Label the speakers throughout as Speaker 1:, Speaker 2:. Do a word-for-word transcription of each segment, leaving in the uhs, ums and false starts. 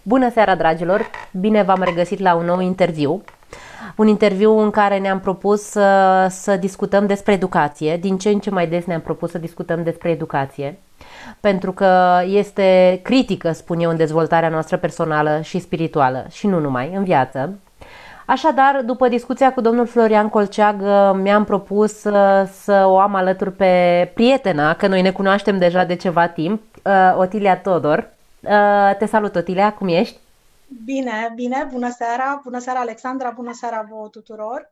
Speaker 1: Bună seara, dragilor! Bine v-am regăsit la un nou interviu. Un interviu în care ne-am propus să, să discutăm despre educație. Din ce în ce mai des ne-am propus să discutăm despre educație, pentru că este critică, spun eu, în dezvoltarea noastră personală și spirituală, și nu numai, în viață. Așadar, după discuția cu domnul Florian Colceag, mi-am propus să, să o am alături pe prietena, că noi ne cunoaștem deja de ceva timp, Otilia Todor. Te salut, Otilia, cum ești?
Speaker 2: Bine, bine, bună seara, bună seara, Alexandra, bună seara vouă tuturor.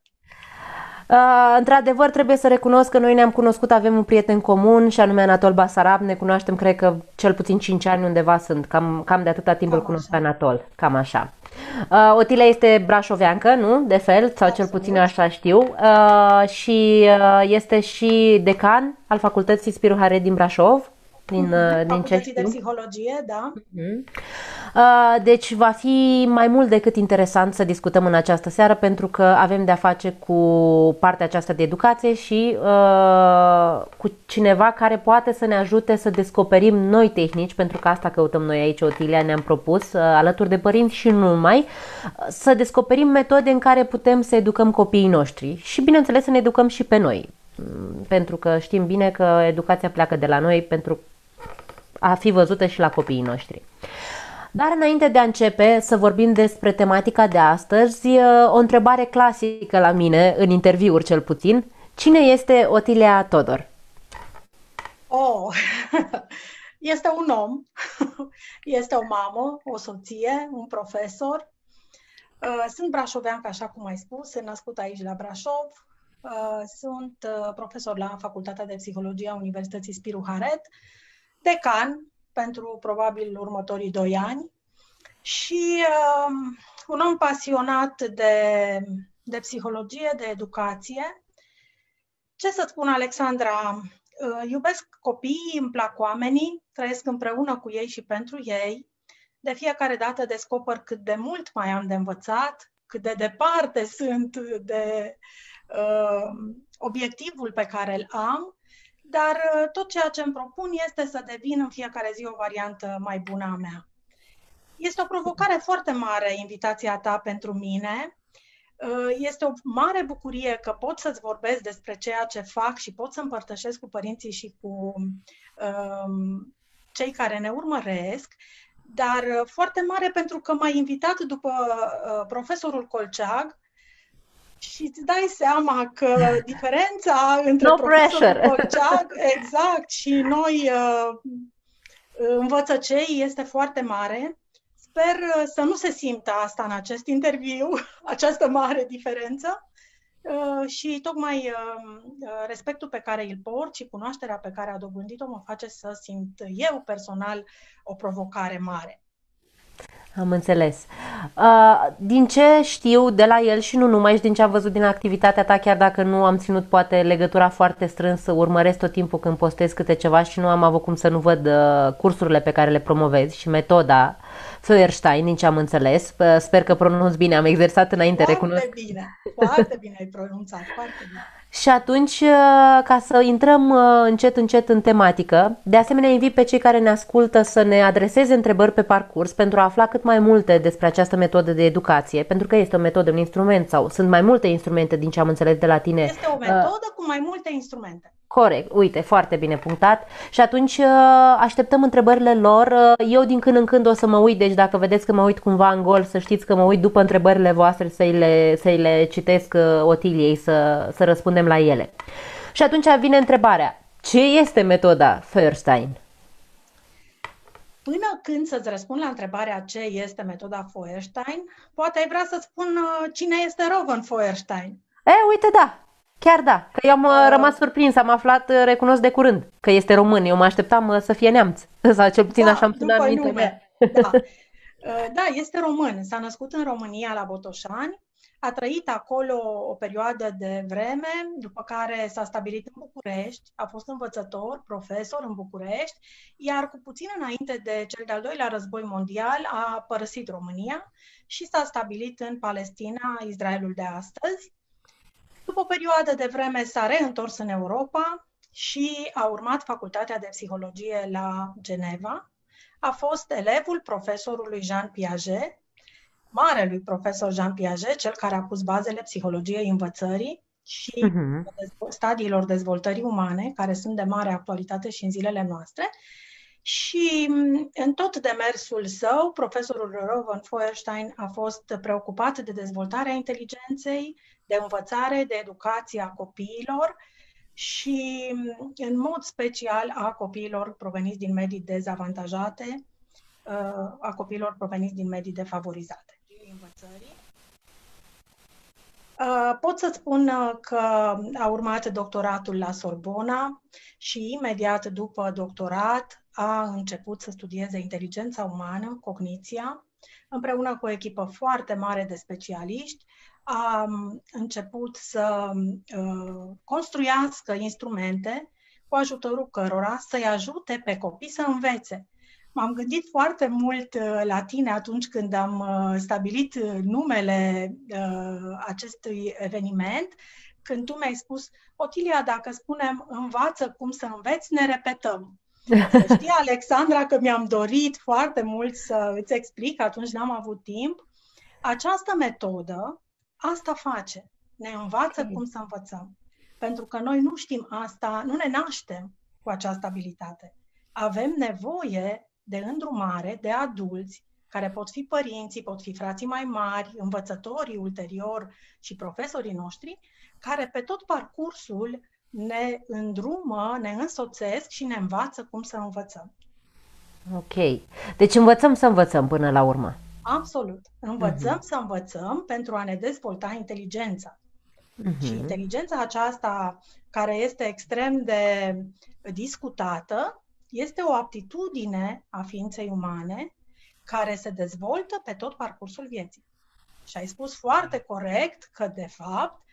Speaker 1: Uh, într-adevăr, trebuie să recunosc că noi ne-am cunoscut, avem un prieten comun și anume Anatol Basarab. Ne cunoaștem, cred că cel puțin cinci ani undeva sunt, cam, cam de atâta timp cam îl cunosc pe Anatol, cam așa. Uh, Otilia este brașoveancă, nu? De fel, sau cel puțin așa știu, uh, și uh, este și decan al Facultății Spiru Haret din Brașov. Din,
Speaker 2: mm-hmm.
Speaker 1: din ce
Speaker 2: știu. de psihologie, da.
Speaker 1: Mm-hmm. Deci va fi mai mult decât interesant să discutăm în această seară, pentru că avem de-a face cu partea aceasta de educație și uh, cu cineva care poate să ne ajute să descoperim noi tehnici, pentru că asta căutăm noi aici, Otilia, ne-am propus, uh, alături de părinți și nu numai, să descoperim metode în care putem să educăm copiii noștri și, bineînțeles, să ne educăm și pe noi, pentru că știm bine că educația pleacă de la noi pentru a fi văzută și la copiii noștri. Dar înainte de a începe să vorbim despre tematica de astăzi, o întrebare clasică la mine, în interviuri cel puțin: cine este Otilia Todor?
Speaker 2: Oh, este un om, este o mamă, o soție, un profesor. Sunt brașoveancă, așa cum ai spus, sunt născută aici la Brașov. Sunt profesor la Facultatea de Psihologie a Universității Spiru Haret, decan pentru probabil următorii doi ani și uh, un om pasionat de, de psihologie, de educație. Ce să spun, Alexandra? Uh, iubesc copiii, îmi plac oamenii, trăiesc împreună cu ei și pentru ei. De fiecare dată descoper cât de mult mai am de învățat, cât de departe sunt de uh, obiectivul pe care îl am. Dar tot ceea ce îmi propun este să devin în fiecare zi o variantă mai bună a mea. Este o provocare foarte mare invitația ta pentru mine. Este o mare bucurie că pot să-ți vorbesc despre ceea ce fac și pot să împărtășesc cu părinții și cu um, cei care ne urmăresc. Dar foarte mare pentru că m-ai invitat după uh, profesorul Colceag. Și îți dai seama că diferența între
Speaker 1: no
Speaker 2: profesorul Colceag, exact, și noi uh, învățăcei este foarte mare. Sper să nu se simtă asta în acest interviu, această mare diferență. Uh, și tocmai uh, respectul pe care îl port și cunoașterea pe care a dobândit-o mă face să simt eu personal o provocare mare.
Speaker 1: Am înțeles. Din ce știu de la el și nu numai, și din ce am văzut din activitatea ta, chiar dacă nu am ținut poate legătura foarte strânsă, urmăresc tot timpul când postez câte ceva și nu am avut cum să nu văd cursurile pe care le promovezi și metoda Feuerstein, din ce am înțeles. Sper că pronunț bine, am exersat înainte,
Speaker 2: foarte
Speaker 1: recunosc.
Speaker 2: Foarte bine, foarte bine ai pronunțat, foarte bine.
Speaker 1: Și atunci, ca să intrăm încet, încet în tematică, de asemenea invit pe cei care ne ascultă să ne adreseze întrebări pe parcurs pentru a afla cât mai multe despre această metodă de educație, pentru că este o metodă, un instrument, sau sunt mai multe instrumente din ce am înțeles de la tine.
Speaker 2: Este o metodă uh, cu mai multe instrumente.
Speaker 1: Corect, uite, foarte bine punctat. Și atunci așteptăm întrebările lor. Eu din când în când o să mă uit, deci dacă vedeți că mă uit cumva în gol, să știți că mă uit după întrebările voastre să-i le, să-i le citesc Otiliei, să, să răspundem la ele. Și atunci vine întrebarea: ce este metoda Feuerstein?
Speaker 2: Până când să-ți răspund la întrebarea ce este metoda Feuerstein, poate ai vrea să-ți spun cine este Rowan Feuerstein.
Speaker 1: E, uite, da. Chiar da, că eu am uh, rămas surprins, am aflat, recunosc de curând, că este român. Eu mă așteptam să fie neamț, sau cel puțin
Speaker 2: da,
Speaker 1: așa îmi sună în minte.
Speaker 2: Da. Da, este român, s-a născut în România la Botoșani, a trăit acolo o perioadă de vreme, după care s-a stabilit în București, a fost învățător, profesor în București, iar cu puțin înainte de cel de-al doilea război mondial a părăsit România și s-a stabilit în Palestina, Israelul de astăzi. După o perioadă de vreme s-a reîntors în Europa și a urmat facultatea de psihologie la Geneva, a fost elevul profesorului Jean Piaget, marelui profesor Jean Piaget, cel care a pus bazele psihologiei învățării și
Speaker 1: Mhm.
Speaker 2: stadiilor dezvoltării umane, care sunt de mare actualitate și în zilele noastre. Și în tot demersul său, profesorul Roland von Feuerstein a fost preocupat de dezvoltarea inteligenței, de învățare, de educație a copiilor și în mod special a copiilor proveniți din medii dezavantajate, a copiilor proveniți din medii defavorizate. Învățării. Pot să spun că a urmat doctoratul la Sorbona și imediat după doctorat a început să studieze inteligența umană, cogniția, împreună cu o echipă foarte mare de specialiști. A început să uh, construiască instrumente cu ajutorul cărora să-i ajute pe copii să învețe. M-am gândit foarte mult la tine atunci când am stabilit numele acestui eveniment, când tu mi-ai spus: Otilia, dacă spunem învață cum să înveți, ne repetăm. Să știi, Alexandra, că mi-am dorit foarte mult să îți explic, atunci n-am avut timp. Această metodă asta face, ne învață okay. cum să învățăm. Pentru că noi nu știm asta, nu ne naștem cu această abilitate. Avem nevoie de îndrumare, de adulți, care pot fi părinții, pot fi frații mai mari, învățătorii ulterior și profesorii noștri, care pe tot parcursul ne îndrumă, ne însoțesc și ne învață cum să învățăm.
Speaker 1: Ok. Deci învățăm să învățăm până la urmă.
Speaker 2: Absolut. Învățăm uh-huh. să învățăm pentru a ne dezvolta inteligența. Uh-huh. Și inteligența aceasta, care este extrem de discutată, este o aptitudine a ființei umane care se dezvoltă pe tot parcursul vieții. Și ai spus foarte corect că, de fapt,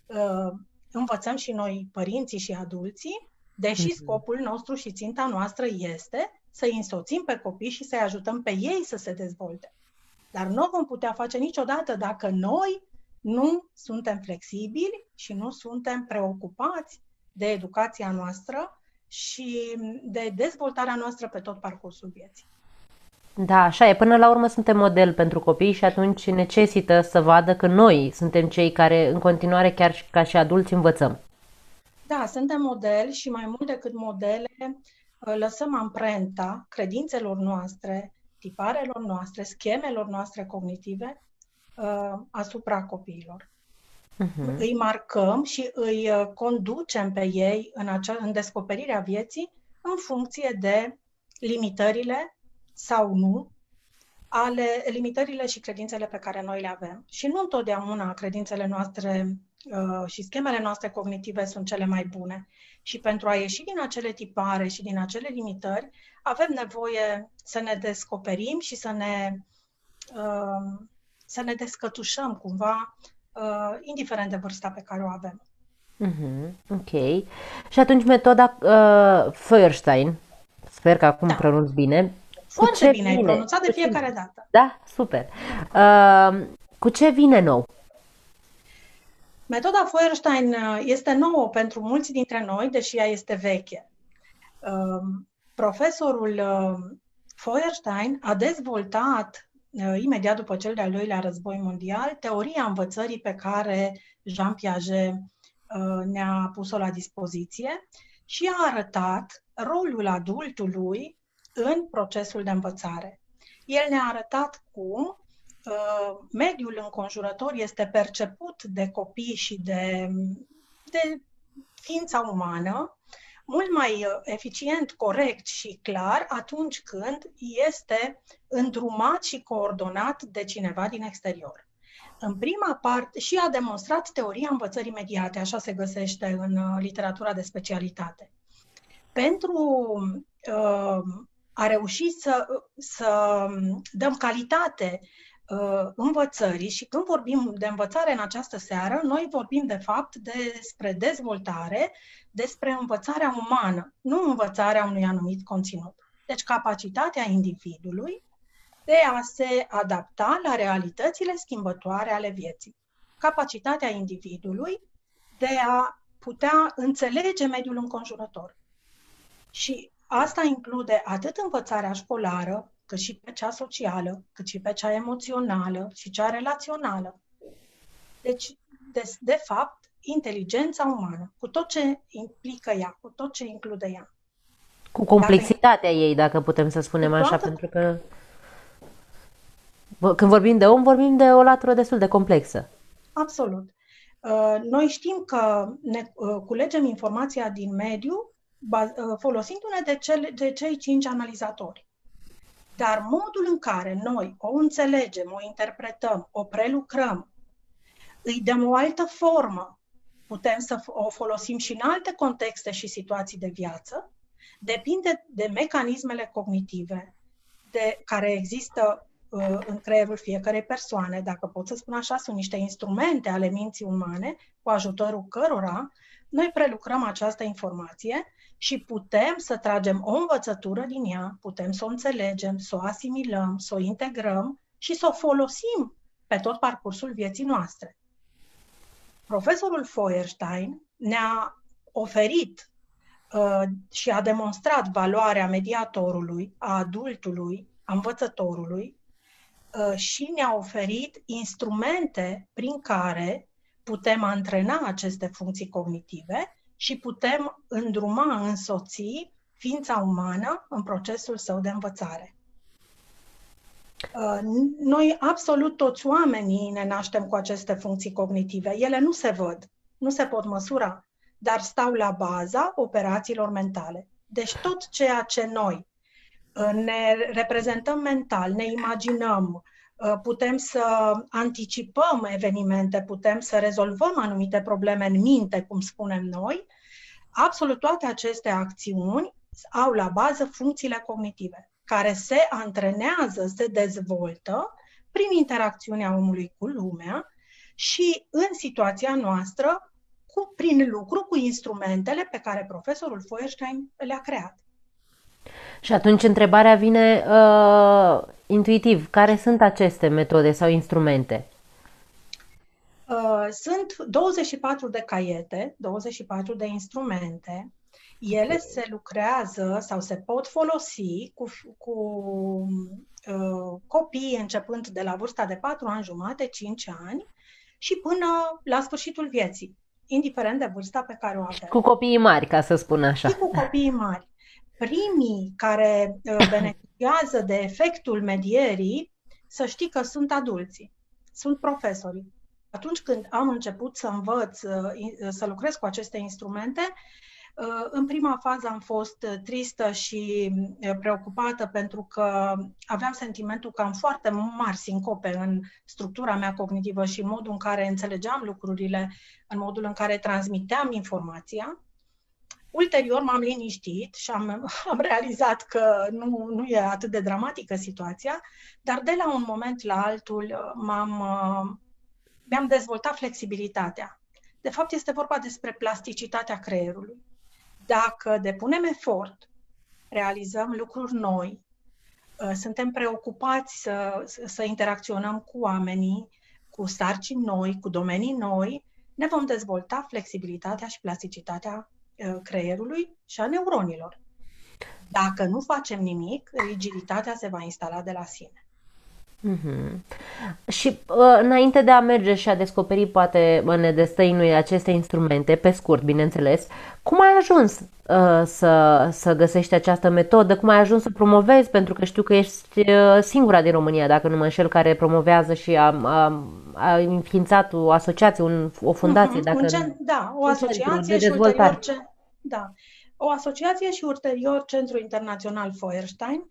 Speaker 2: învățăm și noi, părinții și adulții, deși scopul nostru și ținta noastră este să-i însoțim pe copii și să-i ajutăm pe ei să se dezvolte. Dar nu o vom putea face niciodată dacă noi nu suntem flexibili și nu suntem preocupați de educația noastră și de dezvoltarea noastră pe tot parcursul vieții.
Speaker 1: Da, așa e. Până la urmă suntem model pentru copii și atunci necesită să vadă că noi suntem cei care în continuare, chiar și ca și adulți, învățăm.
Speaker 2: Da, suntem model și mai mult decât modele, lăsăm amprenta credințelor noastre, tiparelor noastre, schemelor noastre cognitive asupra copiilor. Uh-huh. Îi marcăm și îi conducem pe ei în, acea, în descoperirea vieții în funcție de limitările sau nu, ale limitările și credințele pe care noi le avem. Și nu întotdeauna credințele noastre uh, și schemele noastre cognitive sunt cele mai bune. Și pentru a ieși din acele tipare și din acele limitări, avem nevoie să ne descoperim și să ne, uh, să ne descătușăm cumva, Uh, indiferent de vârsta pe care o avem.
Speaker 1: Uh-huh. Ok. Și atunci metoda uh, Feuerstein, sper că acum da. pronunț bine.
Speaker 2: Foarte bine, ai pronunțat de fiecare ce... dată.
Speaker 1: Da? Super. Uh, cu ce vine nou?
Speaker 2: Metoda Feuerstein este nouă pentru mulți dintre noi, deși ea este veche. Uh, profesorul uh, Feuerstein a dezvoltat imediat după cel de-al doilea război mondial, teoria învățării pe care Jean Piaget uh, ne-a pus-o la dispoziție și a arătat rolul adultului în procesul de învățare. El ne-a arătat cum uh, mediul înconjurător este perceput de copii și de, de ființa umană mult mai eficient, corect și clar atunci când este îndrumat și coordonat de cineva din exterior. În prima parte, și a demonstrat teoria învățării mediate, așa se găsește în literatura de specialitate. Pentru uh, a reuși să, să dăm calitate uh, învățării, și când vorbim de învățare în această seară, noi vorbim de fapt despre dezvoltare, despre învățarea umană, nu învățarea unui anumit conținut. Deci capacitatea individului de a se adapta la realitățile schimbătoare ale vieții. Capacitatea individului de a putea înțelege mediul înconjurător. Și Asta include atât învățarea școlară, cât și pe cea socială, cât și pe cea emoțională și cea relațională. Deci, de, de fapt, inteligența umană, cu tot ce implică ea, cu tot ce include ea.
Speaker 1: Cu complexitatea dacă, ei, dacă putem să spunem așa,
Speaker 2: toată...
Speaker 1: pentru că când vorbim de om, vorbim de o latură destul de complexă.
Speaker 2: Absolut. Noi știm că ne culegem informația din mediu folosindu-ne de, cele, de cei cinci analizatori. Dar modul în care noi o înțelegem, o interpretăm, o prelucrăm, îi dăm o altă formă, putem să o folosim și în alte contexte și situații de viață, depinde de mecanismele cognitive de care există uh, în creierul fiecărei persoane. Dacă pot să spun așa, sunt niște instrumente ale minții umane cu ajutorul cărora noi prelucrăm această informație și putem să tragem o învățătură din ea, putem să o înțelegem, să o asimilăm, să o integrăm și să o folosim pe tot parcursul vieții noastre. Profesorul Feuerstein ne-a oferit uh, și a demonstrat valoarea mediatorului, a adultului, a învățătorului uh, și ne-a oferit instrumente prin care putem antrena aceste funcții cognitive și putem îndruma, însoți ființa umană în procesul său de învățare. Noi, absolut toți oamenii, ne naștem cu aceste funcții cognitive. Ele nu se văd, nu se pot măsura, dar stau la baza operațiilor mentale. Deci tot ceea ce noi ne reprezentăm mental, ne imaginăm, putem să anticipăm evenimente, putem să rezolvăm anumite probleme în minte, cum spunem noi, absolut toate aceste acțiuni au la bază funcțiile cognitive, care se antrenează, se dezvoltă prin interacțiunea omului cu lumea și în situația noastră cu, prin lucru cu instrumentele pe care profesorul Feuerstein le-a creat.
Speaker 1: Și atunci întrebarea vine uh, intuitiv. Care sunt aceste metode sau instrumente?
Speaker 2: Uh, sunt douăzeci și patru de caiete, douăzeci și patru de instrumente. Ele se lucrează sau se pot folosi cu, cu uh, copii începând de la vârsta de patru ani jumate, cinci ani și până la sfârșitul vieții, indiferent de vârsta pe care o avem.
Speaker 1: Cu copiii mari, ca să spun așa.
Speaker 2: Și cu copiii mari. Primii care uh, beneficiază de efectul medierii, să știi că sunt adulții, sunt profesorii. Atunci când am început să învăț, uh, să lucrez cu aceste instrumente, în prima fază am fost tristă și preocupată pentru că aveam sentimentul că am foarte mari sincope în structura mea cognitivă și în modul în care înțelegeam lucrurile, în modul în care transmiteam informația. Ulterior m-am liniștit și am, am realizat că nu, nu e atât de dramatică situația, dar de la un moment la altul m-am, mi-am dezvoltat flexibilitatea. De fapt, este vorba despre plasticitatea creierului. Dacă depunem efort, realizăm lucruri noi, suntem preocupați să, să interacționăm cu oamenii, cu sarcini noi, cu domenii noi, ne vom dezvolta flexibilitatea și plasticitatea creierului și a neuronilor. Dacă nu facem nimic, rigiditatea se va instala de la sine.
Speaker 1: Mm-hmm. Și uh, înainte de a merge și a descoperi, poate ne destăinui aceste instrumente, pe scurt, bineînțeles, cum ai ajuns uh, să, să găsești această metodă, cum ai ajuns să promovezi, pentru că știu că ești uh, singura din România, dacă nu mă înșel, care promovează și a, a, a înființat o asociație, un, o fundație.
Speaker 2: Mm-hmm.
Speaker 1: Dacă
Speaker 2: un gen, da, o asociație
Speaker 1: de
Speaker 2: și ulterior, ce, da, o asociație și ulterior Centrul Internațional Feuerstein.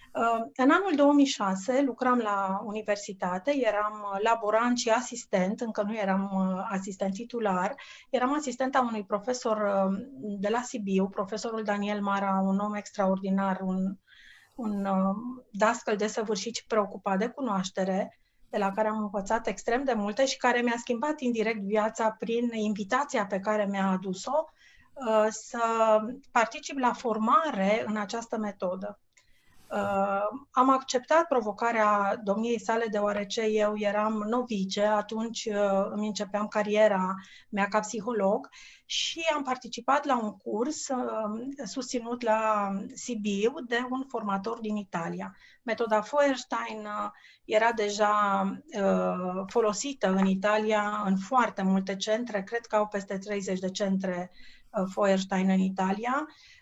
Speaker 2: În anul două mii șase lucram la universitate, eram laborant și asistent, încă nu eram asistent titular, eram asistent a unui profesor de la Sibiu, profesorul Daniel Mara, un om extraordinar, un, un dascăl desăvârșit și preocupat de cunoaștere, de la care am învățat extrem de multe și care mi-a schimbat indirect viața prin invitația pe care mi-a adus-o să particip la formare în această metodă. Uh, am acceptat provocarea domniei sale deoarece eu eram novice, atunci uh, îmi începeam cariera mea ca psiholog și am participat la un curs uh, susținut la Sibiu de un formator din Italia. Metoda Feuerstein uh, era deja uh, folosită în Italia în foarte multe centre, cred că au peste treizeci de centre uh, Feuerstein în Italia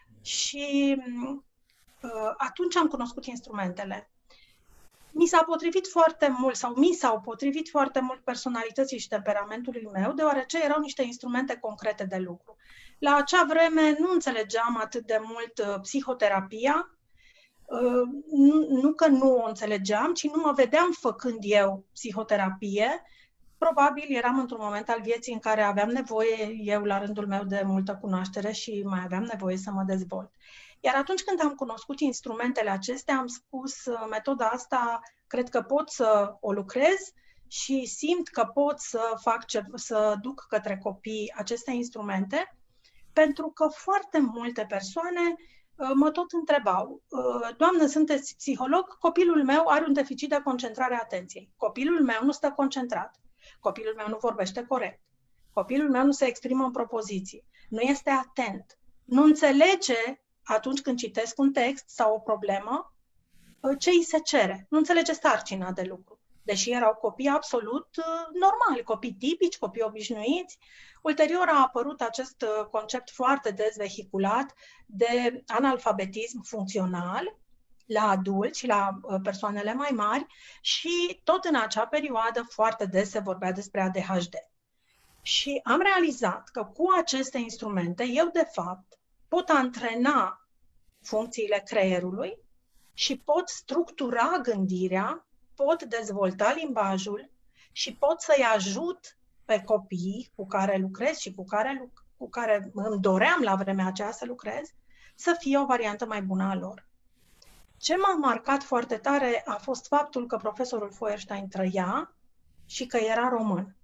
Speaker 2: și uh, atunci am cunoscut instrumentele. Mi s-a potrivit foarte mult sau mi s-au potrivit foarte mult personalității și temperamentului meu, deoarece erau niște instrumente concrete de lucru. La acea vreme nu înțelegeam atât de mult uh, psihoterapia, uh, nu, nu că nu o înțelegeam, ci nu mă vedeam făcând eu psihoterapie. Probabil eram într-un moment al vieții în care aveam nevoie eu la rândul meu de multă cunoaștere și mai aveam nevoie să mă dezvolt. Iar atunci când am cunoscut instrumentele acestea, am spus, metoda asta cred că pot să o lucrez și simt că pot să fac ce, să duc către copii aceste instrumente, pentru că foarte multe persoane mă tot întrebau: Doamnă, sunteți psiholog? Copilul meu are un deficit de concentrare a atenției. Copilul meu nu stă concentrat. Copilul meu nu vorbește corect. Copilul meu nu se exprimă în propoziții. Nu este atent. Nu înțelege atunci când citesc un text sau o problemă ce îi se cere. Nu înțelege sarcina de lucru. Deși erau copii absolut normali, copii tipici, copii obișnuiți. Ulterior a apărut acest concept foarte des vehiculat de analfabetism funcțional la adulți și la persoanele mai mari și tot în acea perioadă foarte des se vorbea despre A D H D. Și am realizat că cu aceste instrumente eu de fapt pot antrena funcțiile creierului și pot structura gândirea, pot dezvolta limbajul și pot să-i ajut pe copii cu care lucrez și cu care, cu care îmi doream la vremea aceea să lucrez, să fie o variantă mai bună a lor. Ce m-a marcat foarte tare a fost faptul că profesorul Feuerstein trăia și că era român.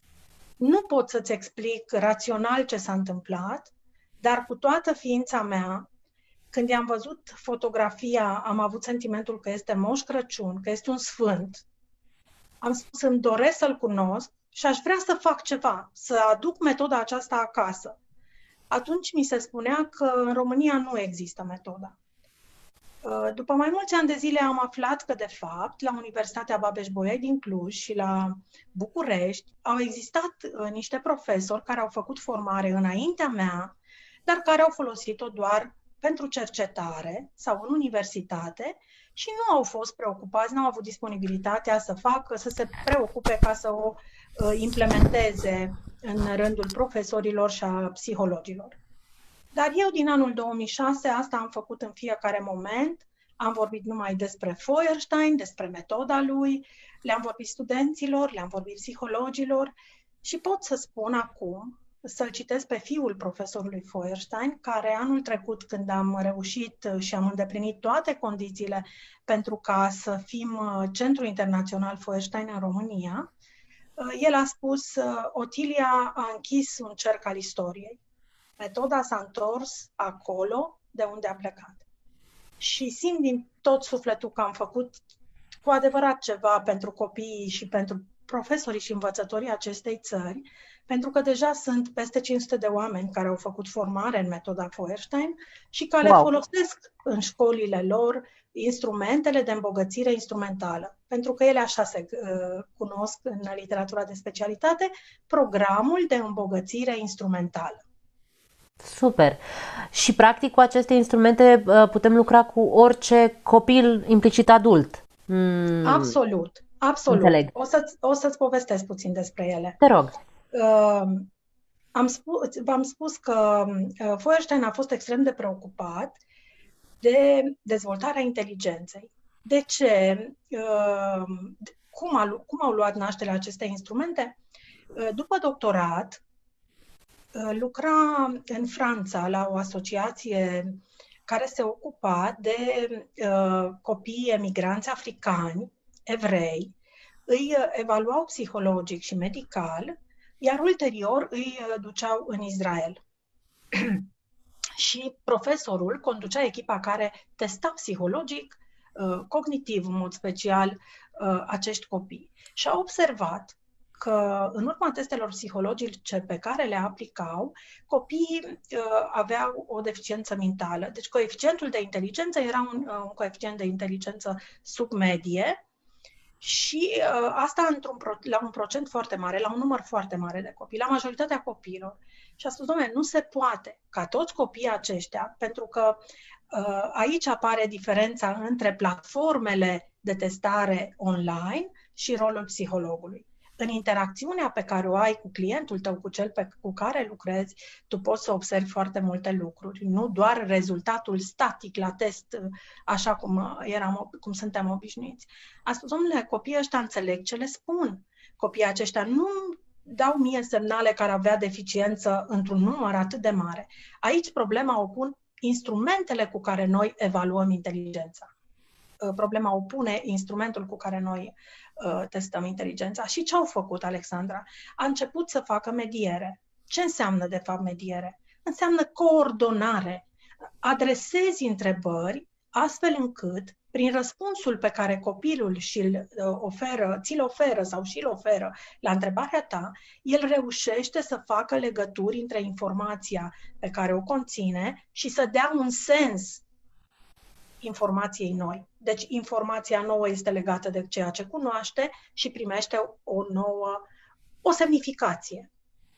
Speaker 2: Nu pot să-ți explic rațional ce s-a întâmplat, dar cu toată ființa mea, când i-am văzut fotografia, am avut sentimentul că este Moș Crăciun, că este un sfânt. Am spus, îmi doresc să-l cunosc și aș vrea să fac ceva, să aduc metoda aceasta acasă. Atunci mi se spunea că în România nu există metoda. După mai mulți ani de zile am aflat că, de fapt, la Universitatea Babeș-Bolyai din Cluj și la București au existat niște profesori care au făcut formare înaintea mea, dar care au folosit-o doar pentru cercetare sau în universitate și nu au fost preocupați, nu au avut disponibilitatea să facă, să se preocupe ca să o implementeze în rândul profesorilor și a psihologilor. Dar eu din anul două mii șase asta am făcut în fiecare moment, am vorbit numai despre Feuerstein, despre metoda lui, le-am vorbit studenților, le-am vorbit psihologilor și pot să spun acum, să-l citesc pe fiul profesorului Feuerstein, care anul trecut, când am reușit și am îndeplinit toate condițiile pentru ca să fim Centrul Internațional Feuerstein în România, el a spus: Otilia a închis un cerc al istoriei. Metoda s-a întors acolo de unde a plecat. Și simt din tot sufletul că am făcut cu adevărat ceva pentru copiii și pentru profesorii și învățătorii acestei țări, pentru că deja sunt peste cinci sute de oameni care au făcut formare în metoda Feuerstein și care wow. folosesc în școlile lor instrumentele de îmbogățire instrumentală, pentru că ele așa se uh, cunosc în literatura de specialitate, programul de îmbogățire instrumentală.
Speaker 1: Super! Și practic cu aceste instrumente putem lucra cu orice copil, implicit adult. Mm.
Speaker 2: Absolut, absolut. Înțeleg. O să-ți, o să-ți povestesc puțin despre ele.
Speaker 1: Te rog.
Speaker 2: Uh, am spus, v-am spus că uh, Feuerstein a fost extrem de preocupat de dezvoltarea inteligenței. De ce? Uh, cum, a, cum au luat naștere aceste instrumente? Uh, după doctorat, lucra în Franța la o asociație care se ocupa de uh, copii emigranți africani, evrei, îi evaluau psihologic și medical, iar ulterior îi duceau în Israel. Și profesorul conducea echipa care testa psihologic cognitiv, în mod special, acești copii. Și au observat că în urma testelor psihologice pe care le aplicau, copiii uh, aveau o deficiență mentală. Deci coeficientul de inteligență era un, uh, un coeficient de inteligență sub medie și uh, asta într-un pro- la un procent foarte mare, la un număr foarte mare de copii, la majoritatea copiilor. Și a spus, dom'le, nu se poate ca toți copiii aceștia, pentru că uh, aici apare diferența între platformele de testare online și rolul psihologului. În interacțiunea pe care o ai cu clientul tău, cu cel pe, cu care lucrezi, tu poți să observi foarte multe lucruri, nu doar rezultatul static la test, așa cum, eram, cum suntem obișnuiți. A spus, domnule, copiii ăștia înțeleg ce le spun. Copiii aceștia nu dau mie semnale care avea deficiență într-un număr atât de mare. Aici problema o pun instrumentele cu care noi evaluăm inteligența. Problema o pune instrumentul cu care noi uh, testăm inteligența. Și ce au făcut, Alexandra? A început să facă mediere. Ce înseamnă, de fapt, mediere? Înseamnă coordonare. Adresezi întrebări astfel încât, prin răspunsul pe care copilul și-l oferă, ți-l oferă sau și-l oferă la întrebarea ta, el reușește să facă legături între informația pe care o conține și să dea un sens informației noi. Deci informația nouă este legată de ceea ce cunoaște și primește o nouă, o semnificație.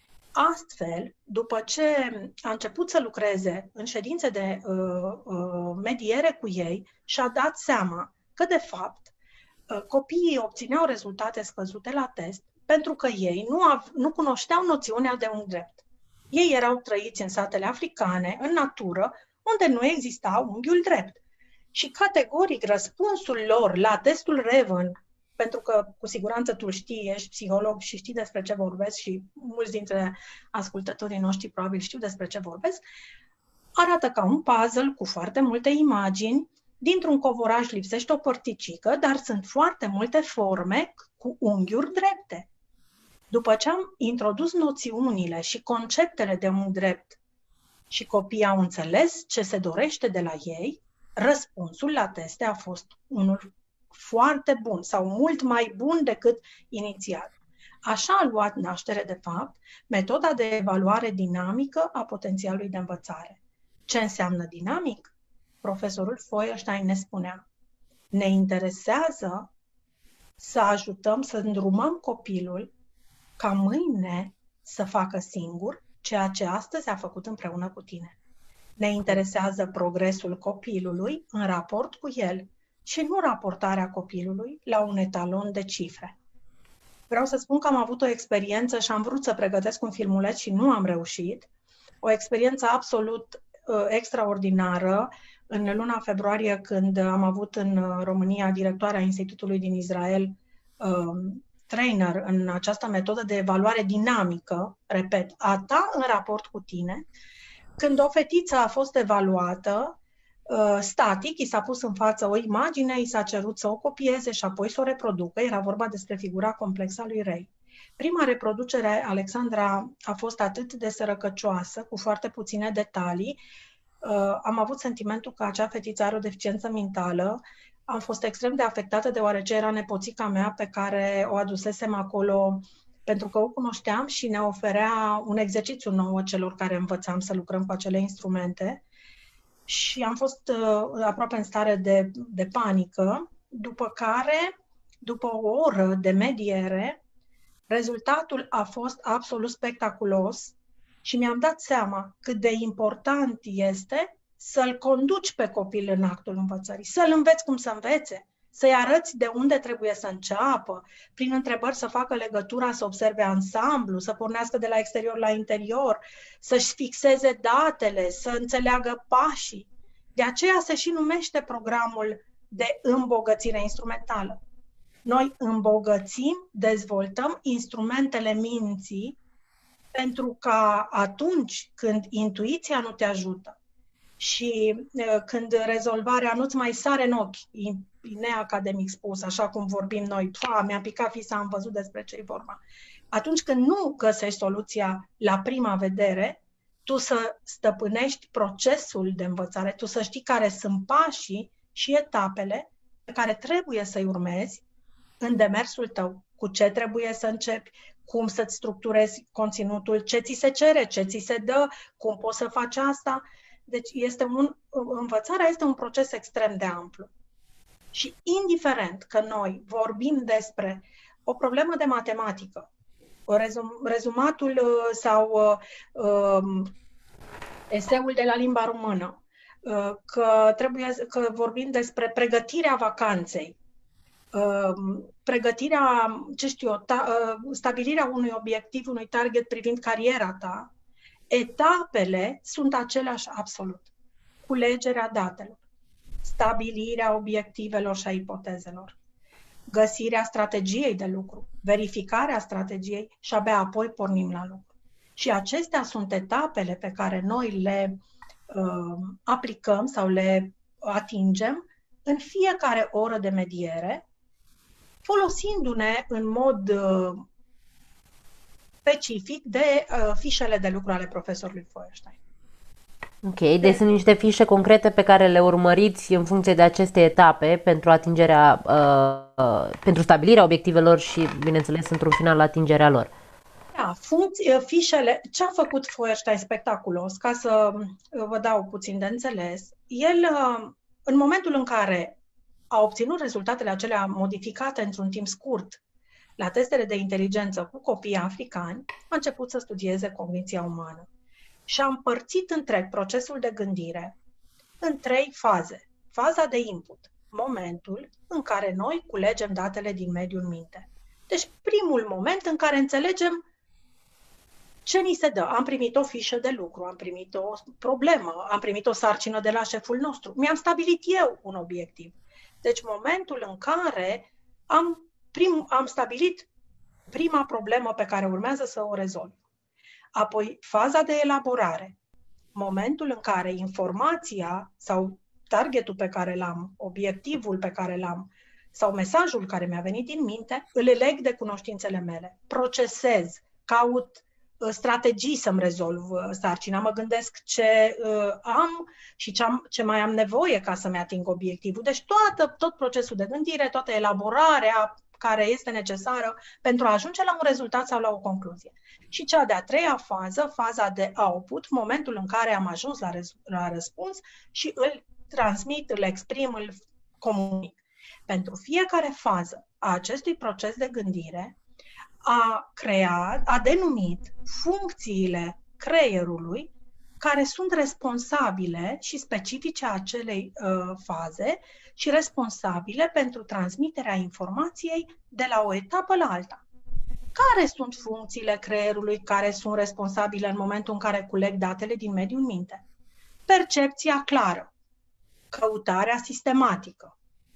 Speaker 2: Astfel, după ce a început să lucreze în ședințe de uh, uh, mediere cu ei, și-a dat seama că, de fapt, uh, copiii obțineau rezultate scăzute la test pentru că ei nu, av- nu cunoșteau noțiunea de un drept. Ei erau trăiți în satele africane, în natură, unde nu exista unghiul drept. Și categoric răspunsul lor la testul Raven, pentru că cu siguranță tu știi, ești psiholog și știi despre ce vorbesc și mulți dintre ascultătorii noștri probabil știu despre ce vorbesc, arată ca un puzzle cu foarte multe imagini, dintr-un covoraj lipsește o părticică, dar sunt foarte multe forme cu unghiuri drepte. După ce am introdus noțiunile și conceptele de un drept și copiii au înțeles ce se dorește de la ei, răspunsul la teste a fost unul foarte bun sau mult mai bun decât inițial. Așa a luat naștere, de fapt, metoda de evaluare dinamică a potențialului de învățare. Ce înseamnă dinamic? Profesorul Feuerstein ne spunea, ne interesează să ajutăm, să îndrumăm copilul ca mâine să facă singur ceea ce astăzi a făcut împreună cu tine. Ne interesează progresul copilului în raport cu el și nu raportarea copilului la un etalon de cifre. Vreau să spun că am avut o experiență și am vrut să pregătesc un filmuleț și nu am reușit. O experiență absolut uh, extraordinară în luna februarie, când am avut în România directoarea Institutului din Israel, uh, trainer în această metodă de evaluare dinamică, repet, a ta în raport cu tine. Când o fetiță a fost evaluată, uh, static, i s-a pus în față o imagine, i s-a cerut să o copieze și apoi să o reproducă. Era vorba despre figura complexă a lui Ray. Prima reproducere, Alexandra, a fost atât de sărăcăcioasă, cu foarte puține detalii. Uh, am avut sentimentul că acea fetiță are o deficiență mentală. Am fost extrem de afectată deoarece era nepoțica mea pe care o adusesem acolo pentru că o cunoșteam și ne oferea un exercițiu nou celor care învățam să lucrăm cu acele instrumente. Și am fost uh, aproape în stare de, de panică, după care, după o oră de mediere, rezultatul a fost absolut spectaculos și mi-am dat seama cât de important este să-l conduci pe copil în actul învățării, să-l înveți cum să învețe, să-i arăți de unde trebuie să înceapă, prin întrebări să facă legătura, să observe ansamblu, să pornească de la exterior la interior, să-și fixeze datele, să înțeleagă pașii. De aceea se și numește programul de îmbogățire instrumentală. Noi îmbogățim, dezvoltăm instrumentele minții pentru ca atunci când intuiția nu te ajută și uh, când rezolvarea nu-ți mai sare în ochi, neacademic spus, așa cum vorbim noi, mi-a picat fisa, am văzut despre ce-i vorba. Atunci când nu găsești soluția la prima vedere, tu să stăpânești procesul de învățare, tu să știi care sunt pașii și etapele care trebuie să-i urmezi în demersul tău. Cu ce trebuie să începi, cum să-ți structurezi conținutul, ce ți se cere, ce ți se dă, cum poți să faci asta. Deci este un, învățarea este un proces extrem de amplu. Și indiferent că noi vorbim despre o problemă de matematică, o rezum, rezumatul sau uh, eseul de la limba română, uh, că, trebuie, că vorbim despre pregătirea vacanței, uh, pregătirea, ce știu eu, ta, uh, stabilirea unui obiectiv, unui target privind cariera ta, etapele sunt aceleași absolut. Culegerea datelor, stabilirea obiectivelor și a ipotezelor, găsirea strategiei de lucru, verificarea strategiei și abia apoi pornim la lucru. Și acestea sunt etapele pe care noi le uh, aplicăm sau le atingem în fiecare oră de mediere, folosindu-ne în mod uh, specific de uh, fișele de lucru ale profesorului Feuerstein.
Speaker 1: Ok, deci sunt niște fișe concrete pe care le urmăriți în funcție de aceste etape pentru atingerea, uh, uh, pentru stabilirea obiectivelor și, bineînțeles, într-un final, atingerea lor.
Speaker 2: Da, funcții, fișele, ce a făcut Feuerstein spectaculos, ca să vă dau puțin de înțeles, el, în momentul în care a obținut rezultatele acelea modificate într-un timp scurt la testele de inteligență cu copiii africani, a început să studieze cogniția umană. Și a împărțit întreg procesul de gândire în trei faze. Faza de input, momentul în care noi culegem datele din mediul minte. Deci primul moment în care înțelegem ce ni se dă. Am primit o fișă de lucru, am primit o problemă, am primit o sarcină de la șeful nostru. Mi-am stabilit eu un obiectiv. Deci momentul în care am, prim, am stabilit prima problemă pe care urmează să o rezolv. Apoi, faza de elaborare, momentul în care informația sau targetul pe care l-am, obiectivul pe care l-am sau mesajul care mi-a venit din minte, îl leg de cunoștințele mele, procesez, caut uh, strategii să-mi rezolv uh, sarcina, mă gândesc ce uh, am și ce, am, ce mai am nevoie ca să-mi ating obiectivul. Deci toată, tot procesul de gândire, toată elaborarea care este necesară pentru a ajunge la un rezultat sau la o concluzie. Și cea de-a treia fază, faza de output, momentul în care am ajuns la, răz- la răspuns și îl transmit, îl exprim, îl comunic. Pentru fiecare fază a acestui proces de gândire a creat, a denumit funcțiile creierului care sunt responsabile și specifice acelei uh, faze și responsabile pentru transmiterea informației de la o etapă la alta. Care sunt funcțiile creierului care sunt responsabile în momentul în care culeg datele din mediul minte? Percepția clară, căutarea sistematică,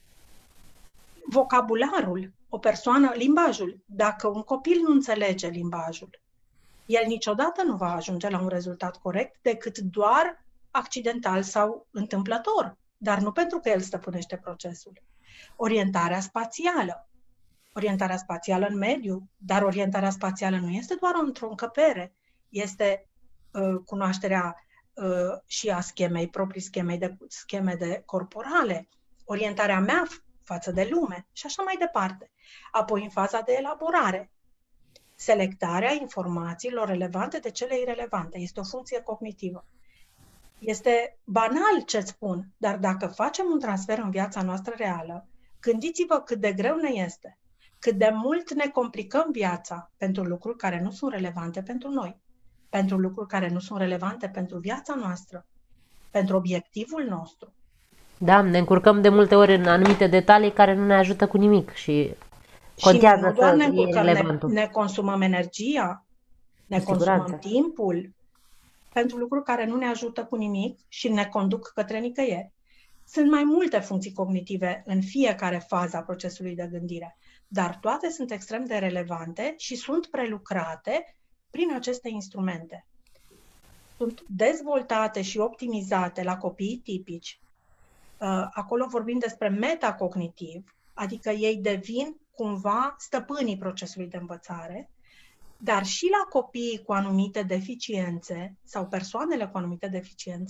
Speaker 2: vocabularul, o persoană, limbajul. Dacă un copil nu înțelege limbajul, el niciodată nu va ajunge la un rezultat corect decât doar accidental sau întâmplător, dar nu pentru că el stăpânește procesul. Orientarea spațială. Orientarea spațială în mediu, dar orientarea spațială nu este doar într-o încăpere, este uh, cunoașterea uh, și a schemei, proprii schemei de, scheme de corporale, orientarea mea față de lume și așa mai departe. Apoi în faza de elaborare, selectarea informațiilor relevante de cele irelevante. Este o funcție cognitivă. Este banal ce-ți spun, dar dacă facem un transfer în viața noastră reală, gândiți-vă cât de greu ne este, cât de mult ne complicăm viața pentru lucruri care nu sunt relevante pentru noi, pentru lucruri care nu sunt relevante pentru viața noastră, pentru obiectivul nostru.
Speaker 1: Da, ne încurcăm de multe ori în anumite detalii care nu ne ajută cu nimic și contează
Speaker 2: și nu doar
Speaker 1: să
Speaker 2: ne
Speaker 1: e
Speaker 2: încurcăm, ne,
Speaker 1: relevantul.
Speaker 2: ne consumăm energia, ne
Speaker 1: Cu
Speaker 2: consumăm
Speaker 1: siguranță.
Speaker 2: timpul pentru lucruri care nu ne ajută cu nimic și ne conduc către nicăieri. Sunt mai multe funcții cognitive în fiecare fază a procesului de gândire, dar toate sunt extrem de relevante și sunt prelucrate prin aceste instrumente. Sunt dezvoltate și optimizate la copiii tipici. Acolo vorbim despre metacognitiv, adică ei devin cumva stăpânii procesului de învățare, dar și la copiii cu anumite deficiențe sau persoanele cu anumite deficiențe,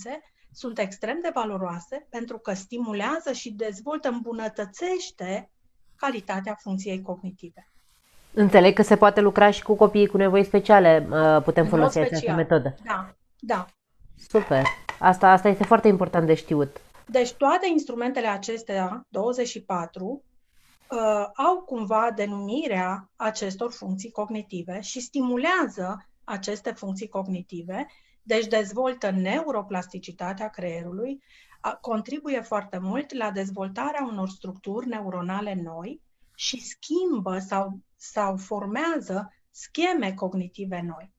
Speaker 2: sunt extrem de valoroase pentru că stimulează și dezvoltă, îmbunătățește calitatea funcției cognitive.
Speaker 1: Înțeleg că se poate lucra și cu copiii cu nevoi speciale, putem
Speaker 2: În mod
Speaker 1: folosi această
Speaker 2: special.
Speaker 1: metodă.
Speaker 2: Da, da.
Speaker 1: Super. Asta, asta este foarte important de știut.
Speaker 2: Deci toate instrumentele acestea, douăzeci și patru, uh, au cumva denumirea acestor funcții cognitive și stimulează aceste funcții cognitive, deci dezvoltă neuroplasticitatea creierului, a, contribuie foarte mult la dezvoltarea unor structuri neuronale noi și schimbă sau, sau formează scheme cognitive noi.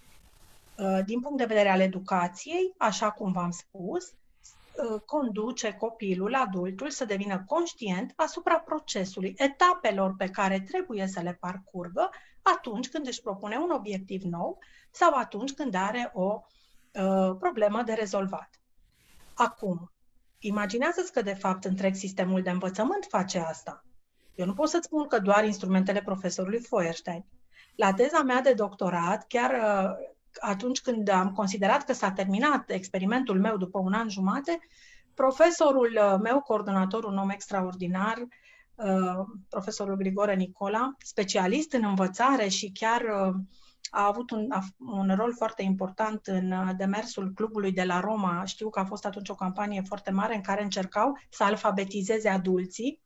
Speaker 2: Uh, din punct de vedere al educației, așa cum v-am spus, conduce copilul, adultul, să devină conștient asupra procesului, etapelor pe care trebuie să le parcurgă atunci când își propune un obiectiv nou sau atunci când are o uh, problemă de rezolvat. Acum, imaginează-ți că, de fapt, întreg sistemul de învățământ face asta. Eu nu pot să-ți spun că doar instrumentele profesorului Feuerstein. La teza mea de doctorat, chiar uh, atunci când am considerat că s-a terminat experimentul meu după un an jumate, profesorul meu, coordonator, un om extraordinar, profesorul Grigore Nicola, specialist în învățare și chiar a avut un, un rol foarte important în demersul clubului de la Roma. Știu că a fost atunci o campanie foarte mare în care încercau să alfabetizeze adulții.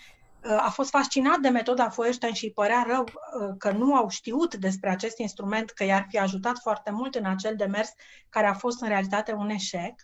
Speaker 2: A fost fascinat de metoda Feuerstein și îi părea rău că nu au știut despre acest instrument, că i-ar fi ajutat foarte mult în acel demers care a fost în realitate un eșec.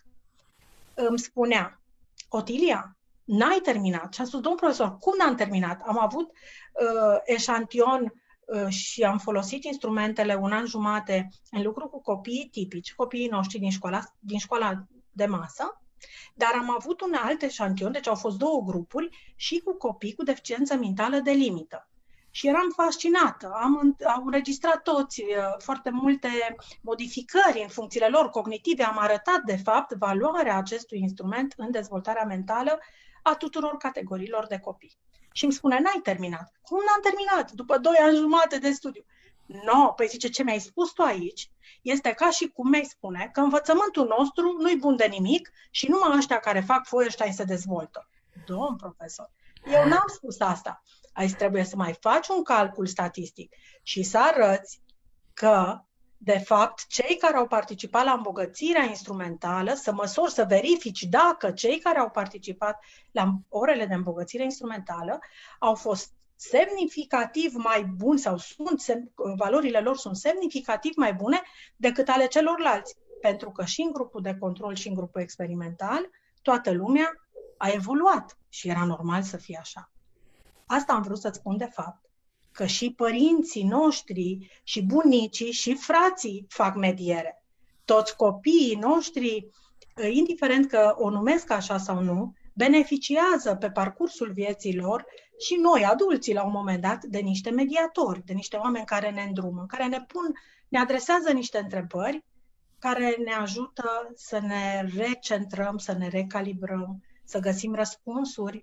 Speaker 2: Îmi spunea: Otilia, n-ai terminat. Și am spus: domn profesor, cum n-am terminat? Am avut uh, eșantion uh, și am folosit instrumentele un an jumate în lucru cu copiii tipici, copiii noștri din școala, din școala de masă, dar am avut un alt eșantion, deci au fost două grupuri, și cu copii cu deficiență mentală de limită. Și eram fascinată. Am, am înregistrat toți uh, foarte multe modificări în funcțiile lor cognitive. Am arătat, de fapt, valoarea acestui instrument în dezvoltarea mentală a tuturor categoriilor de copii. Și îmi spune: n-ai terminat. Cum n-am terminat? După doi ani jumate de studiu. No, păi zice, ce mi-ai spus tu aici este ca și cum mi-ai spune că învățământul nostru nu-i bun de nimic și numai ăștia care fac Feuerstein se dezvoltă. Domn profesor, eu n-am spus asta. Aici trebuie să mai faci un calcul statistic și să arăți că, de fapt, cei care au participat la îmbogățirea instrumentală, să măsori, să verifici dacă cei care au participat la orele de îmbogățire instrumentală au fost semnificativ mai buni sau sunt, valorile lor sunt semnificativ mai bune decât ale celorlalți. Pentru că și în grupul de control și în grupul experimental, toată lumea a evoluat și era normal să fie așa. Asta am vrut să-ți spun, de fapt, că și părinții noștri, și bunicii, și frații fac mediere. Toți copiii noștri, indiferent că o numesc așa sau nu, beneficiază pe parcursul vieții lor și noi, adulții, la un moment dat, de niște mediatori, de niște oameni care ne îndrumă, care ne pun, ne adresează niște întrebări care ne ajută să ne recentrăm, să ne recalibrăm, să găsim răspunsuri,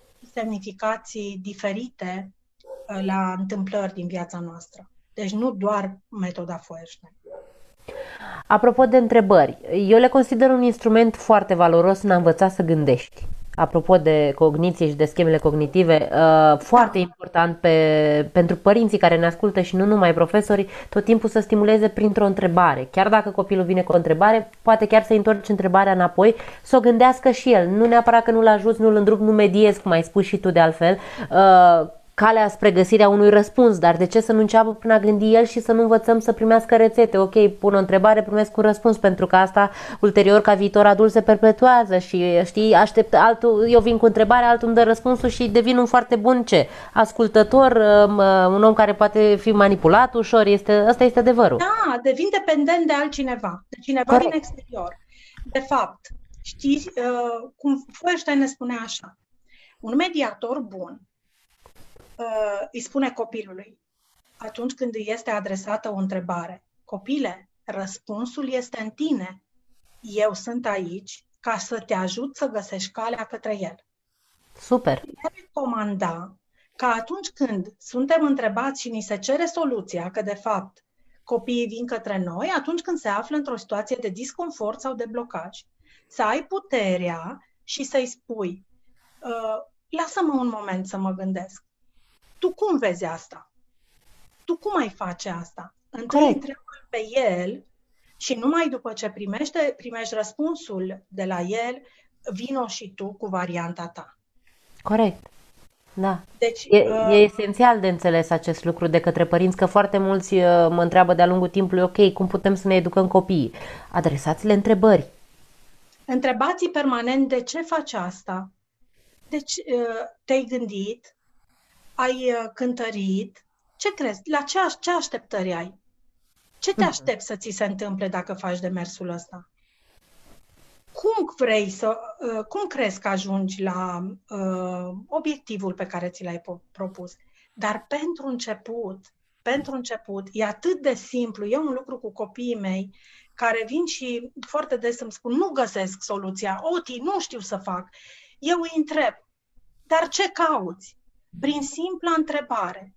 Speaker 2: semnificații diferite la întâmplări din viața noastră. Deci nu doar metoda Feuerstein.
Speaker 1: Apropo de întrebări, eu le consider un instrument foarte valoros în a învăța să gândești. Apropo de cogniție și de schemele cognitive, foarte important pe, pentru părinții care ne ascultă și nu numai profesorii, tot timpul să stimuleze printr-o întrebare. Chiar dacă copilul vine cu o întrebare, poate chiar să întorci întrebarea înapoi, să o gândească și el. Nu neapărat că nu-l ajuți, nu-l îndrup, nu mediezi, cum ai spus și tu de altfel, calea spre găsirea unui răspuns, dar de ce să nu înceapă până a gândi el și să nu învățăm să primească rețete? Ok, pun o întrebare, primesc un răspuns, pentru că asta ulterior ca viitor adult se perpetuează și știi, aștept altul, eu vin cu întrebare, altul îmi dă răspunsul și devin un foarte bun ce? Ascultător, un om care poate fi manipulat ușor, este, ăsta este adevărul.
Speaker 2: Da, devin dependent de altcineva, de cineva Corect. Din exterior. De fapt, știi, cum Feuerstein ne spune așa, un mediator bun îi spune copilului, atunci când îi este adresată o întrebare: copile, răspunsul este în tine. Eu sunt aici ca să te ajut să găsești calea către el.
Speaker 1: Super!
Speaker 2: Ne recomanda că atunci când suntem întrebați și ni se cere soluția, că de fapt copiii vin către noi atunci când se află într-o situație de disconfort sau de blocaj, Să ai puterea și să-i spui, uh, lasă-mă un moment să mă gândesc. Tu cum vezi asta? Tu cum ai face asta? Întâi întreabă pe el și numai după ce primește, primești răspunsul de la el, vino și tu cu varianta ta.
Speaker 1: Corect. Da.
Speaker 2: Deci,
Speaker 1: E,
Speaker 2: uh,
Speaker 1: e esențial de înțeles acest lucru de către părinți, că foarte mulți uh, mă întreabă de-a lungul timpului, ok, cum putem să ne educăm copiii? Adresați-le întrebări.
Speaker 2: întrebați permanent de ce faci asta? Deci, uh, te-ai gândit? Ai uh, cântărit? Ce crezi? La ce, aș- ce așteptări ai? Ce te aștepți să ți se întâmple dacă faci demersul ăsta? Cum vrei să, uh, cum crezi că ajungi la uh, obiectivul pe care ți l-ai po- propus? Dar pentru început, pentru început, e atât de simplu. E un lucru cu copiii mei care vin și foarte des îmi spun, nu găsesc soluția, Oti, nu știu să fac. Eu îi întreb, dar ce cauți? Prin simpla întrebare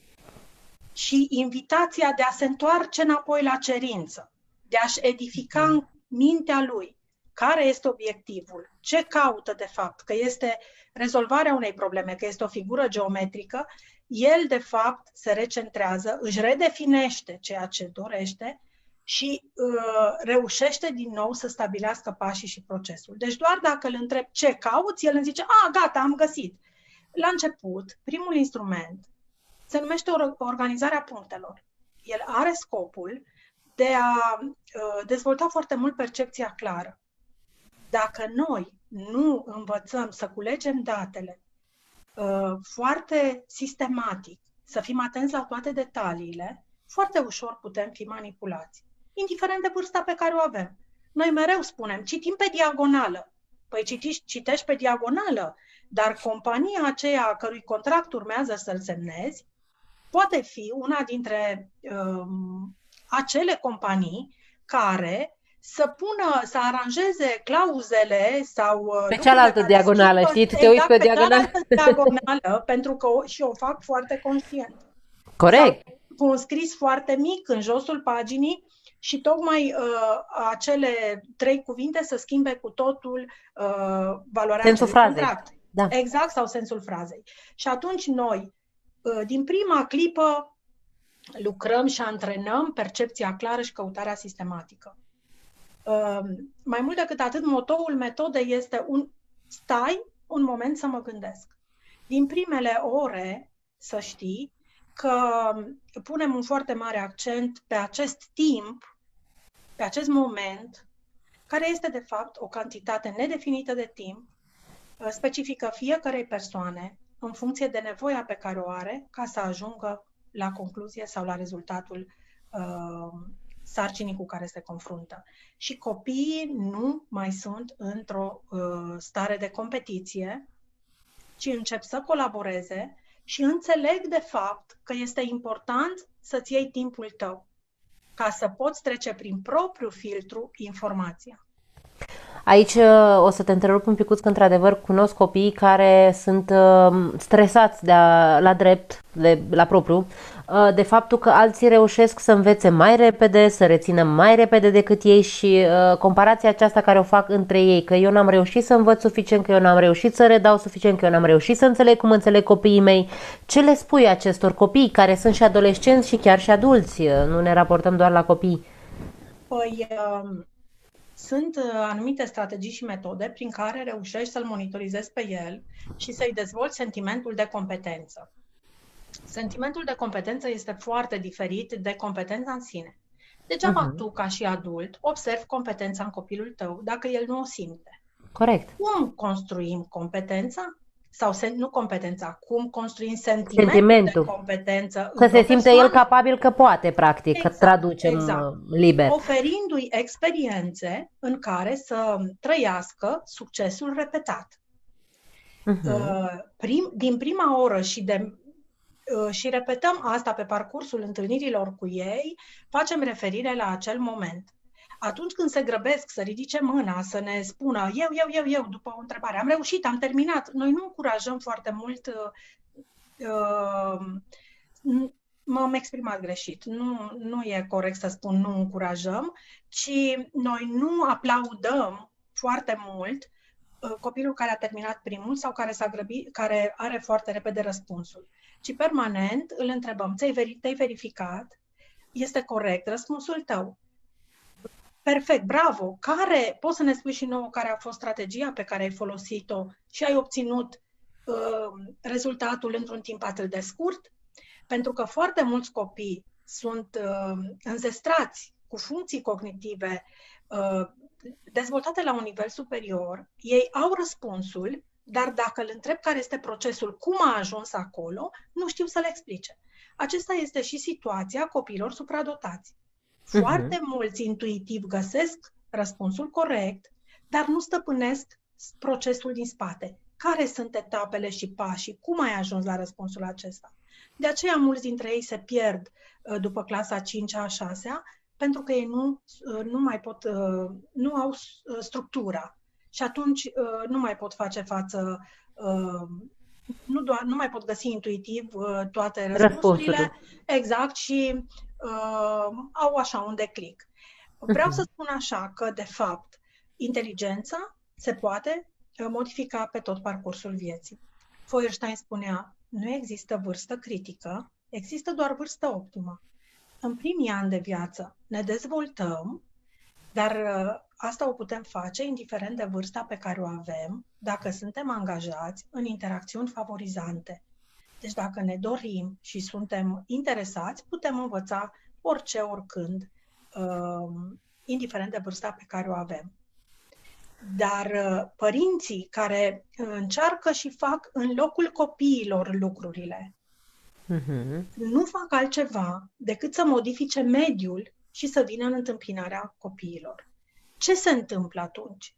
Speaker 2: și invitația de a se întoarce înapoi la cerință, de a-și edifica în mintea lui care este obiectivul, ce caută de fapt, că este rezolvarea unei probleme, că este o figură geometrică, el de fapt se recentrează, își redefinește ceea ce dorește și uh, reușește din nou să stabilească pașii și procesul. Deci doar dacă îl întreb ce cauți, el îmi zice, a, gata, am găsit. La început, primul instrument se numește organizarea punctelor. El are scopul de a uh, dezvolta foarte mult percepția clară. Dacă noi nu învățăm să culegem datele uh, foarte sistematic, să fim atenți la toate detaliile, foarte ușor putem fi manipulați, indiferent de vârsta pe care o avem. Noi mereu spunem, citim pe diagonală. Păi citiști, citești pe diagonală, dar compania aceea a cărui contract urmează să-l semnezi, poate fi una dintre um, acele companii care să pună, să aranjeze clauzele sau
Speaker 1: pe cealaltă diagonală, știi? Tu te uiți pe,
Speaker 2: pe
Speaker 1: diagonală.
Speaker 2: cealaltă diagonală, pentru că o, și o fac foarte conștient.
Speaker 1: Corect.
Speaker 2: Sau cu un scris foarte mic în josul paginii și tocmai uh, acele trei cuvinte să schimbe cu totul uh, valoarea
Speaker 1: sensul
Speaker 2: acelui
Speaker 1: frazei.
Speaker 2: contract.
Speaker 1: Da.
Speaker 2: Exact, sau sensul frazei. Și atunci noi, uh, din prima clipă, lucrăm și antrenăm percepția clară și căutarea sistematică. Uh, mai mult decât atât, motoul metodei este un stai un moment să mă gândesc. Din primele ore, să știi, că punem un foarte mare accent pe acest timp, pe acest moment, care este de fapt o cantitate nedefinită de timp, specifică fiecarei persoane, în funcție de nevoia pe care o are, ca să ajungă la concluzie sau la rezultatul uh, sarcinii cu care se confruntă. Și copiii nu mai sunt într-o uh, stare de competiție, ci încep să colaboreze și înțeleg de fapt că este important să-ți iei timpul tău ca să poți trece prin propriul filtru informația.
Speaker 1: Aici o să te întrerup un picuț, că într-adevăr cunosc copii care sunt stresați de a, la drept, de, la propriu, de faptul că alții reușesc să învețe mai repede, să rețină mai repede decât ei și comparația aceasta care o fac între ei, că eu n-am reușit să învăț suficient, că eu n-am reușit să redau suficient, că eu n-am reușit să înțeleg cum înțeleg copiii mei. Ce le spui acestor copii care sunt și adolescenți și chiar și adulți? Nu ne raportăm doar la copii.
Speaker 2: Păi... Um... Sunt anumite strategii și metode prin care reușești să-l monitorizezi pe el și să-i dezvolți sentimentul de competență. Sentimentul de competență este foarte diferit de competența în sine. Degeaba uh-huh. tu, ca și adult, observi competența în copilul tău dacă el nu o simte.
Speaker 1: Corect.
Speaker 2: Cum construim competența? Sau sen- nu competența, cum construim sentimentul,
Speaker 1: sentimentul.
Speaker 2: de competență.
Speaker 1: Să se simte el capabil că poate, practic,
Speaker 2: exact,
Speaker 1: că traducem
Speaker 2: exact.
Speaker 1: liber.
Speaker 2: Oferindu-i experiențe în care să trăiască succesul repetat. Uh-huh. Prim, din prima oră și, de, și repetăm asta pe parcursul întâlnirilor cu ei, facem referire la acel moment. Atunci când se grăbesc să ridice mâna, să ne spună eu, eu, eu, eu, după o întrebare, am reușit, am terminat, noi nu încurajăm foarte mult, uh, m-am exprimat greșit, nu, nu e corect să spun nu încurajăm, ci noi nu aplaudăm foarte mult copilul care a terminat primul sau care s-a grăbit, care are foarte repede răspunsul, ci permanent îl întrebăm, te-ai verificat? Este corect răspunsul tău? Perfect, bravo! Care, poți să ne spui și nouă care a fost strategia pe care ai folosit-o și ai obținut uh, rezultatul într-un timp atât de scurt? Pentru că foarte mulți copii sunt uh, înzestrați cu funcții cognitive uh, dezvoltate la un nivel superior, ei au răspunsul, dar dacă îl întreb care este procesul, cum a ajuns acolo, nu știu să le explice. Acesta este și situația copiilor supradotați. Foarte uh-huh. mulți intuitiv găsesc răspunsul corect, dar nu stăpânesc procesul din spate. Care sunt etapele și pașii? Cum ai ajuns la răspunsul acesta? De aceea mulți dintre ei se pierd după clasa a cincea, a șasea, pentru că ei nu, nu mai pot, nu au structura și atunci nu mai pot face față, nu, doar, nu mai pot găsi intuitiv toate răspunsurile. Exact, și uh, au așa un declic. Vreau uh-huh. să spun așa că, de fapt, inteligența se poate modifica pe tot parcursul vieții. Feuerstein spunea, nu există vârstă critică, există doar vârstă optimă. În primii ani de viață ne dezvoltăm, dar asta o putem face indiferent de vârsta pe care o avem, dacă suntem angajați în interacțiuni favorizante. Deci dacă ne dorim și suntem interesați, putem învăța orice, oricând, indiferent de vârsta pe care o avem. Dar părinții care încearcă și fac în locul copiilor lucrurile, uh-huh. nu fac altceva decât să modifice mediul și să vină în întâmpinarea copiilor. Ce se întâmplă atunci?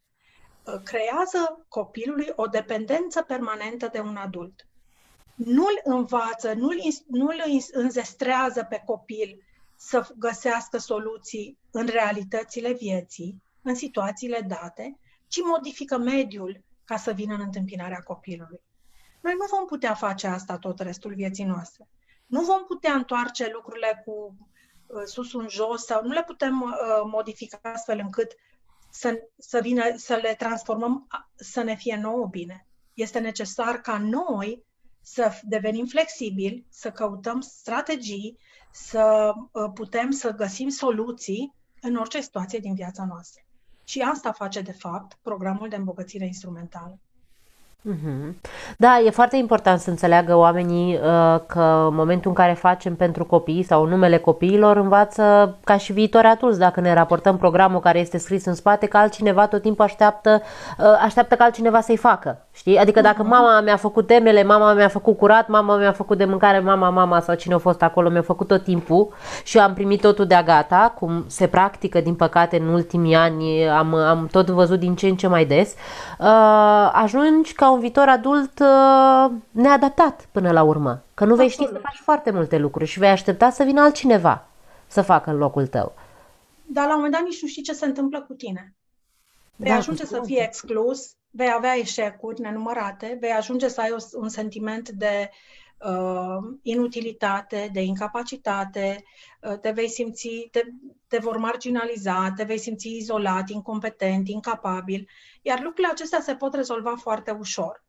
Speaker 2: Creează copilului o dependență permanentă de un adult. Nu-l învață, nu-l, nu-l înzestrează pe copil să găsească soluții în realitățile vieții, în situațiile date, ci modifică mediul ca să vină în întâmpinarea copilului. Noi nu vom putea face asta tot restul vieții noastre. Nu vom putea întoarce lucrurile cu uh, sus în jos sau nu le putem uh, modifica astfel încât să, să, vină, să le transformăm, să ne fie nouă bine. Este necesar ca noi să devenim flexibili, să căutăm strategii, să uh, putem să găsim soluții în orice situație din viața noastră. Și asta face, de fapt, programul de îmbogățire instrumentală.
Speaker 1: Mm-hmm. Da, e foarte important să înțeleagă oamenii uh, că în momentul în care facem pentru copii sau numele copiilor, învață ca și viitori adulți, dacă ne raportăm programul care este scris în spate, că altcineva tot timpul așteaptă, uh, așteaptă ca altcineva să-i facă. Știi? Adică dacă mama mi-a făcut temele, mama mi-a făcut curat, mama mi-a făcut de mâncare, mama, mama sau cine a fost acolo mi-a făcut tot timpul și eu am primit totul de-a gata, cum se practică din păcate în ultimii ani, am, am tot văzut din ce în ce mai des, uh, ajungi ca un viitor adult uh, neadaptat până la urmă. Că nu vei ști să faci foarte multe lucruri și vei aștepta să vină altcineva să facă în locul tău.
Speaker 2: Dar la un moment dat nici nu știi ce se întâmplă cu tine. Vei da, ajunge să fii exclus, vei avea eșecuri nenumărate, vei ajunge să ai un sentiment de uh, inutilitate, de incapacitate, uh, te vei simți, te, te vor marginaliza, te vei simți izolat, incompetent, incapabil, iar lucrurile acestea se pot rezolva foarte ușor.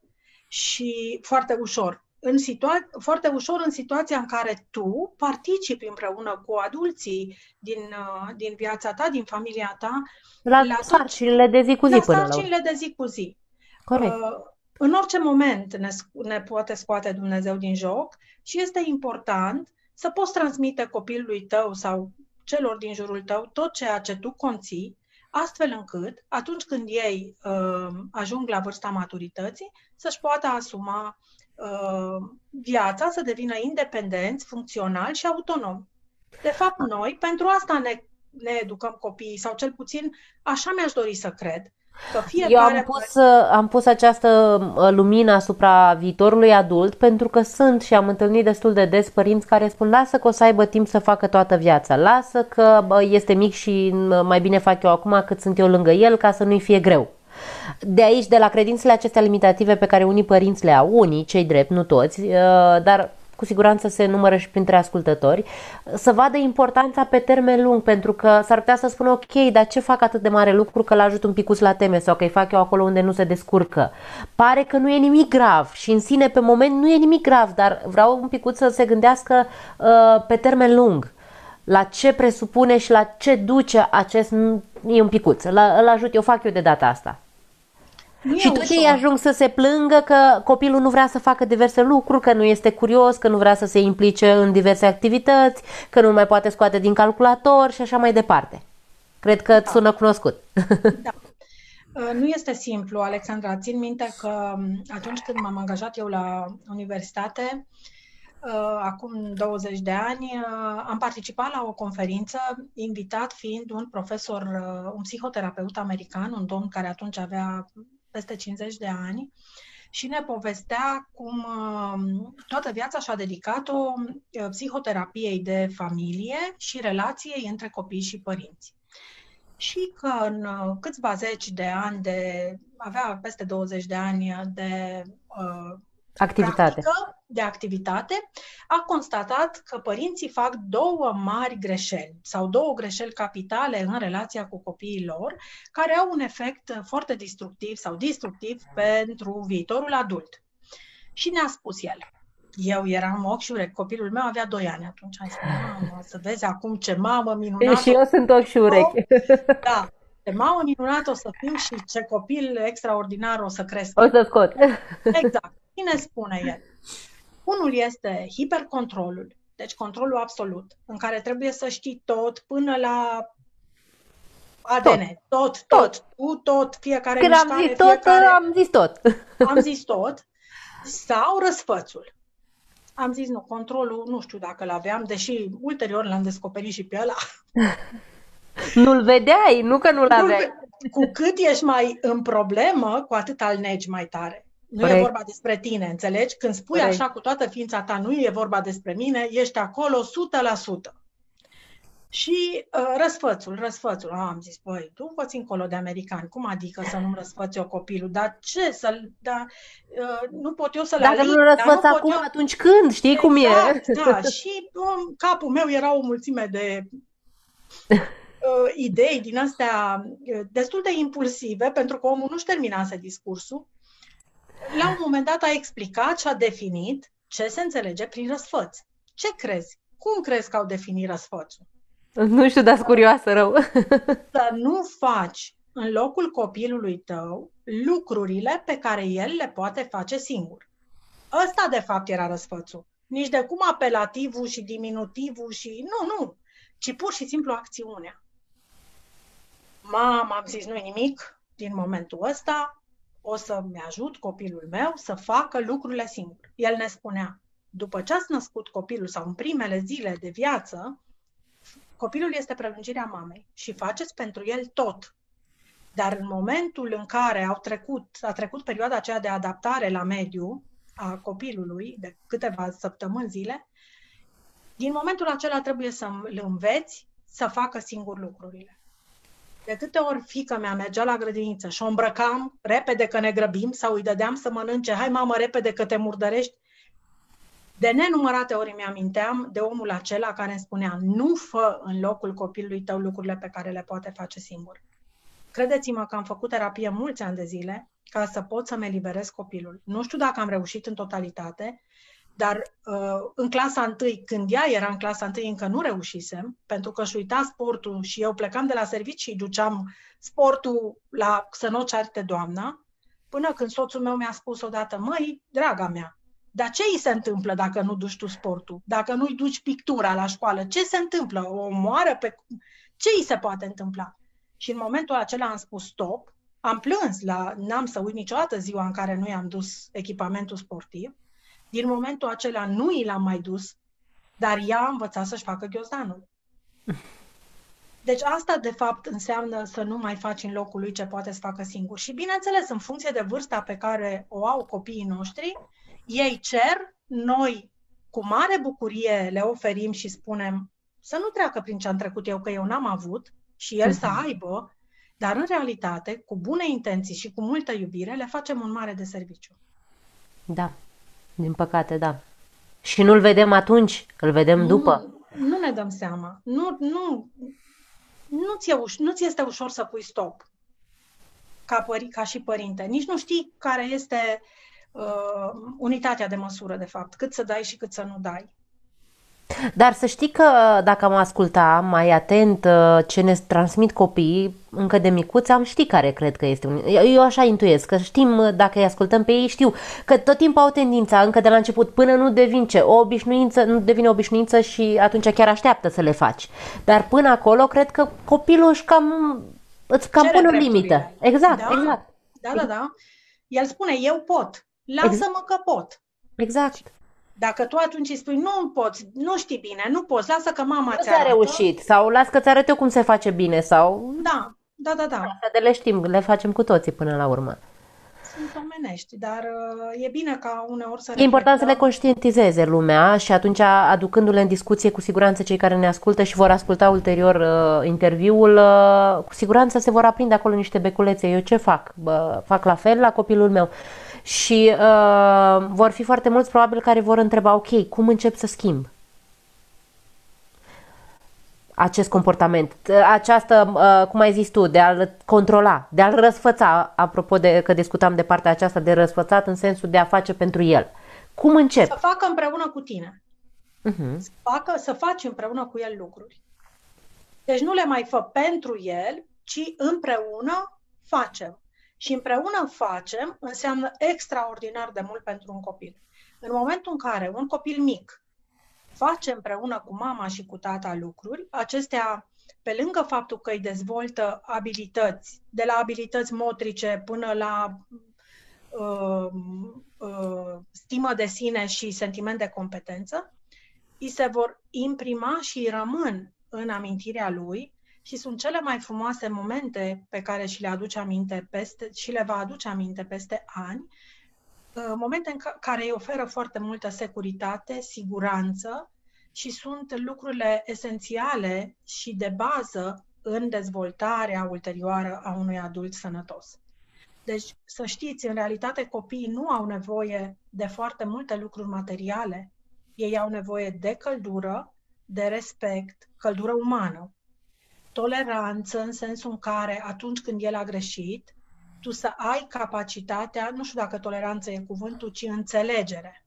Speaker 2: Și foarte ușor. În situa- foarte ușor în situația în care tu participi împreună cu adulții din, uh, din viața ta, din familia ta,
Speaker 1: la, la sarcinile de zi cu zi.
Speaker 2: La
Speaker 1: până
Speaker 2: sarcinile
Speaker 1: la
Speaker 2: de zi cu zi.
Speaker 1: Corect.
Speaker 2: Uh, în orice moment ne, ne poate scoate Dumnezeu din joc și este important să poți transmite copilului tău sau celor din jurul tău tot ceea ce tu conții, astfel încât, atunci când ei uh, ajung la vârsta maturității, să-și poată asuma uh, viața, să devină independenți, funcționali și autonomi. De fapt, noi, pentru asta ne, ne educăm copiii, sau cel puțin așa mi-aș dori să cred. Că fiecare...
Speaker 1: Eu am pus, am pus această lumină asupra viitorului adult pentru că sunt și am întâlnit destul de des părinți care spun lasă că o să aibă timp să facă toată viața, lasă că este mic și mai bine fac eu acum cât sunt eu lângă el ca să nu-i fie greu. De aici, de la credințele acestea limitative pe care unii părinți le au, unii, cei drept, nu toți, dar cu siguranță se numără și printre ascultători, să vadă importanța pe termen lung, pentru că s-ar putea să spună ok, dar ce fac atât de mare lucru că l-ajut un picuț la teme sau că îi fac eu acolo unde nu se descurcă. Pare că nu e nimic grav și în sine pe moment nu e nimic grav, dar vreau un picuț să se gândească uh, pe termen lung. La ce presupune și la ce duce acest, e un picuț, îl, îl ajut, eu fac eu de data asta. Nu și tot ei ajung să se plângă că copilul nu vrea să facă diverse lucruri, că nu este curios, că nu vrea să se implice în diverse activități, că nu mai poate scoate din calculator și așa mai departe. Cred că îți
Speaker 2: Da.
Speaker 1: sună cunoscut.
Speaker 2: Da. Nu este simplu, Alexandra. Țin minte că atunci când m-am angajat eu la universitate, acum douăzeci de ani, am participat la o conferință, invitat fiind un profesor, un psihoterapeut american, un domn care atunci avea peste cincizeci de ani, și ne povestea cum toată viața și-a dedicat-o psihoterapiei de familie și relației între copii și părinți. Și că în câțiva zeci de ani, de, avea peste douăzeci de ani de uh,
Speaker 1: activitate.
Speaker 2: practică, de activitate, a constatat că părinții fac două mari greșeli sau două greșeli capitale în relația cu copiii lor, care au un efect foarte destructiv sau destructiv pentru viitorul adult. Și ne-a spus el. Eu eram ochi și urechi. Copilul meu avea doi ani atunci. Am zis, mamă, să vezi acum ce mamă minunată.
Speaker 1: Și eu sunt ochi și urechi.
Speaker 2: Da. Ce mamă minunată o să fiu și ce copil extraordinar o să cresc.
Speaker 1: O să scot.
Speaker 2: Exact. Cine spune el? Unul este hipercontrolul, deci controlul absolut, în care trebuie să știi tot până la A D N. Tot, tot, tot, tot, tot fiecare
Speaker 1: Când
Speaker 2: mișcare,
Speaker 1: am zis tot,
Speaker 2: fiecare...
Speaker 1: am zis tot.
Speaker 2: Am zis tot. Sau răsfățul. Am zis nu, controlul, nu știu dacă l-aveam, deși ulterior l-am descoperit și pe ăla.
Speaker 1: Nu-l vedeai, nu că nu-l aveai.
Speaker 2: Cu cât ești mai în problemă, cu atât al negi mai tare. Nu Corect. E vorba despre tine, înțelegi? Când spui Corect. Așa cu toată ființa ta, nu e vorba despre mine, ești acolo o sută la sută. Și uh, răsfățul, răsfățul. Ah, am zis, băi, tu vă țin colo de americani. Cum adică să nu-mi răsfăți eu copilul? Dar ce? Să, da, uh, nu pot eu să-l
Speaker 1: Dacă
Speaker 2: aling,
Speaker 1: nu răsfăți acum, eu... atunci când? Știi exact, cum e?
Speaker 2: Da, și um, capul meu era o mulțime de uh, idei din astea uh, destul de impulsive, pentru că omul nu-și terminase discursul. La un moment dat a explicat și a definit ce se înțelege prin răsfăț. Ce crezi? Cum crezi că au definit răsfățul?
Speaker 1: Nu știu, dar-s curioasă rău.
Speaker 2: Să nu faci în locul copilului tău lucrurile pe care el le poate face singur. Ăsta, de fapt, era răsfățul. Nici de cum apelativul și diminutivul și... Nu, nu. Ci pur și simplu acțiunea. Mama, am zis, nu-i nimic din momentul ăsta. O să-mi ajut copilul meu să facă lucrurile singur. El ne spunea, după ce ați născut copilul sau în primele zile de viață, copilul este prelungirea mamei și faceți pentru el tot. Dar în momentul în care au trecut, a trecut perioada aceea de adaptare la mediu a copilului, de câteva săptămâni zile, din momentul acela trebuie să îl înveți să facă singur lucrurile. De câte ori fiica mea mergea la grădiniță și o îmbrăcam repede că ne grăbim sau îi dădeam să mănânce, hai mamă repede că te murdărești, de nenumărate ori mi-aminteam de omul acela care îmi spunea, nu fă în locul copilului tău lucrurile pe care le poate face singur. Credeți-mă că am făcut terapie mulți ani de zile ca să pot să-mi eliberez copilul. Nu știu dacă am reușit în totalitate, dar uh, în clasa întâi, când ea era în clasa întâi, încă nu reușisem, pentru că își uita sportul și eu plecam de la serviciu și îi duceam sportul la să nu certe doamna, până când soțul meu mi-a spus odată, măi, draga mea, dar ce îi se întâmplă dacă nu duci tu sportul? Dacă nu-i duci pictura la școală? Ce se întâmplă? O omoară pe... Ce îi se poate întâmpla? Și în momentul acela am spus stop, am plâns, la... n-am să uit niciodată ziua în care nu i-am dus echipamentul sportiv. Din momentul acela nu i l-am mai dus, dar ea a învățat să-și facă ghiozdanul. Deci asta, de fapt, înseamnă să nu mai faci în locul lui ce poate să facă singur. Și, bineînțeles, în funcție de vârsta pe care o au copiii noștri, ei cer, noi cu mare bucurie le oferim și spunem să nu treacă prin ce am trecut eu, că eu n-am avut, și el uh-huh. să aibă, dar în realitate, cu bune intenții și cu multă iubire, le facem un mare deserviciu.
Speaker 1: Da, din păcate, da. Și nu-l vedem atunci, îl vedem
Speaker 2: Nu,
Speaker 1: după.
Speaker 2: nu ne dăm seama. Nu, nu, nu ți-e uș- nu ți este ușor să pui stop ca, pări, ca și părinte. Nici nu știi care este uh, unitatea de măsură, de fapt, cât să dai și cât să nu dai.
Speaker 1: Dar să știi că dacă am asculta mai atent uh, ce ne transmit copiii încă de micuți, am ști care cred că este un... Eu, eu așa intuiesc, că știm, uh, dacă îi ascultăm pe ei, știu că tot timpul au tendința, încă de la început, până nu devin ce, o obișnuință, nu devine obișnuință și atunci chiar așteaptă să le faci. Dar până acolo, cred că copilul își cam, îți cam
Speaker 2: Cere
Speaker 1: pune o limită.
Speaker 2: drepturile.
Speaker 1: Exact,
Speaker 2: Da,
Speaker 1: exact,
Speaker 2: da, da, da. El spune, eu pot.
Speaker 1: exact,
Speaker 2: Lasă-mă că pot.
Speaker 1: exact.
Speaker 2: Dacă tu atunci îi spui, nu poți, nu știi bine, nu poți, lasă că mama
Speaker 1: Nu
Speaker 2: ți
Speaker 1: ți-a
Speaker 2: arată.
Speaker 1: reușit sau las că ți-arăt eu cum se face bine sau...
Speaker 2: Da, da, da, da.
Speaker 1: Asta de le știm, le facem cu toții până la urmă.
Speaker 2: Sunt omenești, dar uh, e bine ca uneori să
Speaker 1: E important să le
Speaker 2: reflectăm.
Speaker 1: conștientizeze lumea și atunci aducându-le în discuție cu siguranță cei care ne ascultă și vor asculta ulterior uh, interviul, uh, cu siguranță se vor aprinde acolo niște beculețe. Eu ce fac? Bă, fac la fel la copilul meu. Și uh, vor fi foarte mulți probabil care vor întreba, ok, cum încep să schimb acest comportament, această, uh, cum ai zis tu, de a-l controla, de a-l răsfăța, apropo de că discutam de partea aceasta de răsfățat în sensul de a face pentru el. Cum
Speaker 2: Să
Speaker 1: încep?
Speaker 2: facă împreună cu tine.
Speaker 1: Uh-huh.
Speaker 2: Să, facă, să faci împreună cu el lucruri. Deci nu le mai fă pentru el, ci împreună facem. Și împreună facem înseamnă extraordinar de mult pentru un copil. În momentul în care un copil mic face împreună cu mama și cu tata lucruri, acestea, pe lângă faptul că îi dezvoltă abilități, de la abilități motrice până la uh, uh, stimă de sine și sentiment de competență, îi se vor imprima și rămân în amintirea lui și sunt cele mai frumoase momente pe care și le aduce aminte peste, și le va aduce aminte peste ani, momente în care îi oferă foarte multă securitate, siguranță și sunt lucrurile esențiale și de bază în dezvoltarea ulterioară a unui adult sănătos. Deci, să știți, în realitate copiii nu au nevoie de foarte multe lucruri materiale. Ei au nevoie de căldură, de respect, căldură umană, toleranță în sensul în care atunci când el a greșit, tu să ai capacitatea, nu știu dacă toleranță e cuvântul, ci înțelegere.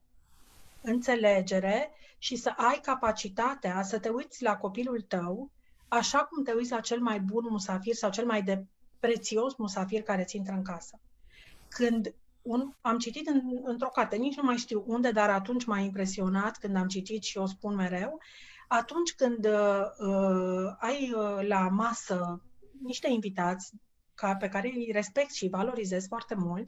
Speaker 2: Înțelegere și să ai capacitatea să te uiți la copilul tău așa cum te uiți la cel mai bun musafir sau cel mai de prețios musafir care ți intră în casă. Când un, am citit în, într-o carte, nici nu mai știu unde, dar atunci m-a impresionat când am citit și o spun mereu, atunci când uh, ai uh, la masă niște invitați ca, pe care îi respect și îi valorizez foarte mult,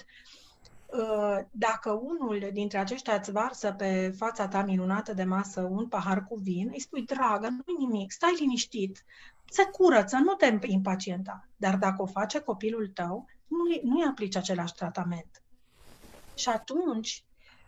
Speaker 2: uh, dacă unul dintre aceștia îți varsă pe fața ta minunată de masă un pahar cu vin, îi spui, dragă, nu-i nimic, stai liniștit, se curăță, nu te impacienta. Dar dacă o face copilul tău, nu-i, nu-i aplici același tratament. Și atunci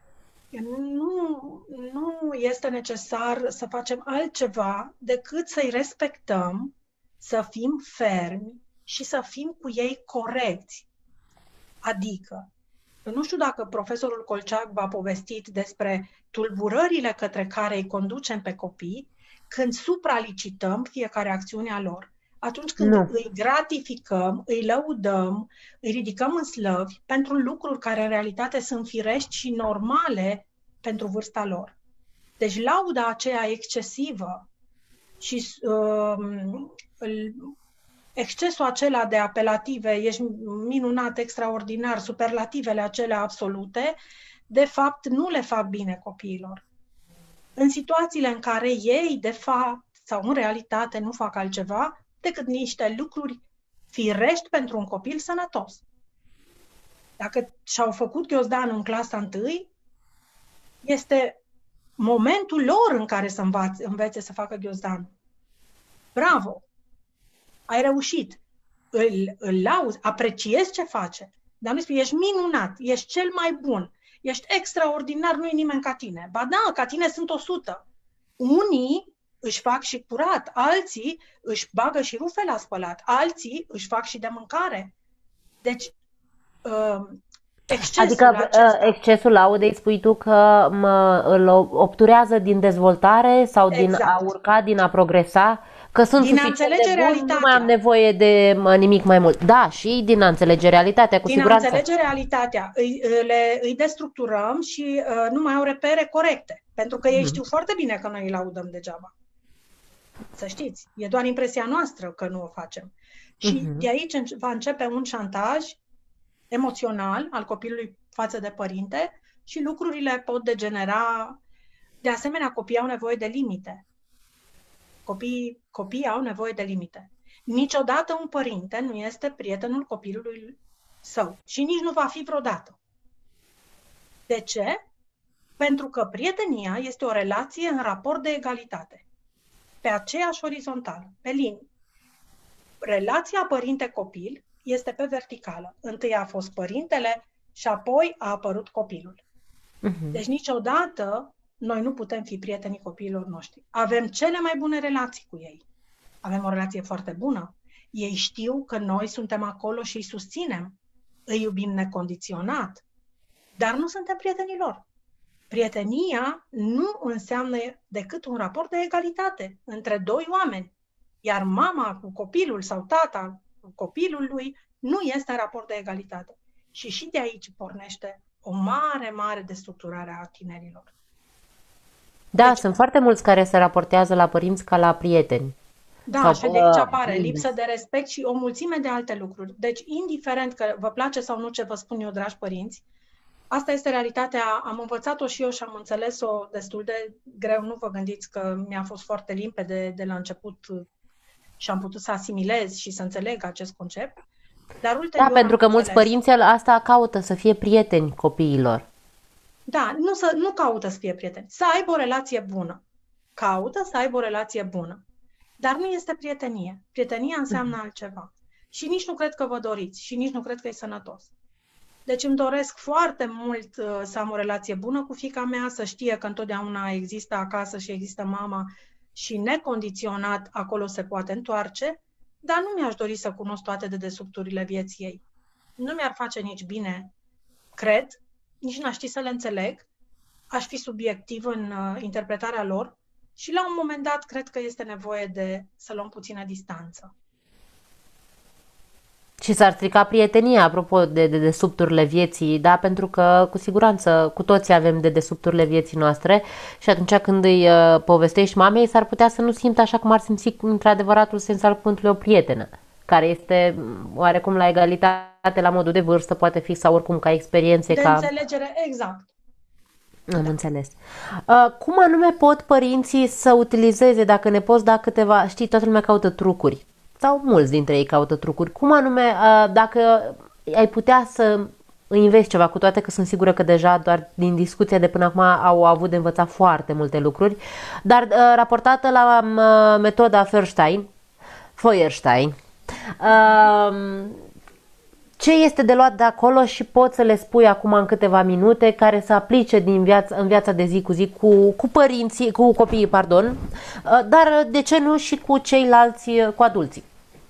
Speaker 2: nu, nu este necesar să facem altceva decât să-i respectăm, să fim fermi și să fim cu ei corecți. Adică, nu știu dacă profesorul Colceac v-a povestit despre tulburările către care îi conducem pe copii când supralicităm fiecare acțiune a lor. Atunci când
Speaker 1: Nu.
Speaker 2: îi gratificăm, îi lăudăm, îi ridicăm în slăvi pentru lucruri care în realitate sunt firești și normale pentru vârsta lor. Deci lauda aceea excesivă și uh, excesul acela de apelative, ești minunat, extraordinar, superlativele acelea absolute, de fapt nu le fac bine copiilor. În situațiile în care ei, de fapt, sau în realitate, nu fac altceva decât niște lucruri firești pentru un copil sănătos. Dacă și-au făcut ghiozdanul în clasa întâi, este momentul lor în care să învațe, învețe să facă ghiozdanul. Bravo! Ai reușit! Îl, îl lauzi, apreciezi ce face. Dar nu spui, ești minunat, ești cel mai bun, ești extraordinar, nu e nimeni ca tine. Ba da, ca tine sunt o sută. Unii își fac și curat, alții își bagă și rufe la spălat, alții își fac și de mâncare. Deci, Excesul
Speaker 1: Adică uh,
Speaker 2: acesta,
Speaker 1: excesul laudei spui tu că mă, îl obturează din dezvoltare sau din a
Speaker 2: exact,
Speaker 1: urca, din a progresa, că sunt
Speaker 2: din a
Speaker 1: suficient de
Speaker 2: înțelege
Speaker 1: bun, nu mai am
Speaker 2: realitatea.
Speaker 1: nevoie de mă, nimic mai mult. Da, și din a înțelege realitatea, cu
Speaker 2: Din a
Speaker 1: siguranță.
Speaker 2: înțelege realitatea, îi, le, îi destructurăm și uh, nu mai au repere corecte. Pentru că ei
Speaker 1: Mhm.
Speaker 2: știu foarte bine că noi îi laudăm degeaba. Să știți, e doar impresia noastră că nu o facem. Și de
Speaker 1: Mhm.
Speaker 2: aici va începe un șantaj emoțional al copilului față de părinte și lucrurile pot degenera. De asemenea, copiii au nevoie de limite. Copiii, copiii au nevoie de limite. Niciodată un părinte nu este prietenul copilului său și nici nu va fi vreodată. De ce? Pentru că prietenia este o relație în raport de egalitate, pe aceeași orizontală, pe linii. Relația părinte-copil este pe verticală. Întâi a fost părintele și apoi a apărut copilul.
Speaker 1: Mhm.
Speaker 2: Deci niciodată noi nu putem fi prietenii copiilor noștri. Avem cele mai bune relații cu ei. Avem o relație foarte bună. Ei știu că noi suntem acolo și îi susținem. Îi iubim necondiționat. Dar nu suntem prietenii lor. Prietenia nu înseamnă decât un raport de egalitate între doi oameni. Iar mama cu copilul sau tata cu copilul lui nu este în raport de egalitate. Și și de aici pornește o mare, mare destructurare a tinerilor.
Speaker 1: Da,
Speaker 2: Deci,
Speaker 1: sunt foarte mulți care se raportează la părinți ca la prieteni.
Speaker 2: da,
Speaker 1: Sau,
Speaker 2: și de aici
Speaker 1: uh,
Speaker 2: apare
Speaker 1: invers.
Speaker 2: lipsă de respect și o mulțime de alte lucruri. Deci, indiferent că vă place sau nu ce vă spun eu, dragi părinți, asta este realitatea, am învățat-o și eu și am înțeles-o destul de greu. Nu vă gândiți că mi-a fost foarte limpede de la început și am putut să asimilez și să înțeleg acest concept, dar
Speaker 1: Da,
Speaker 2: ulterior am
Speaker 1: pentru că mulți
Speaker 2: înțeles.
Speaker 1: părinți asta caută, să fie prieteni copiilor.
Speaker 2: Da, nu, să, nu caută să fie prieteni, să aibă o relație bună. Caută să aibă o relație bună. Dar nu este prietenie. Prietenia înseamnă altceva. Și nici nu cred că vă doriți și nici nu cred că e sănătos. Deci îmi doresc foarte mult uh, să am o relație bună cu fiica mea, să știe că întotdeauna există acasă și există mama și necondiționat acolo se poate întoarce, dar nu mi-aș dori să cunosc toate dedesubturile vieții ei. Nu mi-ar face nici bine, cred, nici n-aș ști să le înțeleg, aș fi subiectiv în uh, interpretarea lor și la un moment dat cred că este nevoie de să luăm puțină distanță.
Speaker 1: Și s-ar strica prietenia, apropo de dedesubturile vieții, da, pentru că cu siguranță cu toții avem dedesubturile vieții noastre și atunci când îi uh, povestești mamei, s-ar putea să nu simtă așa cum ar simți într-adevăratul sens al cuvântului o prietenă, care este mm, oarecum la egalitate la modul de vârstă, poate fi sau oricum ca experiențe,
Speaker 2: De
Speaker 1: ca...
Speaker 2: înțelegere, exact.
Speaker 1: Am
Speaker 2: Da.
Speaker 1: înțeles. Uh, cum anume pot părinții să utilizeze, dacă ne poți da câteva, știi, toată lumea caută trucuri, sau mulți dintre ei caută trucuri, cum anume, uh, dacă ai putea să îi înveți ceva, cu toate că sunt sigură că deja doar din discuția de până acum au avut de învățat foarte multe lucruri, dar uh, raportată la uh, metoda Feuerstein, Feuerstein, uh, ce este de luat de acolo și poți să le spui acum în câteva minute care să aplice din viața, în viața de zi cu zi cu, cu părinții, cu copiii, pardon, dar de ce nu și cu ceilalți, cu adulții?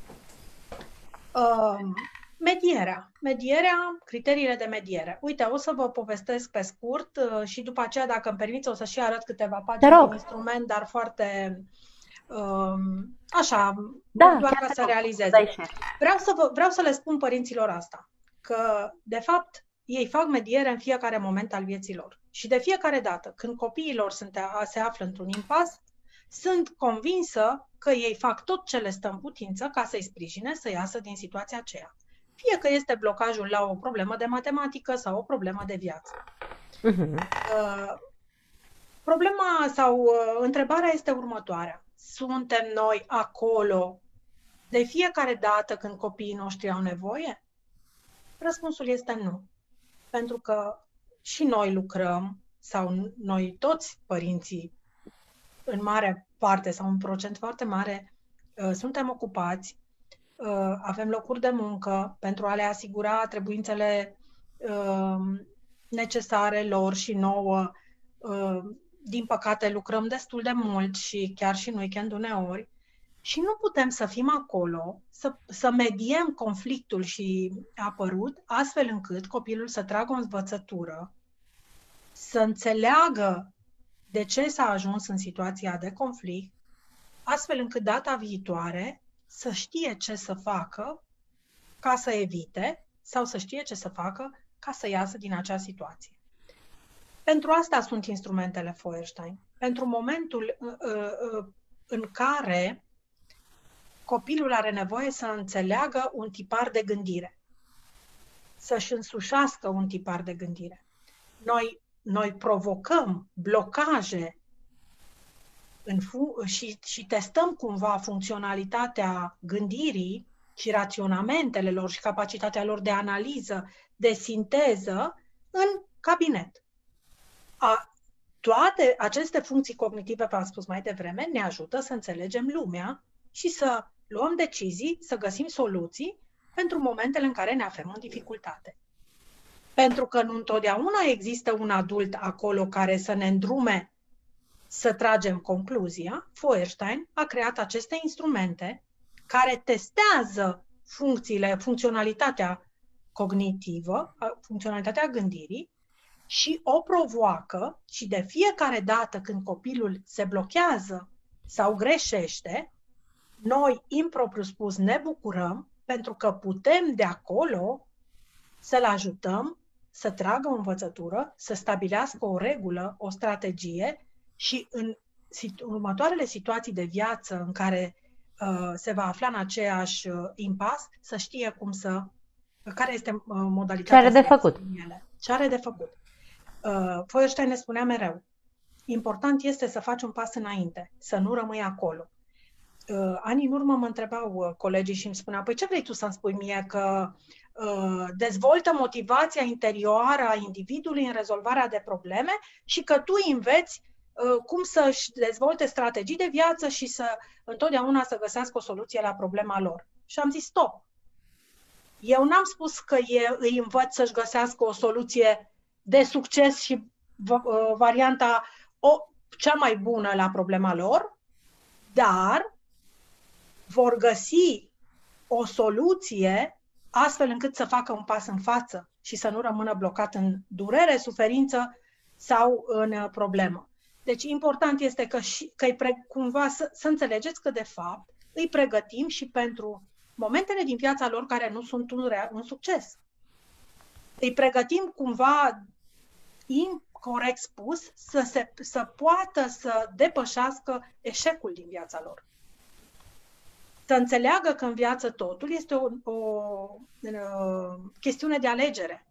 Speaker 2: Uh, medierea. Medierea, criteriile de mediere. Uite, o să vă povestesc pe scurt uh, și după aceea, dacă îmi permiți, o să și arăt câteva
Speaker 1: Te
Speaker 2: pagini din
Speaker 1: rog.
Speaker 2: instrument, dar foarte uh, așa,
Speaker 1: Da,
Speaker 2: doar
Speaker 1: chiar
Speaker 2: ca
Speaker 1: te
Speaker 2: să
Speaker 1: rog,
Speaker 2: realizeze.
Speaker 1: dai share.
Speaker 2: Vreau să, vă, vreau să le spun părinților asta, că, de fapt, ei fac mediere în fiecare moment al vieții lor. Și de fiecare dată, când copiii lor sunt, se află într-un impas, sunt convinsă că ei fac tot ce le stă în putință ca să-i sprijine să iasă din situația aceea. Fie că este blocajul la o problemă de matematică sau o problemă de viață.
Speaker 1: Uh-huh.
Speaker 2: Uh, problema sau uh, întrebarea este următoarea. Suntem noi acolo de fiecare dată când copiii noștri au nevoie? Răspunsul este nu. Pentru că și noi lucrăm, sau noi toți părinții, în mare parte sau un procent foarte mare, uh, suntem ocupați, uh, avem locuri de muncă pentru a le asigura trebuințele uh, necesare lor și nouă. Uh, din păcate lucrăm destul de mult și chiar și în weekend uneori. Și nu putem să fim acolo, să, să mediem conflictul și apărut, astfel încât copilul să tragă o învățătură, să înțeleagă de ce s-a ajuns în situația de conflict, astfel încât data viitoare să știe ce să facă ca să evite sau să știe ce să facă ca să iasă din acea situație. Pentru asta sunt instrumentele Feuerstein. Pentru momentul uh, uh, în care copilul are nevoie să înțeleagă un tipar de gândire, să-și însușească un tipar de gândire. Noi, noi provocăm blocaje în fu- și, și testăm cumva funcționalitatea gândirii și raționamentele lor și capacitatea lor de analiză, de sinteză în cabinet. A, toate aceste funcții cognitive, v-am spus mai devreme, ne ajută să înțelegem lumea și să luăm decizii, să găsim soluții pentru momentele în care ne aflăm în dificultate. Pentru că nu întotdeauna există un adult acolo care să ne îndrume să tragem concluzia. Feuerstein a creat aceste instrumente care testează funcțiile, funcționalitatea cognitivă, funcționalitatea gândirii și o provoacă și de fiecare dată când copilul se blochează sau greșește, noi, impropriu spus, ne bucurăm pentru că putem de acolo să-l ajutăm să tragă o învățătură, să stabilească o regulă, o strategie și în următoarele situații de viață în care uh, se va afla în aceeași uh, impas, să știe cum să, care este uh, modalitatea.
Speaker 1: Ce are de făcut.
Speaker 2: Ce are de făcut. Uh, Feuerstein ne spunea mereu, important este să faci un pas înainte, să nu rămâi acolo. Uh, ani în urmă mă întrebau uh, colegii și îmi spuneau, păi ce vrei tu să-mi spui mie, că uh, dezvoltă motivația interioară a individului în rezolvarea de probleme și că tu înveți uh, cum să-și dezvolte strategii de viață și să întotdeauna să găsească o soluție la problema lor. Și am zis, stop! Eu n-am spus că e, îi învăț să-și găsească o soluție de succes și uh, varianta o, cea mai bună la problema lor, dar vor găsi o soluție astfel încât să facă un pas în față și să nu rămână blocat în durere, suferință sau în problemă. Deci important este că, și, că îi pre, cumva să, să înțelegeți că de fapt îi pregătim și pentru momentele din viața lor care nu sunt un, un succes. Îi pregătim cumva, incorect spus, să, se, să poată să depășească eșecul din viața lor. Să înțeleagă că în viață totul este o, o, o chestiune de alegere.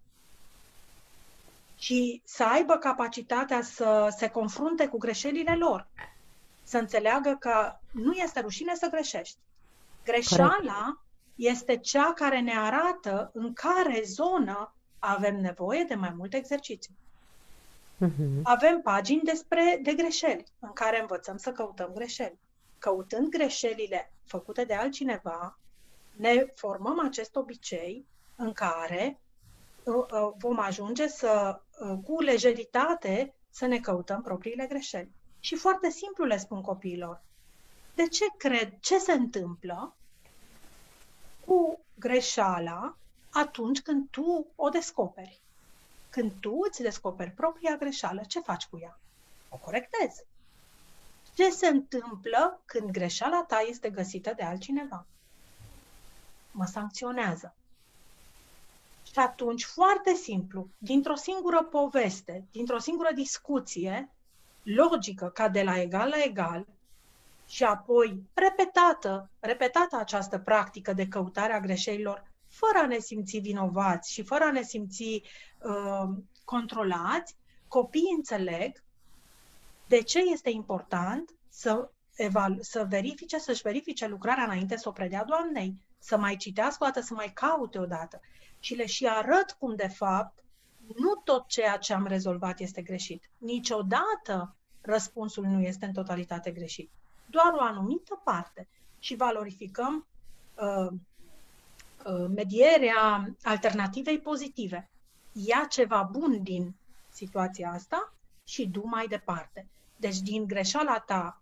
Speaker 2: Și să aibă capacitatea să se confrunte cu greșelile lor. Să înțeleagă că nu este rușine să greșești. Greșeala Corect. Este cea care ne arată în care zonă avem nevoie de mai mult exercițiu. Uh-huh. Avem pagini despre de greșeli, în care învățăm să căutăm greșeli. Căutând greșelile făcute de altcineva, ne formăm acest obicei în care uh, vom ajunge să, uh, cu lejeritate, să ne căutăm propriile greșeli. Și foarte simplu le spun copiilor. De ce cred? Ce se întâmplă cu greșeala atunci când tu o descoperi? Când tu îți descoperi propria greșeală, ce faci cu ea? O corectezi. Ce se întâmplă când greșeala ta este găsită de altcineva? Mă sancționează. Și atunci, foarte simplu, dintr-o singură poveste, dintr-o singură discuție, logică, ca de la egal la egal, și apoi repetată, repetată această practică de căutare a greșelilor, fără a ne simți vinovați și fără a ne simți uh, controlați, copiii înțeleg de ce este important să, evalu- să verifice, să-și verifice lucrarea înainte să o predea doamnei, să mai citească o dată, să mai caute o dată. Și le și arăt cum, de fapt, nu tot ceea ce am rezolvat este greșit. Niciodată răspunsul nu este în totalitate greșit. Doar o anumită parte. Și valorificăm uh, uh, medierea alternativei pozitive. Ia ceva bun din situația asta și du mai departe. Deci din greșeala ta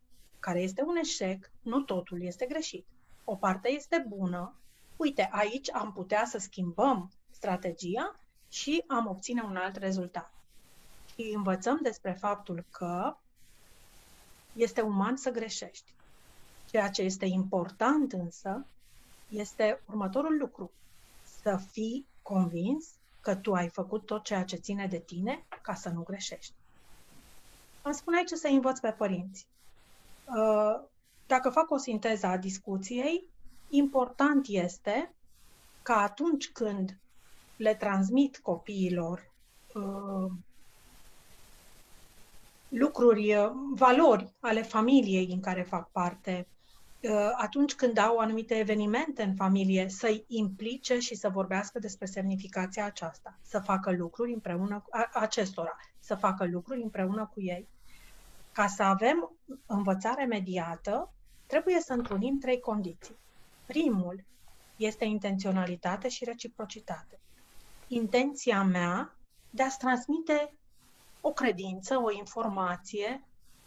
Speaker 2: care este un eșec, nu totul este greșit. O parte este bună. Uite, aici am putea să schimbăm strategia și am obține un alt rezultat. Și învățăm despre faptul că este uman să greșești. Ceea ce este important însă este următorul lucru. Să fii convins că tu ai făcut tot ceea ce ține de tine ca să nu greșești. Îmi spuneai ce să învăț pe părinți. Dacă fac o sinteză a discuției, important este că atunci când le transmit copiilor uh, lucruri, valori ale familiei în care fac parte, uh, atunci când au anumite evenimente în familie, să-i implice și să vorbească despre semnificația aceasta, să facă lucruri împreună cu a, acestora, să facă lucruri împreună cu ei. Ca să avem învățare mediată, trebuie să întrunim trei condiții. Primul este intenționalitate și reciprocitate. Intenția mea de a-ți transmite o credință, o informație,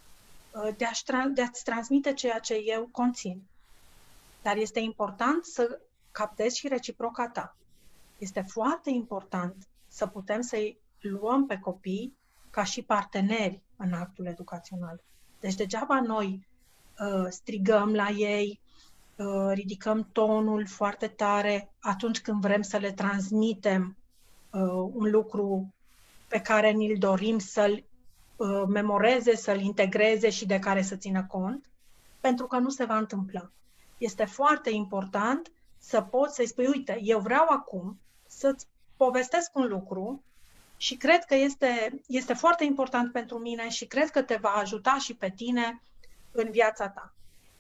Speaker 2: de, a-și tra- de a-ți transmite ceea ce eu conțin. Dar este important să captezi și reciproca ta. Este foarte important să putem să-i luăm pe copii ca și parteneri în actul educațional. Deci degeaba noi uh, strigăm la ei, uh, ridicăm tonul foarte tare atunci când vrem să le transmitem uh, un lucru pe care ni-l dorim să-l uh, memoreze, să-l integreze și de care să țină cont, pentru că nu se va întâmpla. Este foarte important să poți să-i spui, uite, eu vreau acum să-ți povestesc un lucru și cred că este, este foarte important pentru mine și cred că te va ajuta și pe tine în viața ta.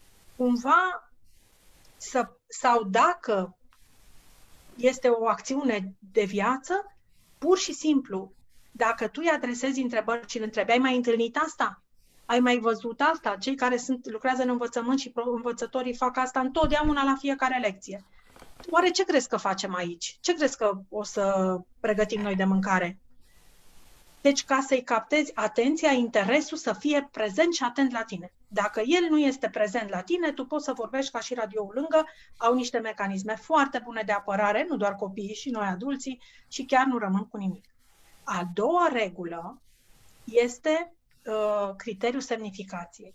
Speaker 2: Cumva, să, sau dacă este o acțiune de viață, pur și simplu, dacă tu îi adresezi întrebări și îl întrebi, ai mai întâlnit asta? Ai mai văzut asta? Cei care sunt, lucrează în învățământ și învățătorii fac asta întotdeauna la fiecare lecție. Oare ce crezi că facem aici? Ce crezi că o să pregătim noi de mâncare? Deci ca să-i captezi atenția, interesul să fie prezent și atent la tine. Dacă el nu este prezent la tine, tu poți să vorbești ca și radioul lângă, au niște mecanisme foarte bune de apărare, nu doar copiii, și noi adulții, și chiar nu rămân cu nimic. A doua regulă este uh, criteriul semnificației.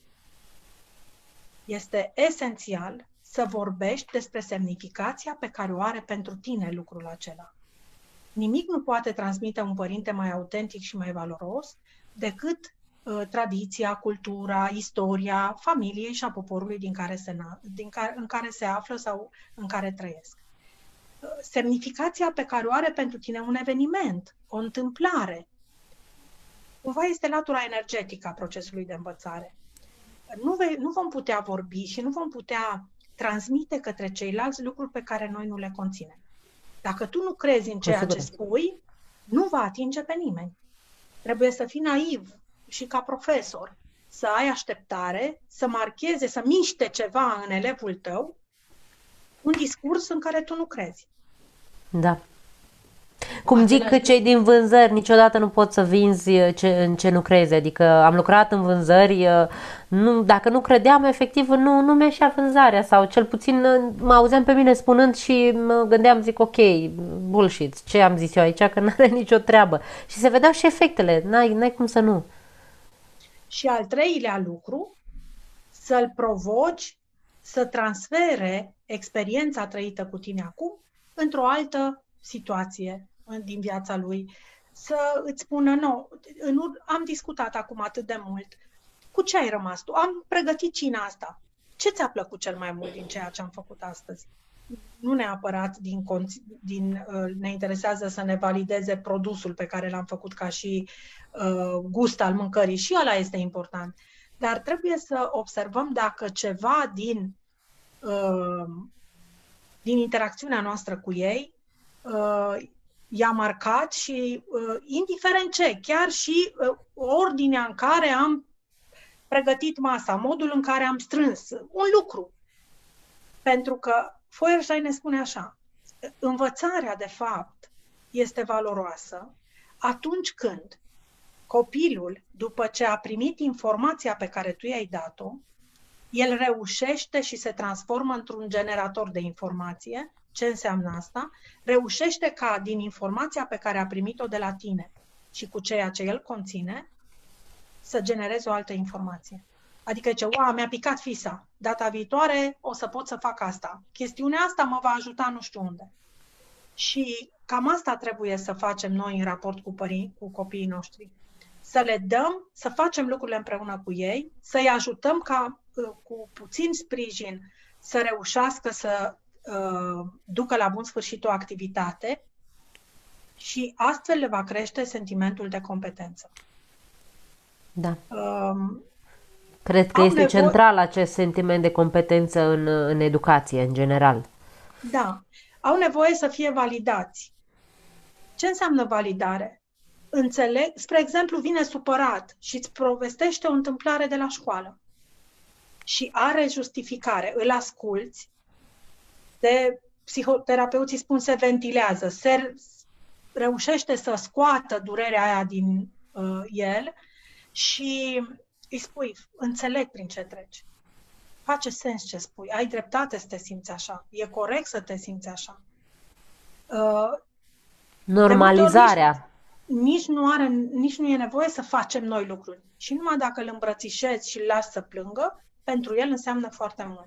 Speaker 2: Este esențial să vorbești despre semnificația pe care o are pentru tine lucrul acela. Nimic nu poate transmite un părinte mai autentic și mai valoros decât uh, tradiția, cultura, istoria familiei și a poporului din care se, din care, în care se află sau în care trăiesc. Uh, semnificația pe care o are pentru tine un eveniment, o întâmplare, cumva este latura energetică a procesului de învățare. Nu, vei, nu vom putea vorbi și nu vom putea transmite către ceilalți lucruri pe care noi nu le conținem. Dacă tu nu crezi în ceea ce spui, nu va atinge pe nimeni. Trebuie să fii naiv și ca profesor, să ai așteptare, să marcheze, să miște ceva în elevul tău, un discurs în care tu nu crezi.
Speaker 1: Da. Cum zic că cei din vânzări, niciodată nu poți să vinzi ce, în ce nu crezi. Adică am lucrat în vânzări, nu, dacă nu credeam, efectiv nu, nu mi-aș vânzarea. Sau cel puțin mă auzeam pe mine spunând și mă gândeam, zic, ok, bullshit, ce am zis eu aici, că n-are nicio treabă. Și se vedeau și efectele, n-ai, n-ai cum să nu.
Speaker 2: Și al treilea lucru, să-l provoci să transfere experiența trăită cu tine acum într-o altă situație din viața lui, să îți spună, nu, am discutat acum atât de mult, cu ce ai rămas tu? Am pregătit cina asta. Ce ți-a plăcut cel mai mult din ceea ce am făcut astăzi? Nu neapărat din, din ne interesează să ne valideze produsul pe care l-am făcut ca și uh, gust al mâncării, și ăla este important. Dar trebuie să observăm dacă ceva din, uh, din interacțiunea noastră cu ei uh, i-a marcat și, uh, indiferent ce, chiar și uh, ordinea în care am pregătit masa, modul în care am strâns, un lucru. Pentru că Feuerstein ne spune așa, învățarea, de fapt, este valoroasă atunci când copilul, după ce a primit informația pe care tu i-ai dat-o, El reușește și se transformă într-un generator de informație. Ce înseamnă asta? Reușește ca din informația pe care a primit-o de la tine și cu ceea ce el conține, să genereze o altă informație. Adică ce, wow, mi-a picat fisa, data viitoare o să pot să fac asta. Chestiunea asta mă va ajuta nu știu unde. Și cam asta trebuie să facem noi în raport cu, părinți, cu copiii noștri. Să le dăm, să facem lucrurile împreună cu ei, să-i ajutăm ca cu puțin sprijin să reușească să uh, ducă la bun sfârșit o activitate și astfel le va crește sentimentul de competență.
Speaker 1: Da.
Speaker 2: Um,
Speaker 1: Cred că este nevo- central acest sentiment de competență în, în educație, în general.
Speaker 2: Da. Au nevoie să fie validați. Ce înseamnă validare? Înțeleg, spre exemplu, vine supărat și îți povestește o întâmplare de la școală și are justificare, îl asculți, de psihoterapeuții spun se ventilează, se reușește să scoată durerea aia din uh, el și îi spui, înțeleg prin ce treci. Face sens ce spui, ai dreptate să te simți așa, e corect să te simți așa. Uh,
Speaker 1: Normalizarea.
Speaker 2: Nici, nici, nu are, nici nu e nevoie să facem noi lucruri. Și numai dacă îl îmbrățișezi și îl lași să plângă, pentru el înseamnă foarte mult.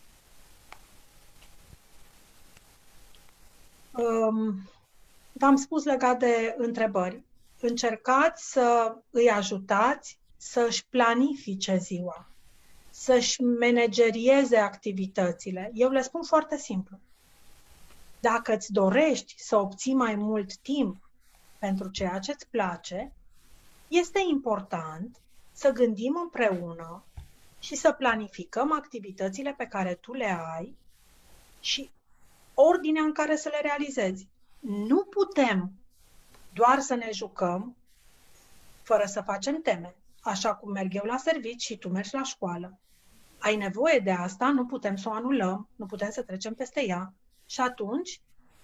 Speaker 2: Um, v-am spus legat de întrebări. Încercați să îi ajutați să-și planifice ziua, să-și managerieze activitățile. Eu le spun foarte simplu. Dacă îți dorești să obții mai mult timp pentru ceea ce îți place, este important să gândim împreună și să planificăm activitățile pe care tu le ai și ordinea în care să le realizezi. Nu putem doar să ne jucăm fără să facem teme, așa cum merg eu la serviciu și tu mergi la școală. Ai nevoie de asta, nu putem să o anulăm, nu putem să trecem peste ea. Și atunci,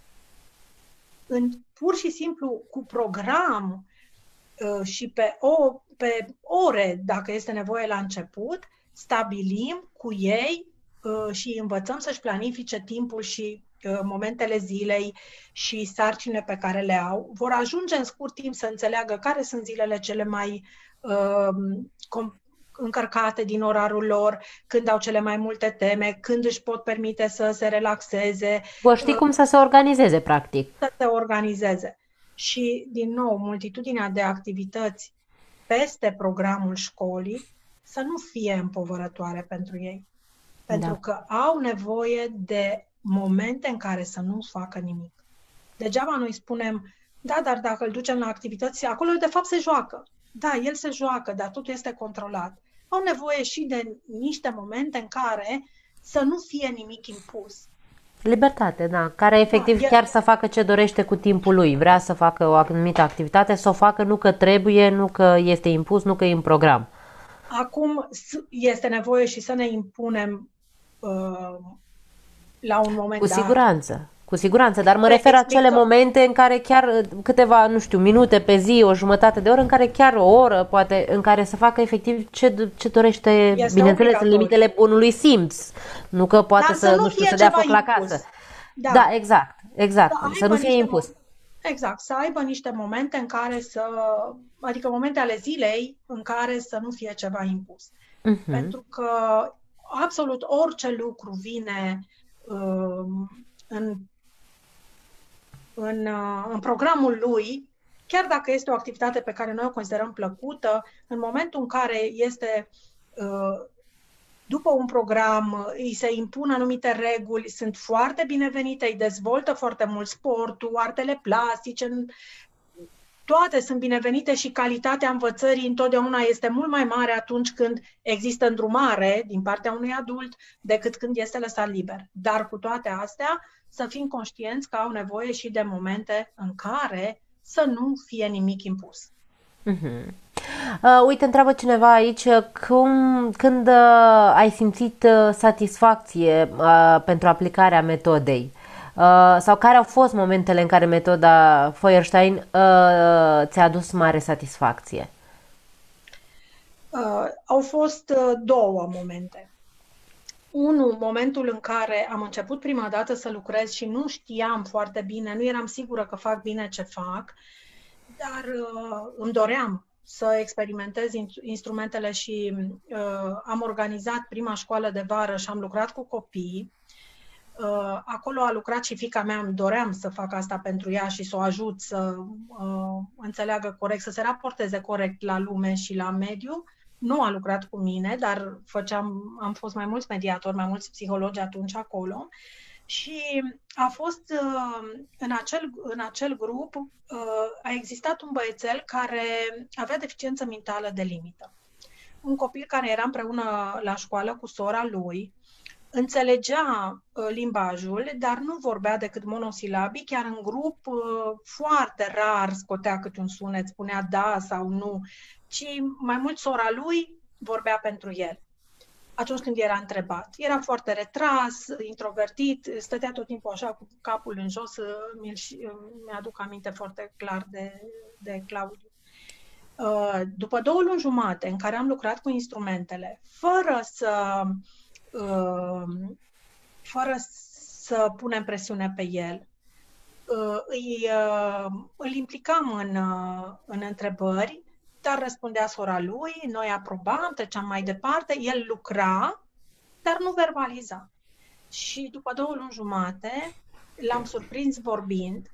Speaker 2: în, pur și simplu, cu program uh, și pe, o, pe ore, dacă este nevoie la început, stabilim cu ei uh, și îi învățăm să-și planifice timpul și uh, momentele zilei și sarcinile pe care le au. Vor ajunge în scurt timp să înțeleagă care sunt zilele cele mai uh, com- încărcate din orarul lor, când au cele mai multe teme, când își pot permite să se relaxeze.
Speaker 1: Vor ști cum să se organizeze, practic.
Speaker 2: Să se organizeze. Și, din nou, multitudinea de activități peste programul școlii să nu fie împovărătoare pentru ei. Pentru da. că au nevoie de momente în care să nu facă nimic. Degeaba noi spunem, da, dar dacă îl ducem la activități, acolo de fapt se joacă. Da, el se joacă, dar totul este controlat. Au nevoie și de niște momente în care să nu fie nimic impus.
Speaker 1: Libertate, da, care efectiv da, chiar el... să facă ce dorește cu timpul lui. Vrea să facă o anumită activitate, să o facă nu că trebuie, nu că este impus, nu că e în program.
Speaker 2: Acum este nevoie și să ne impunem uh, la un moment
Speaker 1: Cu
Speaker 2: dat.
Speaker 1: siguranță. Cu siguranță, dar mă refer la acele momente în care chiar câteva, nu știu, minute pe zi, o jumătate de oră, în care chiar o oră, poate, în care să facă efectiv ce, ce dorește, este bineînțeles, în limitele bunului simț. Nu că poate dar să, să nu, nu știu, să dea foc la casă. Da, da exact, exact, să, să nu fie impus.
Speaker 2: Exact, să aibă niște momente în care să, adică momente ale zilei în care să nu fie ceva impus. Uh-huh. Pentru că absolut orice lucru vine uh, în În, în programul lui, chiar dacă este o activitate pe care noi o considerăm plăcută, în momentul în care este după un program, îi se impun anumite reguli, sunt foarte binevenite, îi dezvoltă foarte mult sportul, artele plastice, toate sunt binevenite și calitatea învățării întotdeauna este mult mai mare atunci când există îndrumare din partea unui adult decât când este lăsat liber. Dar cu toate astea, să fim conștienți că au nevoie și de momente în care să nu fie nimic impus.
Speaker 1: Uh-huh. Uh, uite, întreabă cineva aici, cum, când uh, ai simțit uh, satisfacție uh, pentru aplicarea metodei? Uh, sau care au fost momentele în care metoda Feuerstein uh, ți-a adus mare satisfacție?
Speaker 2: Uh, au fost uh, două momente. Unu, momentul în care am început prima dată să lucrez și nu știam foarte bine, nu eram sigură că fac bine ce fac, dar uh, îmi doream să experimentez instrumentele și uh, am organizat prima școală de vară și am lucrat cu copii. Uh, acolo a lucrat și fiica mea, îmi doream să fac asta pentru ea și să o ajut să uh, înțeleagă corect, să se raporteze corect la lume și la mediu. Nu a lucrat cu mine, dar făceam, am fost mai mulți mediatori, mai mulți psihologi atunci acolo. Și a fost uh, în acel, în acel grup, uh, a existat un băiețel care avea deficiență mentală de limită. Un copil care era împreună la școală cu sora lui, înțelegea uh, limbajul, dar nu vorbea decât monosilabii, chiar în grup uh, foarte rar scotea câte un sunet, spunea da sau nu, ci mai mult sora lui vorbea pentru el. Atunci când era întrebat. Era foarte retras, introvertit, stătea tot timpul așa cu capul în jos, mi-aduc aminte foarte clar de, de Claudiu. După două luni jumate în care am lucrat cu instrumentele, fără să, fără să punem presiune pe el, îi, îl implicam în, în întrebări, dar răspundea sora lui, noi aprobam, treceam mai departe, el lucra, dar nu verbaliza. Și după două luni jumate l-am surprins vorbind.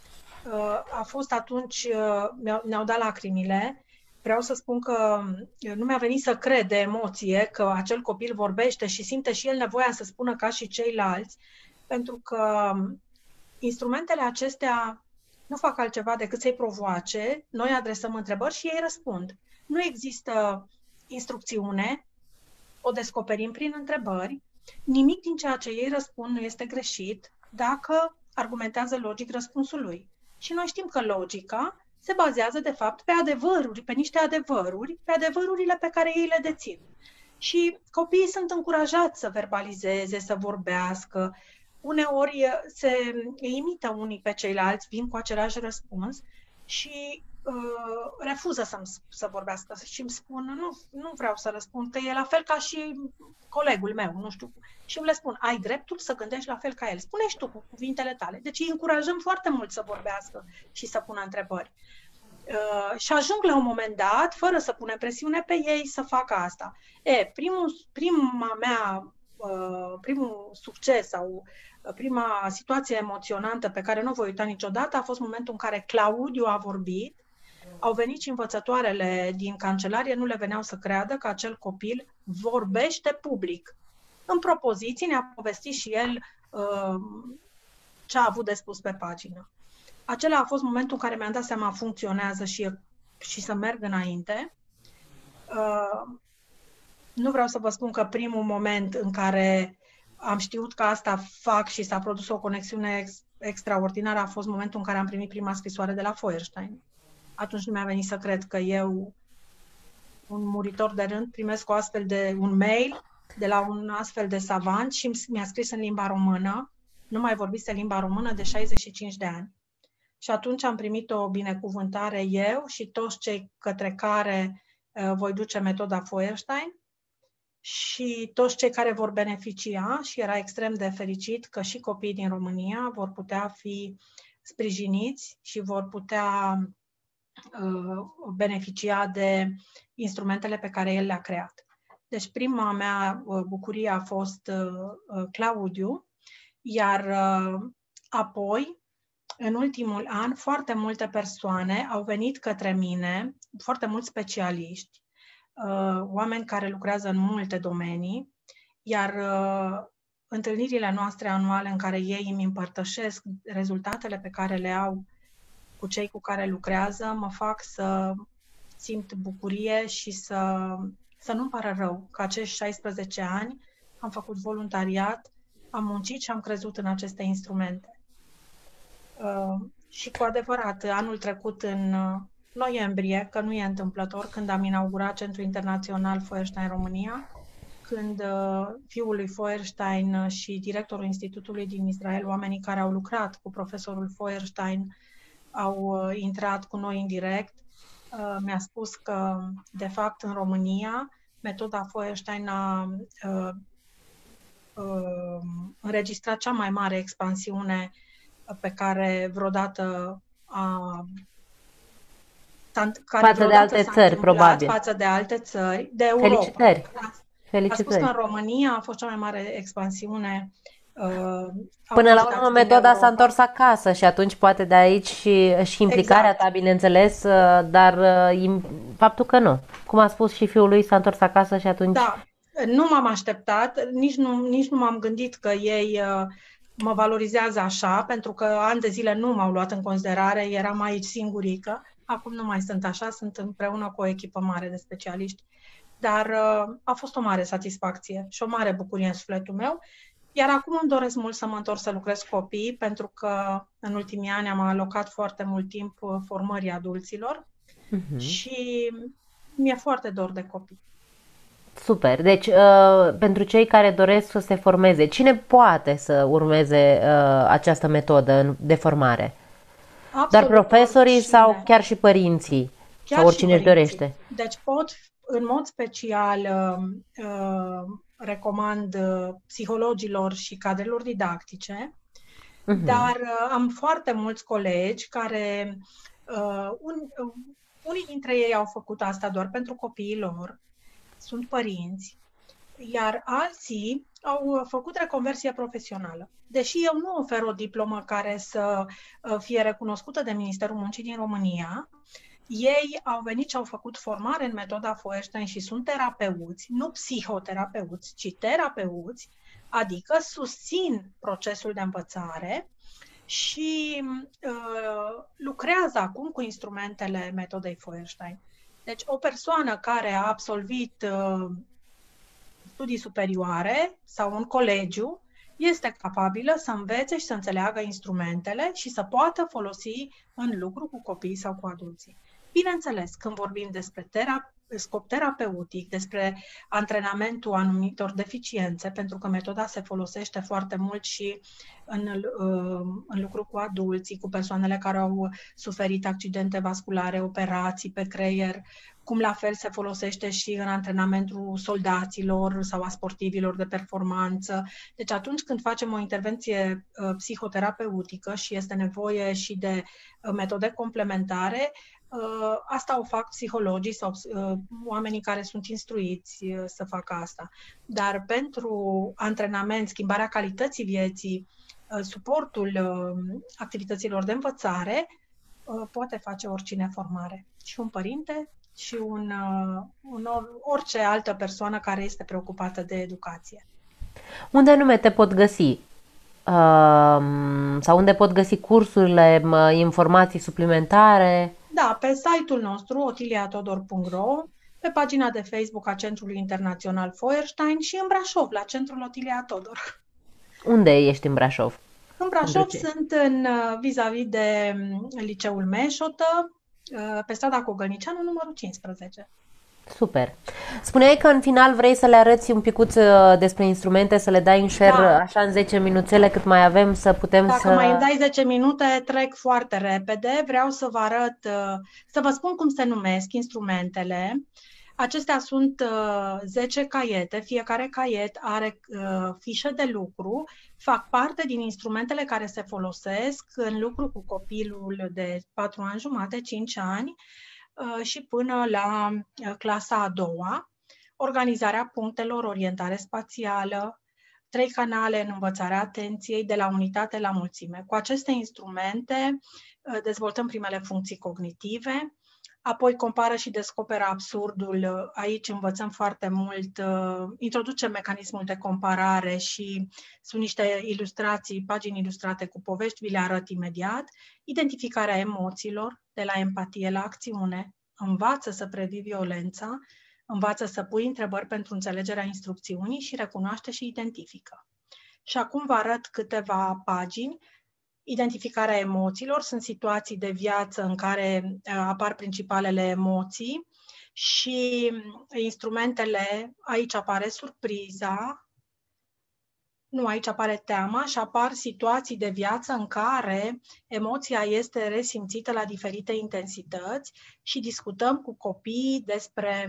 Speaker 2: A fost atunci, ne-au dat lacrimile. Vreau să spun că nu mi-a venit să cred de emoție că acel copil vorbește și simte și el nevoia să spună ca și ceilalți, pentru că instrumentele acestea nu fac altceva decât să-i provoace, noi adresăm întrebări și ei răspund. Nu există instrucțiune, o descoperim prin întrebări, nimic din ceea ce ei răspund nu este greșit dacă argumentează logic răspunsul lui. Și noi știm că logica se bazează, de fapt, pe adevăruri, pe niște adevăruri, pe adevărurile pe care ei le dețin. Și copiii sunt încurajați să verbalizeze, să vorbească. Uneori se imită unii pe ceilalți, vin cu același răspuns și uh, refuză să, să vorbească și îmi spun, nu, nu vreau să răspund, că e la fel ca și colegul meu, nu știu. Și îmi le spun, ai dreptul să gândești la fel ca el. Spune-și tu cu cuvintele tale. Deci îi încurajăm foarte mult să vorbească și să pună întrebări. Uh, și ajung la un moment dat, fără să punem presiune pe ei, să facă asta. E, primul, prima mea, uh, primul succes sau prima situație emoționantă pe care nu o voi uita niciodată a fost momentul în care Claudiu a vorbit. Au venit și învățătoarele din cancelarie, nu le veneau să creadă că acel copil vorbește public. În propoziții ne-a povestit și el uh, ce a avut de spus pe pagină. Acela a fost momentul în care mi-am dat seama funcționează și, și să merg înainte. Uh, nu vreau să vă spun că primul moment în care am știut că asta fac și s-a produs o conexiune ex- extraordinară a fost momentul în care am primit prima scrisoare de la Feuerstein. Atunci nu mi-a venit să cred că eu, un muritor de rând, primesc o astfel de un mail de la un astfel de savant și mi-a scris în limba română. Nu mai vorbise limba română de șaizeci și cinci de ani. Și atunci am primit o binecuvântare eu și toți cei către care uh, voi duce metoda Feuerstein și toți cei care vor beneficia, și era extrem de fericit că și copiii din România vor putea fi sprijiniți și vor putea uh, beneficia de instrumentele pe care el le-a creat. Deci prima mea uh, bucurie a fost uh, Claudiu, iar uh, apoi, în ultimul an, foarte multe persoane au venit către mine, foarte mulți specialiști, oameni care lucrează în multe domenii, iar uh, întâlnirile noastre anuale în care ei îmi împărtășesc rezultatele pe care le au cu cei cu care lucrează, mă fac să simt bucurie și să, să nu-mi pară rău că acești șaisprezece ani am făcut voluntariat, am muncit și am crezut în aceste instrumente. Uh, și cu adevărat, anul trecut în uh, noiembrie, că nu e întâmplător, când am inaugurat Centrul Internațional Feuerstein România, când uh, fiul lui Feuerstein și directorul Institutului din Israel, oamenii care au lucrat cu profesorul Feuerstein, au uh, intrat cu noi în direct, uh, mi-a spus că, de fapt, în România, metoda Feuerstein a uh, uh, înregistrat cea mai mare expansiune pe care vreodată a care
Speaker 1: față de alte țări, probabil.
Speaker 2: Față de alte țări, de Europa.
Speaker 1: Felicitări!
Speaker 2: A spus că în România a fost cea mai mare expansiune. Uh,
Speaker 1: Până la urmă, metoda s-a întors acasă și atunci poate de aici și, și implicarea exact. ta, bineînțeles, dar faptul că nu. Cum a spus și fiul lui, s-a întors acasă și atunci...
Speaker 2: Da, nu m-am așteptat, nici nu, nici nu m-am gândit că ei uh, mă valorizează așa, pentru că ani de zile nu m-au luat în considerare, eram aici singurică. Acum nu mai sunt așa, sunt împreună cu o echipă mare de specialiști. Dar uh, a fost o mare satisfacție și o mare bucurie în sufletul meu. Iar acum îmi doresc mult să mă întorc să lucrez cu copii, pentru că în ultimii ani am alocat foarte mult timp formării adulților uh-huh. și mi-e foarte dor de copii.
Speaker 1: Super! Deci, uh, pentru cei care doresc să se formeze, cine poate să urmeze uh, această metodă de formare? Absolut. Doar profesorii oricine. Sau chiar și părinții? Chiar sau oricine își dorește?
Speaker 2: Deci pot, în mod special, uh, uh, recomand uh, psihologilor și cadrelor didactice, uh-huh. dar uh, am foarte mulți colegi care, uh, un, uh, unii dintre ei au făcut asta doar pentru copiii lor, sunt părinți, iar alții au făcut reconversie profesională. Deși eu nu ofer o diplomă care să fie recunoscută de Ministerul Muncii din România, ei au venit și au făcut formare în metoda Feuerstein și sunt terapeuți, nu psihoterapeuți, ci terapeuți, adică susțin procesul de învățare și uh, lucrează acum cu instrumentele metodei Feuerstein. Deci o persoană care a absolvit uh, studii superioare sau un colegiu este capabilă să învețe și să înțeleagă instrumentele și să poată folosi în lucru cu copiii sau cu adulții. Bineînțeles, când vorbim despre tera- scop terapeutic, despre antrenamentul anumitor deficiențe, pentru că metoda se folosește foarte mult și în, în lucru cu adulții, cu persoanele care au suferit accidente vasculare, operații pe creier, cum la fel se folosește și în antrenamentul soldaților sau a sportivilor de performanță. Deci atunci când facem o intervenție uh, psihoterapeutică și este nevoie și de uh, metode complementare, uh, asta o fac psihologii sau uh, oamenii care sunt instruiți uh, să facă asta. Dar pentru antrenament, schimbarea calității vieții, uh, suportul uh, activităților de învățare, uh, poate face oricine formare. Și un părinte și un, uh, un or, orice altă persoană care este preocupată de educație.
Speaker 1: Unde anume te pot găsi? Uh, sau unde pot găsi cursurile, informații suplimentare?
Speaker 2: Da, pe site-ul nostru, otilia todor punct ro, pe pagina de Facebook a Centrului Internațional Feuerstein și în Brașov, la Centrul Otilia Todor.
Speaker 1: Unde ești în Brașov?
Speaker 2: În Brașov sunt în, vis-a-vis de Liceul Meșotă, pe strada Cogălnicianu, numărul cincisprezece.
Speaker 1: Super. Spuneai că în final vrei să le arăți un picuț despre instrumente, să le dai în share da. Așa în zece minuțele cât mai avem să putem
Speaker 2: Dacă
Speaker 1: să...
Speaker 2: Dacă mai îmi dai zece minute, trec foarte repede. Vreau să vă arăt, să vă spun cum se numesc instrumentele. Acestea sunt uh, zece caiete, fiecare caiet are uh, fișe de lucru, fac parte din instrumentele care se folosesc în lucru cu copilul de patru ani jumate, cinci ani uh, și până la uh, clasa a doua, organizarea punctelor, orientare spațială, trei canale în învățarea atenției de la unitate la mulțime. Cu aceste instrumente uh, dezvoltăm primele funcții cognitive. Apoi compară și descoperă absurdul. Aici învățăm foarte mult, introducem mecanismul de comparare și sunt niște ilustrații, pagini ilustrate cu povești, vi le arăt imediat. Identificarea emoțiilor, de la empatie la acțiune, învață să previi violența, învață să pui întrebări pentru înțelegerea instrucțiunii și recunoaște și identifică. Și acum vă arăt câteva pagini. Identificarea emoțiilor, sunt situații de viață în care apar principalele emoții și instrumentele, aici apare surpriza, nu, aici apare teama și apar situații de viață în care emoția este resimțită la diferite intensități și discutăm cu copiii despre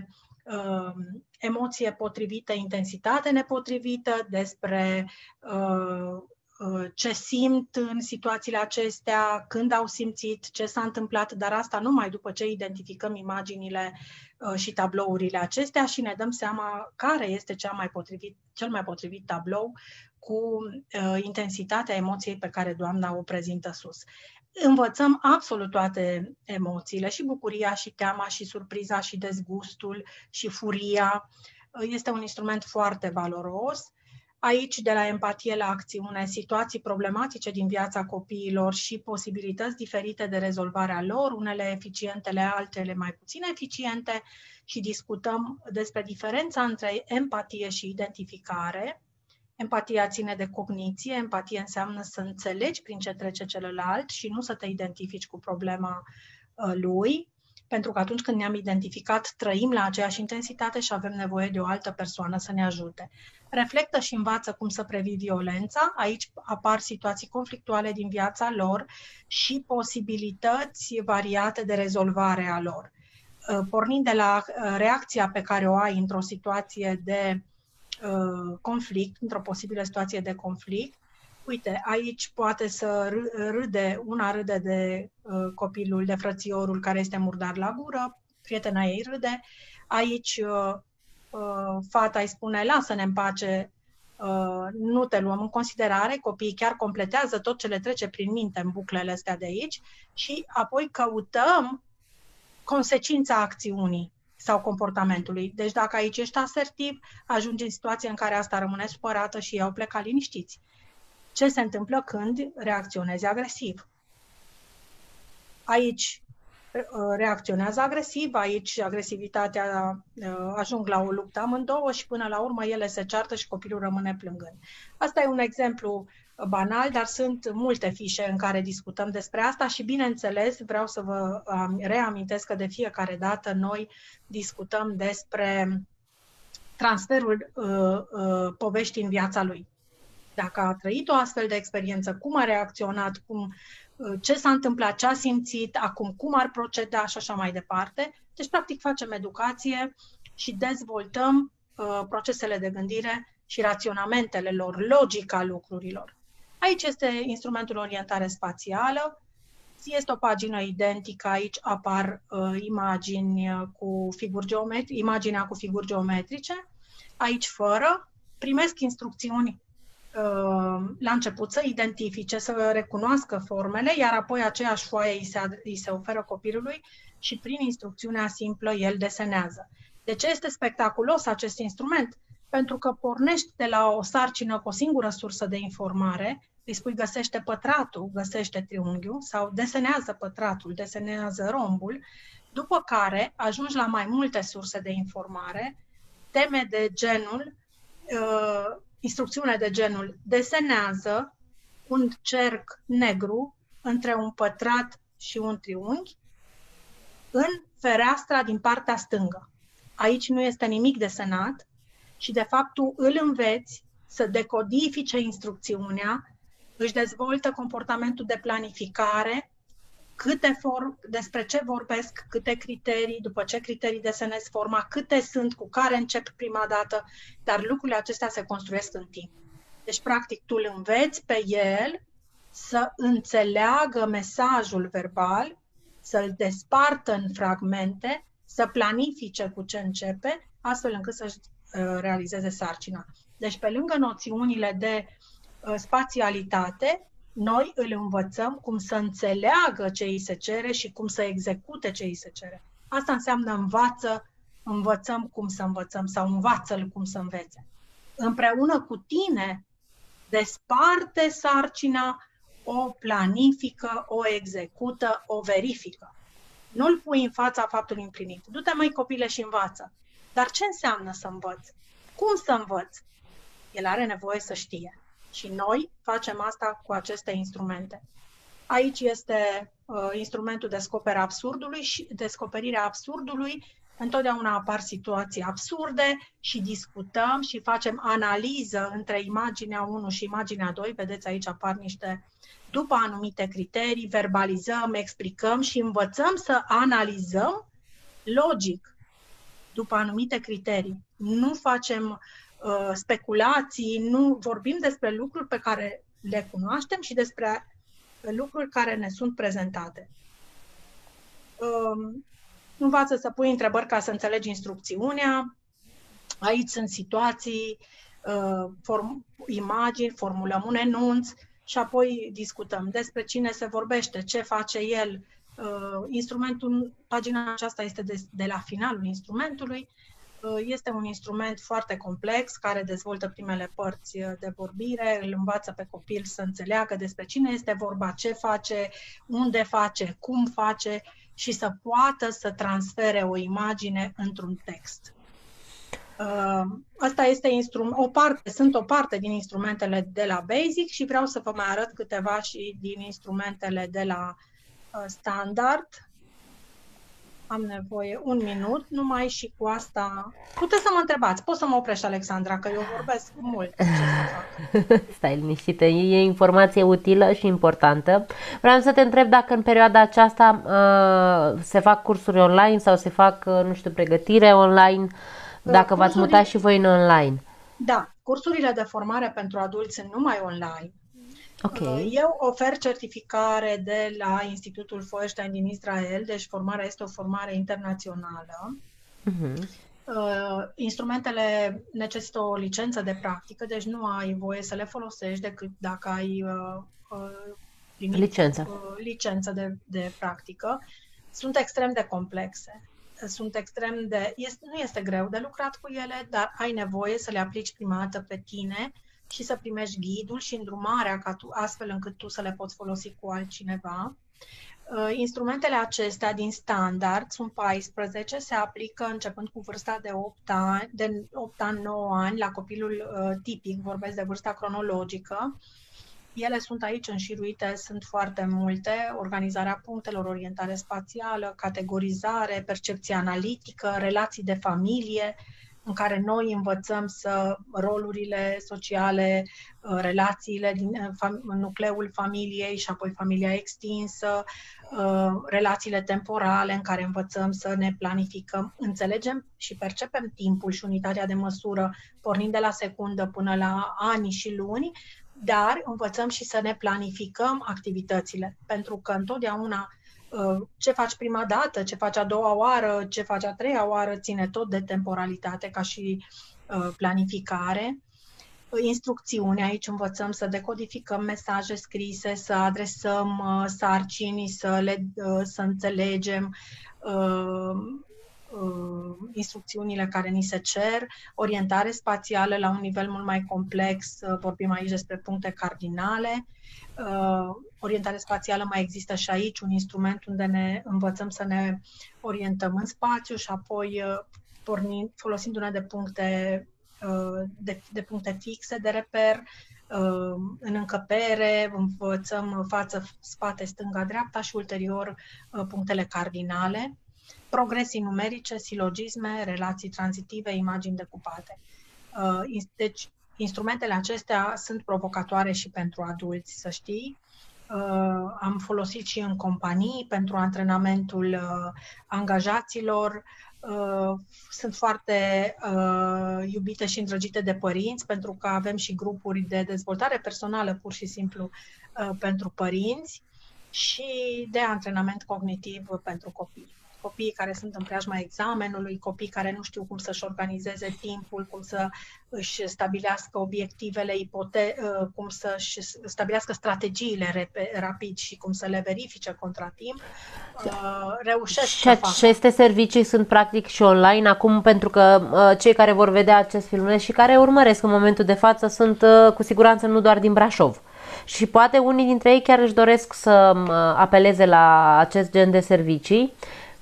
Speaker 2: uh, emoție potrivită, intensitate nepotrivită, despre uh, ce simt în situațiile acestea, când au simțit, ce s-a întâmplat, dar asta numai după ce identificăm imaginile și tablourile acestea și ne dăm seama care este cea mai potrivit, cel mai potrivit tablou cu uh, intensitatea emoției pe care doamna o prezintă sus. Învățăm absolut toate emoțiile, și bucuria, și teama, și surpriza, și dezgustul, și furia. Este un instrument foarte valoros. Aici, de la empatie la acțiune, situații problematice din viața copiilor și posibilități diferite de rezolvare a lor, unele eficientele, altele mai puțin eficiente, și discutăm despre diferența între empatie și identificare. Empatia ține de cogniție, empatie înseamnă să înțelegi prin ce trece celălalt și nu să te identifici cu problema lui, pentru că atunci când ne-am identificat, trăim la aceeași intensitate și avem nevoie de o altă persoană să ne ajute. Reflectă și învață cum să previi violența. Aici apar situații conflictuale din viața lor și posibilități variate de rezolvare a lor. Pornind de la reacția pe care o ai într-o situație de conflict, într-o posibilă situație de conflict, uite, aici poate să râde, una râde de uh, copilul, de frățiorul care este murdar la gură, prietena ei râde, aici uh, uh, fata îi spune, lasă-ne în pace, uh, nu te luăm în considerare, copiii chiar completează tot ce le trece prin minte în buclele astea de aici și apoi căutăm consecința acțiunii sau comportamentului. Deci dacă aici ești asertiv, ajungi în situația în care asta rămâne supărată și ei au plecat liniștiți. Ce se întâmplă când reacționezi agresiv? Aici reacționează agresiv, aici agresivitatea ajung la o luptă amândouă și până la urmă ele se ceartă și copilul rămâne plângând. Asta e un exemplu banal, dar sunt multe fișe în care discutăm despre asta și, bineînțeles, vreau să vă reamintesc că de fiecare dată noi discutăm despre transferul uh, uh, poveștii în viața lui. Dacă a trăit o astfel de experiență, cum a reacționat, cum, ce s-a întâmplat, ce a simțit, acum cum ar proceda și așa mai departe. Deci, practic, facem educație și dezvoltăm uh, procesele de gândire și raționamentele lor, logica lucrurilor. Aici este instrumentul orientare spațială. Este o pagină identică, aici apar uh, imagini cu figuri geometrice, imaginea cu figuri geometrice, aici fără, primesc instrucțiuni la început să identifice, să recunoască formele, iar apoi aceeași foaie îi se, îi se oferă copilului și prin instrucțiunea simplă el desenează. De ce este spectaculos acest instrument? Pentru că pornești de la o sarcină cu o singură sursă de informare, îi spui găsește pătratul, găsește triunghiul sau desenează pătratul, desenează rombul, după care ajungi la mai multe surse de informare, teme de genul uh, instrucțiune de genul desenează un cerc negru între un pătrat și un triunghi în fereastra din partea stângă. Aici nu este nimic desenat și, de fapt, tu îl înveți să decodifice instrucțiunea, își dezvoltă comportamentul de planificare, câte form, despre ce vorbesc, câte criterii, după ce criterii desenez forma, câte sunt, cu care încep prima dată, dar lucrurile acestea se construiesc în timp. Deci, practic, tu îl înveți pe el să înțeleagă mesajul verbal, să-l despartă în fragmente, să planifice cu ce începe, astfel încât să-și uh, realizeze sarcina. Deci, pe lângă noțiunile de uh, spațialitate, noi îl învățăm cum să înțeleagă ce îi se cere și cum să execute ce îi se cere. Asta înseamnă învață, învățăm cum să învățăm sau învață-l cum să învețe. Împreună cu tine desparte sarcina, o planifică, o execută, o verifică. Nu-l pui în fața faptului împlinit. Du-te, măi, copile, și învață. Dar ce înseamnă să învăț? Cum să învăț? El are nevoie să știe. Și noi facem asta cu aceste instrumente. Aici este uh, instrumentul descoperirea absurdului și descoperirea absurdului. Întotdeauna apar situații absurde și discutăm și facem analiză între imaginea unu și imaginea doi. Vedeți, aici apar niște, după anumite criterii, verbalizăm, explicăm și învățăm să analizăm logic după anumite criterii. Nu facem uh, speculații, nu vorbim despre lucruri pe care le cunoaștem și despre lucruri care ne sunt prezentate. Uh, învață să pui întrebări ca să înțelegi instrucțiunea. Aici sunt situații, uh, form, imagini, formulăm un enunț și apoi discutăm despre cine se vorbește, ce face el. Uh, instrumentul, pagina aceasta este de, de la finalul instrumentului. Uh, este un instrument foarte complex care dezvoltă primele părți de vorbire, îl învață pe copil să înțeleagă despre cine este vorba, ce face, unde face, cum face și să poată să transfere o imagine într-un text. Uh, asta este instrum- o parte, sunt o parte din instrumentele de la Basic și vreau să vă mai arăt câteva și din instrumentele de la uh, Standard. Am nevoie un minut numai și cu asta puteți să mă întrebați. Poți să mă oprești, Alexandra, că eu vorbesc mult. Ce să fac?
Speaker 1: Stai liniștită, e informație utilă și importantă. Vreau să te întreb dacă în perioada aceasta uh, se fac cursuri online sau se fac, uh, nu știu, pregătire online, dacă v-ați mutat și voi în online.
Speaker 2: Da, cursurile de formare pentru adulți sunt numai online.
Speaker 1: Okay.
Speaker 2: Eu ofer certificare de la Institutul Feuerstein din Israel, deci formarea este o formare internațională. Uh-huh. Uh, instrumentele necesită o licență de practică, deci nu ai voie să le folosești decât dacă ai uh, uh, primit
Speaker 1: licență,
Speaker 2: uh, licență de, de practică. Sunt extrem de complexe. Sunt extrem de... Este, nu este greu de lucrat cu ele, dar ai nevoie să le aplici prima dată pe tine și să primești ghidul și îndrumarea ca tu, astfel încât tu să le poți folosi cu altcineva. Uh, instrumentele acestea din standard sunt paisprezece, se aplică începând cu vârsta de opt ani, de opt ani, nouă ani, la copilul uh, tipic, vorbesc de vârsta cronologică. Ele sunt aici înșiruite, sunt foarte multe: organizarea punctelor, orientare spațială, categorizare, percepție analitică, relații de familie, în care noi învățăm să rolurile sociale, relațiile din nucleul familiei și apoi familia extinsă, relațiile temporale, în care învățăm să ne planificăm, înțelegem și percepem timpul și unitatea de măsură, pornind de la secundă până la ani și luni, dar învățăm și să ne planificăm activitățile, pentru că întotdeauna ce faci prima dată, ce faci a doua oară, ce faci a treia oară, ține tot de temporalitate ca și planificare. Instrucțiuni, aici învățăm să decodificăm mesaje scrise, să adresăm sarcinii, să, le, să înțelegem instrucțiunile care ni se cer, orientare spațială la un nivel mult mai complex, vorbim aici despre puncte cardinale. Uh, orientare spațială mai există și aici, un instrument unde ne învățăm să ne orientăm în spațiu și apoi uh, pornind, folosindu-ne de puncte, uh, de, de puncte fixe de reper. Uh, în încăpere învățăm față, spate, stânga, dreapta și ulterior uh, punctele cardinale. Progresii numerice, silogisme, relații tranzitive, imagini decupate. Uh, deci, instrumentele acestea sunt provocatoare și pentru adulți, să știi. Uh, am folosit și în companii pentru antrenamentul uh, angajaților. Uh, sunt foarte uh, iubite și îndrăgite de părinți, pentru că avem și grupuri de dezvoltare personală, pur și simplu, uh, pentru părinți și de antrenament cognitiv pentru copii. Copiii care sunt în preajma examenului, copii care nu știu cum să-și organizeze timpul, cum să își stabilească obiectivele, ipote- cum să-și stabilească strategiile rapid și cum să le verifice contra timp, reușesc
Speaker 1: și
Speaker 2: să facă.
Speaker 1: Aceste servicii sunt practic și online acum, pentru că cei care vor vedea acest filmuleț și care urmăresc în momentul de față sunt cu siguranță nu doar din Brașov. Și poate unii dintre ei chiar își doresc să apeleze la acest gen de servicii.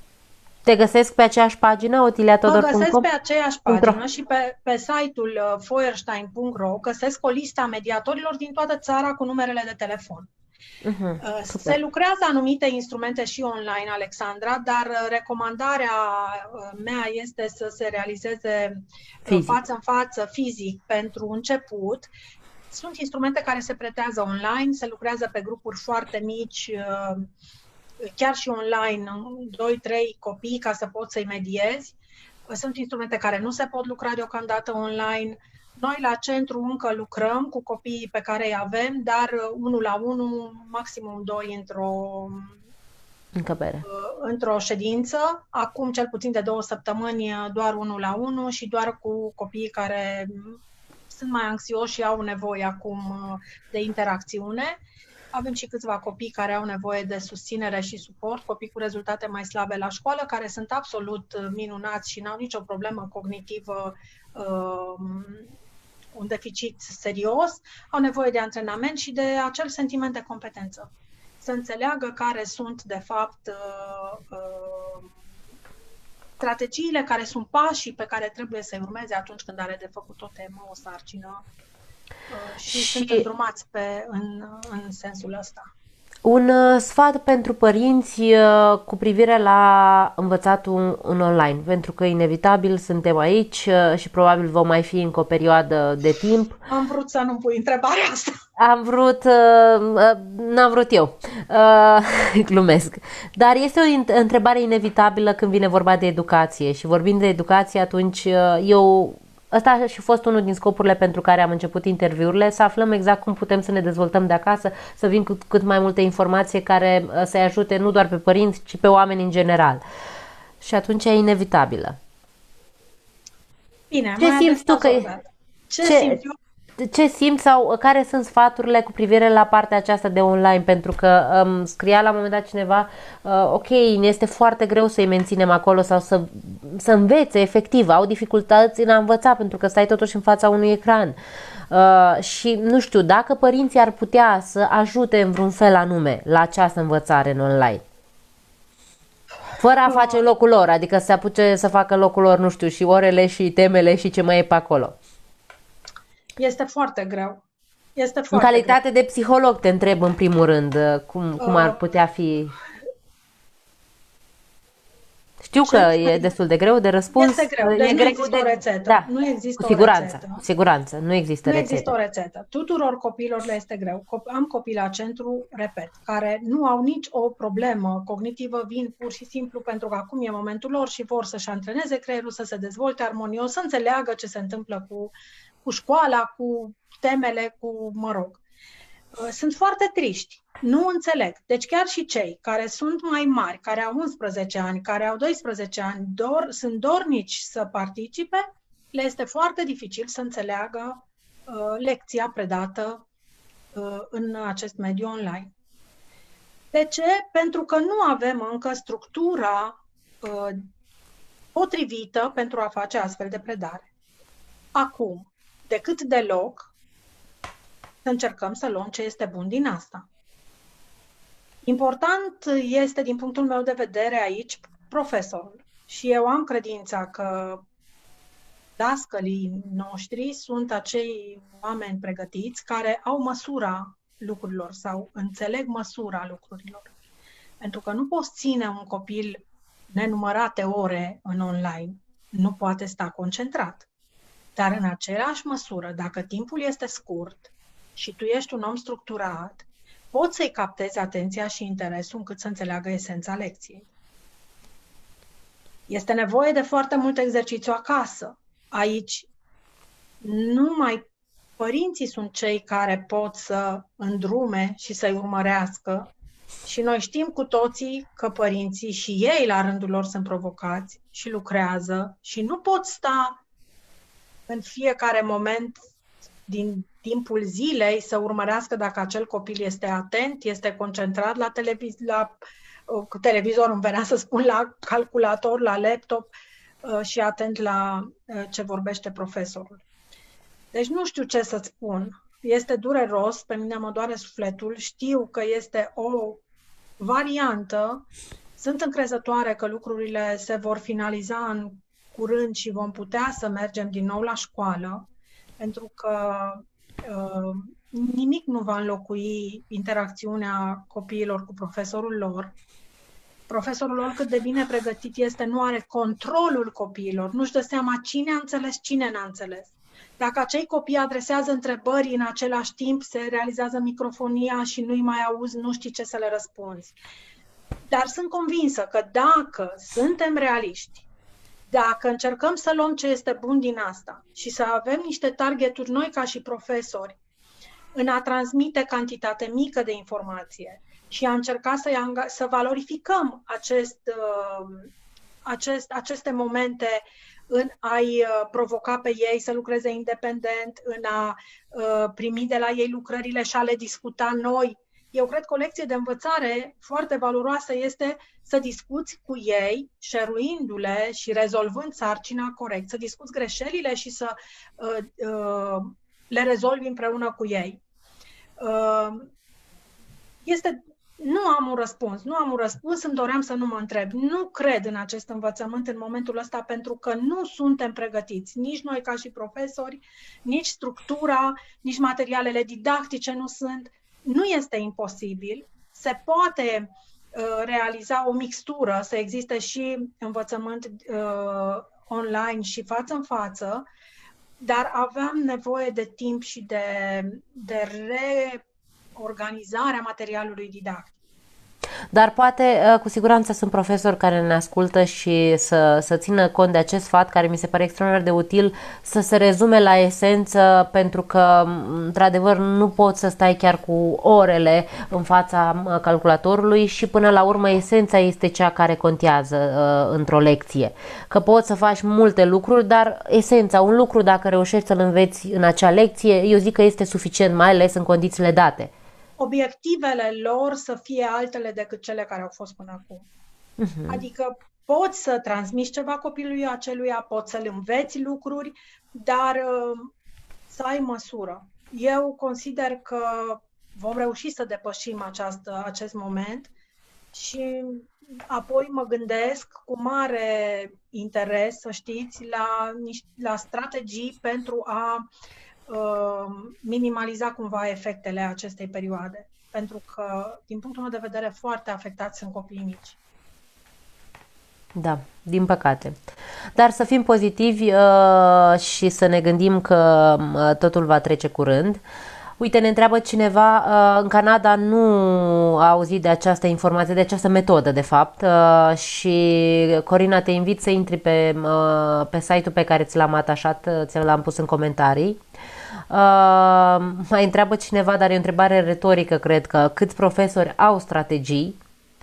Speaker 1: Te găsesc pe aceeași pagină, otilia todor punct com?
Speaker 2: Mă găsesc pe aceeași pagină și pe, pe site-ul feuerstein punct ro găsesc o listă a mediatorilor din toată țara cu numerele de telefon. Uh-huh, Se lucrează anumite instrumente și online, Alexandra, dar recomandarea mea este să se realizeze fizic. față în față, fizic, pentru început. Sunt instrumente care se pretează online, se lucrează pe grupuri foarte mici, chiar și online, doi trei copii ca să poți să-i mediezi. Sunt instrumente care nu se pot lucra deocamdată online. Noi la centru încă lucrăm cu copiii pe care îi avem, dar unul la unul, maximum doi într-o,
Speaker 1: încăpere.
Speaker 2: într-o ședință. Acum cel puțin de două săptămâni doar unul la unul și doar cu copiii care sunt mai anxioși și au nevoie acum de interacțiune. Avem și câțiva copii care au nevoie de susținere și suport, copii cu rezultate mai slabe la școală, care sunt absolut minunați și n-au nicio problemă cognitivă, un deficit serios, au nevoie de antrenament și de acel sentiment de competență. Să înțeleagă care sunt, de fapt, strategiile, care sunt pașii pe care trebuie să-i urmeze atunci când are de făcut o temă, o sarcină. Și, și sunt îndrumați pe, în, în sensul ăsta.
Speaker 1: Un uh, sfat pentru părinți uh, cu privire la învățatul în online, pentru că inevitabil suntem aici uh, și probabil vom mai fi încă o perioadă de timp.
Speaker 2: Am vrut să nu pui întrebarea asta.
Speaker 1: Am vrut, uh, uh, n-am vrut eu, uh, glumesc, dar este o întrebare inevitabilă când vine vorba de educație și vorbind de educație atunci uh, eu... Ăsta a și fost unul din scopurile pentru care am început interviurile, să aflăm exact cum putem să ne dezvoltăm de acasă, să vin cu cât mai multe informații care să-i ajute nu doar pe părinți, ci pe oameni în general. Și atunci e inevitabilă.
Speaker 2: Bine,
Speaker 1: ce simți tu că e?
Speaker 2: Ce, ce simt eu?
Speaker 1: Ce simți sau care sunt sfaturile cu privire la partea aceasta de online? Pentru că um, scria la un moment dat cineva, uh, ok, ne este foarte greu să-i menținem acolo sau să, să învețe efectiv, au dificultăți în a învăța pentru că stai totuși în fața unui ecran. Uh, și nu știu, dacă părinții ar putea să ajute în vreun fel anume la această învățare în online. Fără a face locul lor, adică să se apuce să facă locul lor, nu știu, și orele și temele și ce mai e pe acolo.
Speaker 2: Este foarte greu. Este foarte
Speaker 1: în calitate
Speaker 2: greu.
Speaker 1: de psiholog te întreb în primul rând cum, cum ar putea fi. Știu că e destul de greu de răspuns.
Speaker 2: Este greu, deci
Speaker 1: e
Speaker 2: nu
Speaker 1: greu
Speaker 2: există
Speaker 1: de...
Speaker 2: o rețetă.
Speaker 1: Da,
Speaker 2: nu există
Speaker 1: cu siguranță,
Speaker 2: o rețetă.
Speaker 1: siguranță, nu există
Speaker 2: nu
Speaker 1: rețetă.
Speaker 2: există o rețetă. Tuturor copiilor le este greu. Am copii la centru, repet, care nu au nici o problemă cognitivă, vin pur și simplu pentru că acum e momentul lor și vor să-și antreneze creierul, să se dezvolte armonios, să înțeleagă ce se întâmplă cu, cu școala, cu temele, cu, mă rog. Sunt foarte triști. Nu înțeleg. Deci chiar și cei care sunt mai mari, care au unsprezece ani, care au doisprezece ani, dor, sunt dornici să participe, le este foarte dificil să înțeleagă uh, lecția predată uh, în acest mediu online. De ce? Pentru că nu avem încă structura uh, potrivită pentru a face astfel de predare. Acum, decât deloc, să încercăm să luăm ce este bun din asta. Important este, din punctul meu de vedere aici, profesorul. Și eu am credința că dascălii noștri sunt acei oameni pregătiți care au măsura lucrurilor sau înțeleg măsura lucrurilor. Pentru că nu poți ține un copil nenumărate ore în online. Nu poate sta concentrat. Dar în aceeași măsură, dacă timpul este scurt și tu ești un om structurat, poți să-i captezi atenția și interesul încât să înțeleagă esența lecției. Este nevoie de foarte mult exercițiu acasă. Aici numai părinții sunt cei care pot să îndrume și să-i urmărească și noi știm cu toții că părinții și ei la rândul lor sunt provocați și lucrează și nu pot sta în fiecare moment din timpul zilei să urmărească dacă acel copil este atent, este concentrat la, televiz- la uh, televizor, îmi venea să spun, la calculator, la laptop uh, și atent la uh, ce vorbește profesorul. Deci nu știu ce să-ți spun. Este dureros, pe mine mă doare sufletul, știu că este o variantă, sunt încrezătoare că lucrurile se vor finaliza în curând și vom putea să mergem din nou la școală, pentru că uh, nimic nu va înlocui interacțiunea copiilor cu profesorul lor. Profesorul, oricât de bine pregătit este, nu are controlul copiilor, nu-și dă seama cine a înțeles, cine n-a înțeles. Dacă acei copii adresează întrebări în același timp, se realizează microfonia și nu-i mai auzi, nu știi ce să le răspunzi. Dar sunt convinsă că dacă suntem realiști, Dacă încercăm să luăm ce este bun din asta și să avem niște targeturi noi ca și profesori în a transmite cantitate mică de informație și a încerca să, să valorificăm acest, acest, aceste momente în a-i provoca pe ei să lucreze independent, în a primi de la ei lucrările și a le discuta noi. Eu cred că o lecție de învățare foarte valoroasă este să discuți cu ei, share-uindu-le și rezolvând sarcina corect, să discuți greșelile și să uh, uh, le rezolvi împreună cu ei. Uh, este... Nu am un răspuns, nu am un răspuns, îmi doream să nu mă întreb. Nu cred în acest învățământ în momentul ăsta pentru că nu suntem pregătiți, nici noi ca și profesori, nici structura, nici materialele didactice nu sunt. Nu este imposibil, se poate uh, realiza o mixtură, să existe și învățământ uh, online și față în față, dar aveam nevoie de timp și de, de reorganizarea materialului didactic.
Speaker 1: Dar poate, cu siguranță sunt profesori care ne ascultă și să, să țină cont de acest fapt care mi se pare extraordinar de util, să se rezume la esență, pentru că, într-adevăr, nu poți să stai chiar cu orele în fața calculatorului și, până la urmă, esența este cea care contează uh, într-o lecție. Că poți să faci multe lucruri, dar esența, un lucru, dacă reușești să-l înveți în acea lecție, eu zic că este suficient, mai ales în condițiile date.
Speaker 2: Obiectivele lor să fie altele decât cele care au fost până acum. Uh-huh. Adică poți să transmiți ceva copilului aceluia, poți să-l înveți lucruri, dar uh, să ai măsură. Eu consider că vom reuși să depășim această, acest moment și apoi mă gândesc cu mare interes, să știți, la, la strategii pentru a minimaliza cumva efectele acestei perioade. Pentru că, din punctul meu de vedere, foarte afectați sunt copiii mici.
Speaker 1: Da, din păcate. Dar să fim pozitivi uh, și să ne gândim că uh, totul va trece curând. Uite, ne întreabă cineva, uh, în Canada nu a auzit de această informație, de această metodă, de fapt, uh, și Corina, te invit să intri pe, uh, pe site-ul pe care ți l-am atașat, ți l-am pus în comentarii. Uh, mai întreabă cineva, dar e o întrebare retorică, cred că, câți profesori au strategii?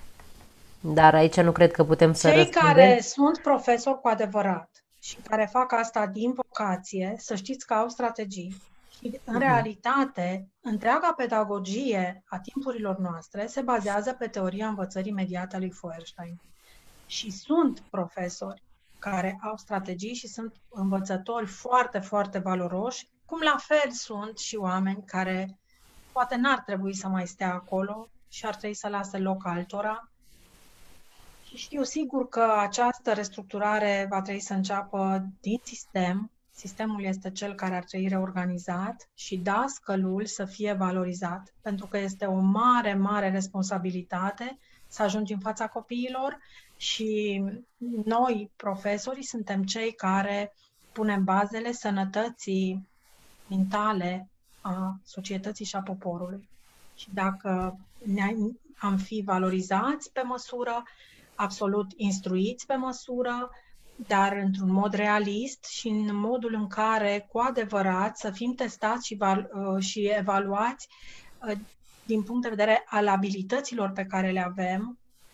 Speaker 1: Dar aici nu cred că putem să
Speaker 2: Cei
Speaker 1: răspundem.
Speaker 2: care sunt profesori cu adevărat și care fac asta din vocație, să știți că au strategii. Și, în uh-huh. realitate, întreaga pedagogie a timpurilor noastre se bazează pe teoria învățării imediate a lui Feuerstein. Și sunt profesori care au strategii și sunt învățători foarte, foarte valoroși, cum la fel sunt și oameni care poate n-ar trebui să mai stea acolo și ar trebui să lase loc altora. Și știu sigur că această restructurare va trebui să înceapă din sistem. Sistemul este cel care ar trebui reorganizat și dascălul să fie valorizat, pentru că este o mare, mare responsabilitate să ajungi în fața copiilor și noi, profesorii, suntem cei care punem bazele sănătății mentale a societății și a poporului. Și dacă am fi valorizați pe măsură, absolut instruiți pe măsură, dar într-un mod realist și în modul în care, cu adevărat, să fim testați și, și evaluați din punct de vedere al abilităților pe care le avem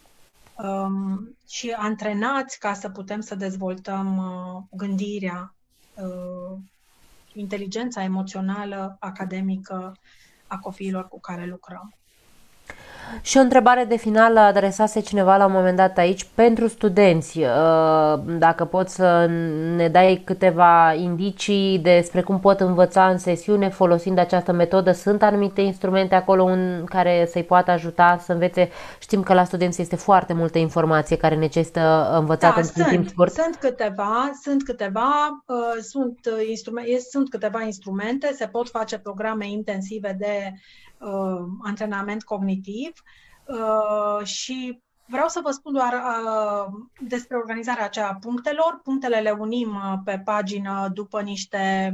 Speaker 2: um, și antrenați ca să putem să dezvoltăm uh, gândirea, uh, inteligența emoțională, academică a copiilor cu care lucrăm.
Speaker 1: Și o întrebare de final adresase cineva la un moment dat aici pentru studenți. Dacă poți să ne dai câteva indicii despre cum pot învăța în sesiune folosind această metodă. Sunt anumite instrumente acolo în care să-i poată ajuta să învețe? Știm că la studenți este foarte multă informație care necesită învățată
Speaker 2: da,
Speaker 1: într-un timp scurt.
Speaker 2: Sunt câteva, sunt câteva, uh, sunt, instrumente, sunt câteva instrumente, se pot face programe intensive de Uh, antrenament cognitiv uh, și vreau să vă spun doar uh, despre organizarea aceea punctelor. Punctele le unim uh, pe pagină după niște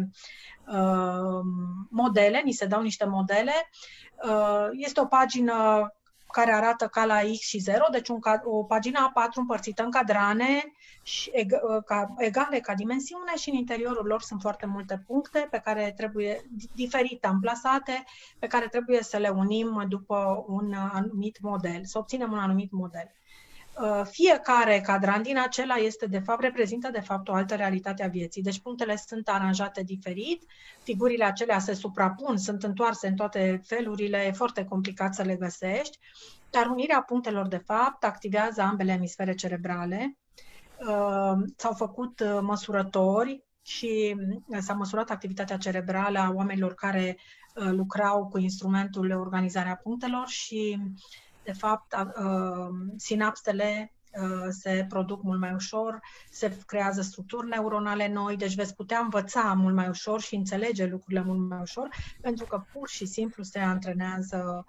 Speaker 2: uh, modele, ni se dau niște modele. Uh, este o pagină care arată ca la X și zero, deci un, o pagină A patru împărțită în cadrane și eg, ca, egale ca dimensiune și în interiorul lor sunt foarte multe puncte pe care trebuie, diferite amplasate, pe care trebuie să le unim după un anumit model, să obținem un anumit model. Fiecare cadran din acela este de fapt, reprezintă de fapt o altă realitate a vieții. Deci punctele sunt aranjate diferit, figurile acelea se suprapun, sunt întoarse în toate felurile, e foarte complicat să le găsești, dar unirea punctelor de fapt activează ambele emisfere cerebrale. S-au făcut măsurători și s-a măsurat activitatea cerebrală a oamenilor care lucrau cu instrumentul organizarea punctelor și de fapt, sinapsele se produc mult mai ușor, se creează structuri neuronale noi, deci veți putea învăța mult mai ușor și înțelege lucrurile mult mai ușor, pentru că pur și simplu se antrenează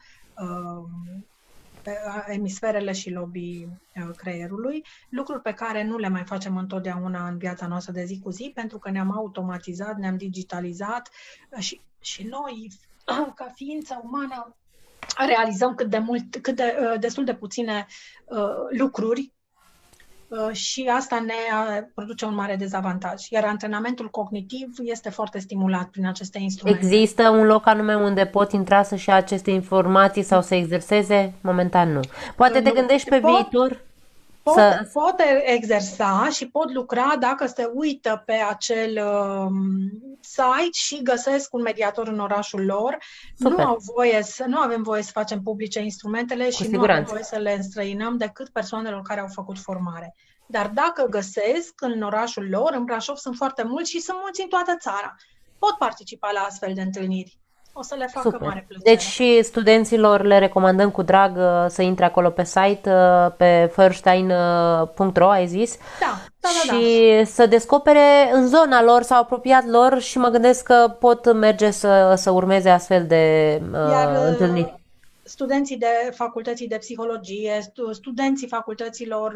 Speaker 2: emisferele și lobii creierului, lucruri pe care nu le mai facem întotdeauna în viața noastră de zi cu zi, pentru că ne-am automatizat, ne-am digitalizat și, și noi, ca ființă umană, realizăm cât de mult, cât de, destul de puține uh, lucruri uh, și asta ne produce un mare dezavantaj. Iar antrenamentul cognitiv este foarte stimulat prin aceste instrumente.
Speaker 1: Există un loc anume unde pot intra să-și ia aceste informații sau să exerseze? Momentan nu. Poate te
Speaker 2: nu,
Speaker 1: gândești pe
Speaker 2: pot,
Speaker 1: viitor?
Speaker 2: Pot,
Speaker 1: să...
Speaker 2: pot exersa și pot lucra dacă se uită pe acel um, site și găsesc un mediator în orașul lor. Nu, au voie să, nu avem voie să facem publice instrumentele și nu avem voie să le înstrăinăm decât persoanelor care au făcut formare. Dar dacă găsesc în orașul lor, în Brașov sunt foarte mulți și sunt mulți în toată țara, pot participa la astfel de întâlniri. O să le facă
Speaker 1: Super.
Speaker 2: Mare plăcere.
Speaker 1: Deci și studenților le recomandăm cu drag să intre acolo pe site, pe feuerstein punct ro, ai zis?
Speaker 2: Da, da, da.
Speaker 1: Și da. Să descopere în zona lor sau apropiat lor și mă gândesc că pot merge să, să urmeze astfel de
Speaker 2: Iar,
Speaker 1: uh, întâlniri.
Speaker 2: Studenții de facultății de psihologie, studenții facultăților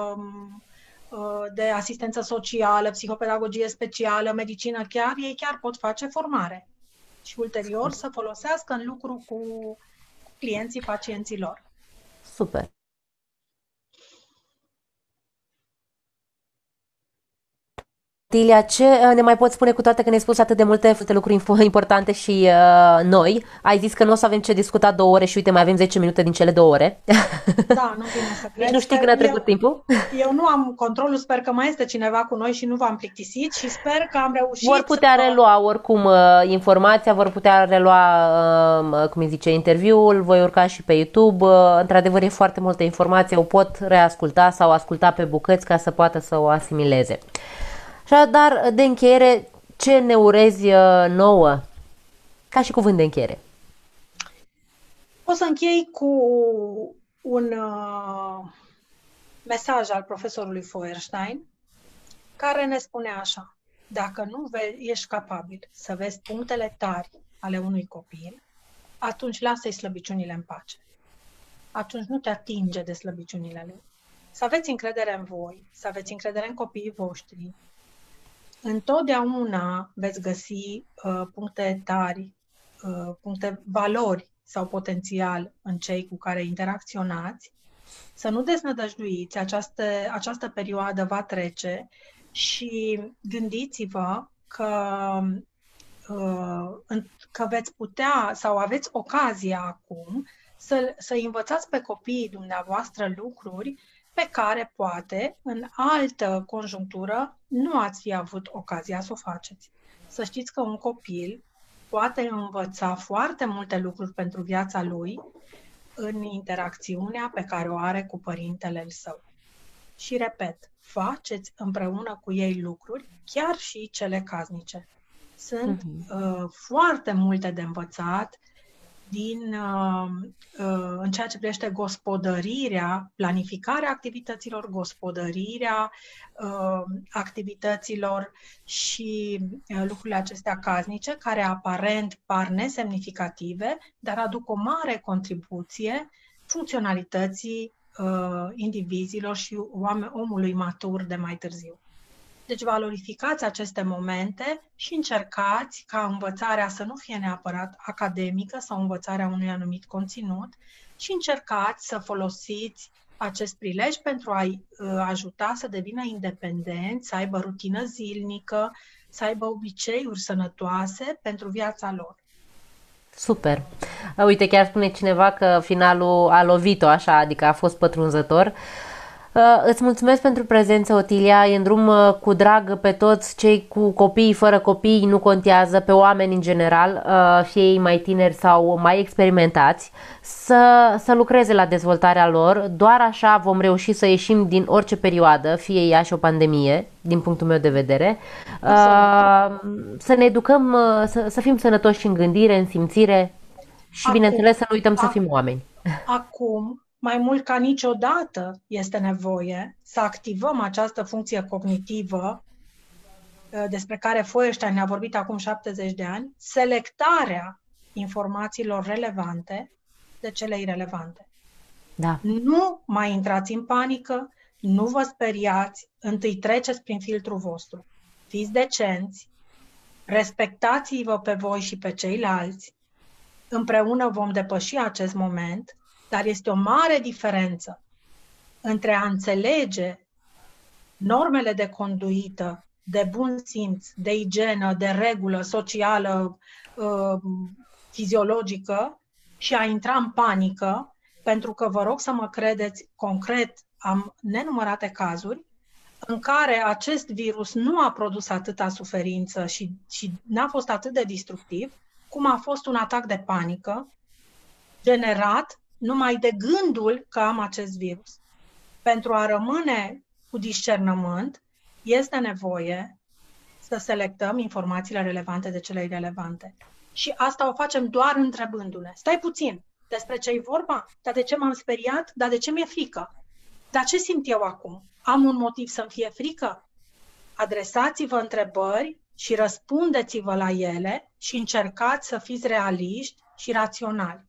Speaker 2: de asistență socială, psihopedagogie specială, medicină chiar, ei chiar pot face formare și ulterior să folosească în lucru cu clienții, pacienții lor.
Speaker 1: Super! Tilia, ce ne mai poți spune, cu toate că ne-ai spus atât de multe lucruri importante și uh, noi? Ai zis că nu o să avem ce discuta două ore și uite, mai avem zece minute din cele două ore.
Speaker 2: Da, nu vine să crezi.
Speaker 1: Nu știi când a trecut
Speaker 2: eu,
Speaker 1: timpul?
Speaker 2: Eu nu am controlul, sper că mai este cineva cu noi și nu v-am plictisit și sper că am reușit.
Speaker 1: Vor putea să... relua oricum uh, informația, vor putea relua, uh, cum îi zice, interviul, voi urca și pe YouTube. Uh, într-adevăr, e foarte multă informație, o pot reasculta sau asculta pe bucăți ca să poată să o asimileze. Dar de încheiere, ce ne urezi nouă? Ca și cuvânt de încheiere.
Speaker 2: O să închei cu un uh, mesaj al profesorului Feuerstein, care ne spune așa: dacă nu ești capabil să vezi punctele tari ale unui copil, atunci lasă-i slăbiciunile în pace. Atunci nu te atinge de slăbiciunile lui. Să aveți încredere în voi, să aveți încredere în copiii voștri. Întotdeauna veți găsi uh, puncte tari, uh, puncte valori sau potențial în cei cu care interacționați. Să nu deznădăjduiți, această, această perioadă va trece și gândiți-vă că, uh, că veți putea sau aveți ocazia acum să, să învățați pe copiii dumneavoastră lucruri pe care poate în altă conjunctură nu ați fi avut ocazia să o faceți. Să știți că un copil poate învăța foarte multe lucruri pentru viața lui în interacțiunea pe care o are cu părintele său. Și repet, faceți împreună cu ei lucruri, chiar și cele casnice. Sunt uh-huh. uh, foarte multe de învățat din, uh, uh, în ceea ce privește gospodărirea, planificarea activităților, gospodărirea uh, activităților și uh, lucrurile acestea casnice, care aparent par nesemnificative, dar aduc o mare contribuție funcționalității uh, indivizilor și omului matur de mai târziu. Deci valorificați aceste momente și încercați ca învățarea să nu fie neapărat academică sau învățarea unui anumit conținut, și încercați să folosiți acest prilej pentru a-i uh, ajuta să devină independenți, să aibă rutină zilnică, să aibă obiceiuri sănătoase pentru viața lor.
Speaker 1: Super. Uite, chiar spune cineva că finalul a lovit-o așa, adică a fost pătrunzător. Îți mulțumesc pentru prezență, Otilia. Îi îndrum cu drag pe toți cei cu copii, fără copii, nu contează, pe oameni în general, fie ei mai tineri sau mai experimentați, să, să lucreze la dezvoltarea lor. Doar așa vom reuși să ieșim din orice perioadă, fie ea și o pandemie, din punctul meu de vedere. Să ne educăm, să, să fim sănătoși în gândire, în simțire și, acum, bineînțeles, să nu uităm să fim oameni.
Speaker 2: Acum, mai mult ca niciodată, este nevoie să activăm această funcție cognitivă despre care Feuerstein ne-a vorbit acum șaptezeci de ani, selectarea informațiilor relevante de cele irelevante.
Speaker 1: Da.
Speaker 2: Nu mai intrați în panică, nu vă speriați, întâi treceți prin filtrul vostru. Fiți decenți, respectați-vă pe voi și pe ceilalți, împreună vom depăși acest moment. Dar este o mare diferență între a înțelege normele de conduită, de bun simț, de igienă, de regulă socială, fiziologică și a intra în panică, pentru că vă rog să mă credeți, concret, am nenumărate cazuri în care acest virus nu a produs atâta suferință și, și n-a fost atât de destructiv, cum a fost un atac de panică generat numai de gândul că am acest virus. Pentru a rămâne cu discernământ, este nevoie să selectăm informațiile relevante de cele irelevante. Și asta o facem doar întrebându-ne. Stai puțin, despre ce e vorba? Dar de ce m-am speriat? Dar de ce mi-e frică? Dar ce simt eu acum? Am un motiv să-mi fie frică? Adresați-vă întrebări și răspundeți-vă la ele și încercați să fiți realiști și raționali.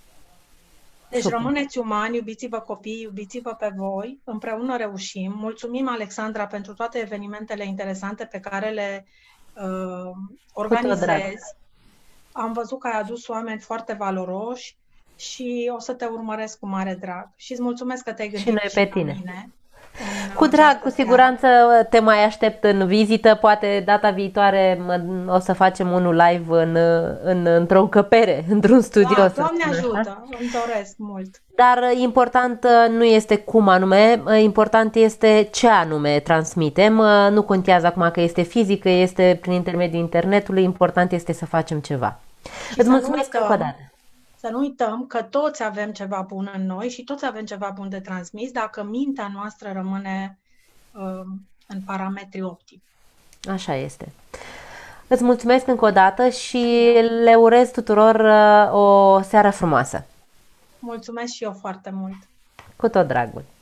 Speaker 2: Deci Super. Rămâneți umani, iubiți-vă copii, iubiți-vă pe voi, împreună reușim. Mulțumim, Alexandra, pentru toate evenimentele interesante pe care le uh, organizezi. Am văzut că ai adus oameni foarte valoroși și o să te urmăresc cu mare drag. Și îți mulțumesc că te-ai gândit
Speaker 1: și noi pe tine.
Speaker 2: Mine.
Speaker 1: Cu drag, cu siguranță te mai aștept în vizită, poate data viitoare o să facem unul live în, în, într-o încăpere, într-un studio.
Speaker 2: Da, Doamne ajută, îmi doresc mult.
Speaker 1: Dar important nu este cum anume, important este ce anume transmitem, nu contează acum că este fizic, că este prin intermediul internetului, important este să facem ceva. Și îți mulțumesc încă o dată.
Speaker 2: Să nu uităm că toți avem ceva bun în noi și toți avem ceva bun de transmis dacă mintea noastră rămâne uh, în parametri optimi.
Speaker 1: Așa este. Îți mulțumesc încă o dată și le urez tuturor uh, o seară frumoasă.
Speaker 2: Mulțumesc și eu foarte mult.
Speaker 1: Cu tot dragul.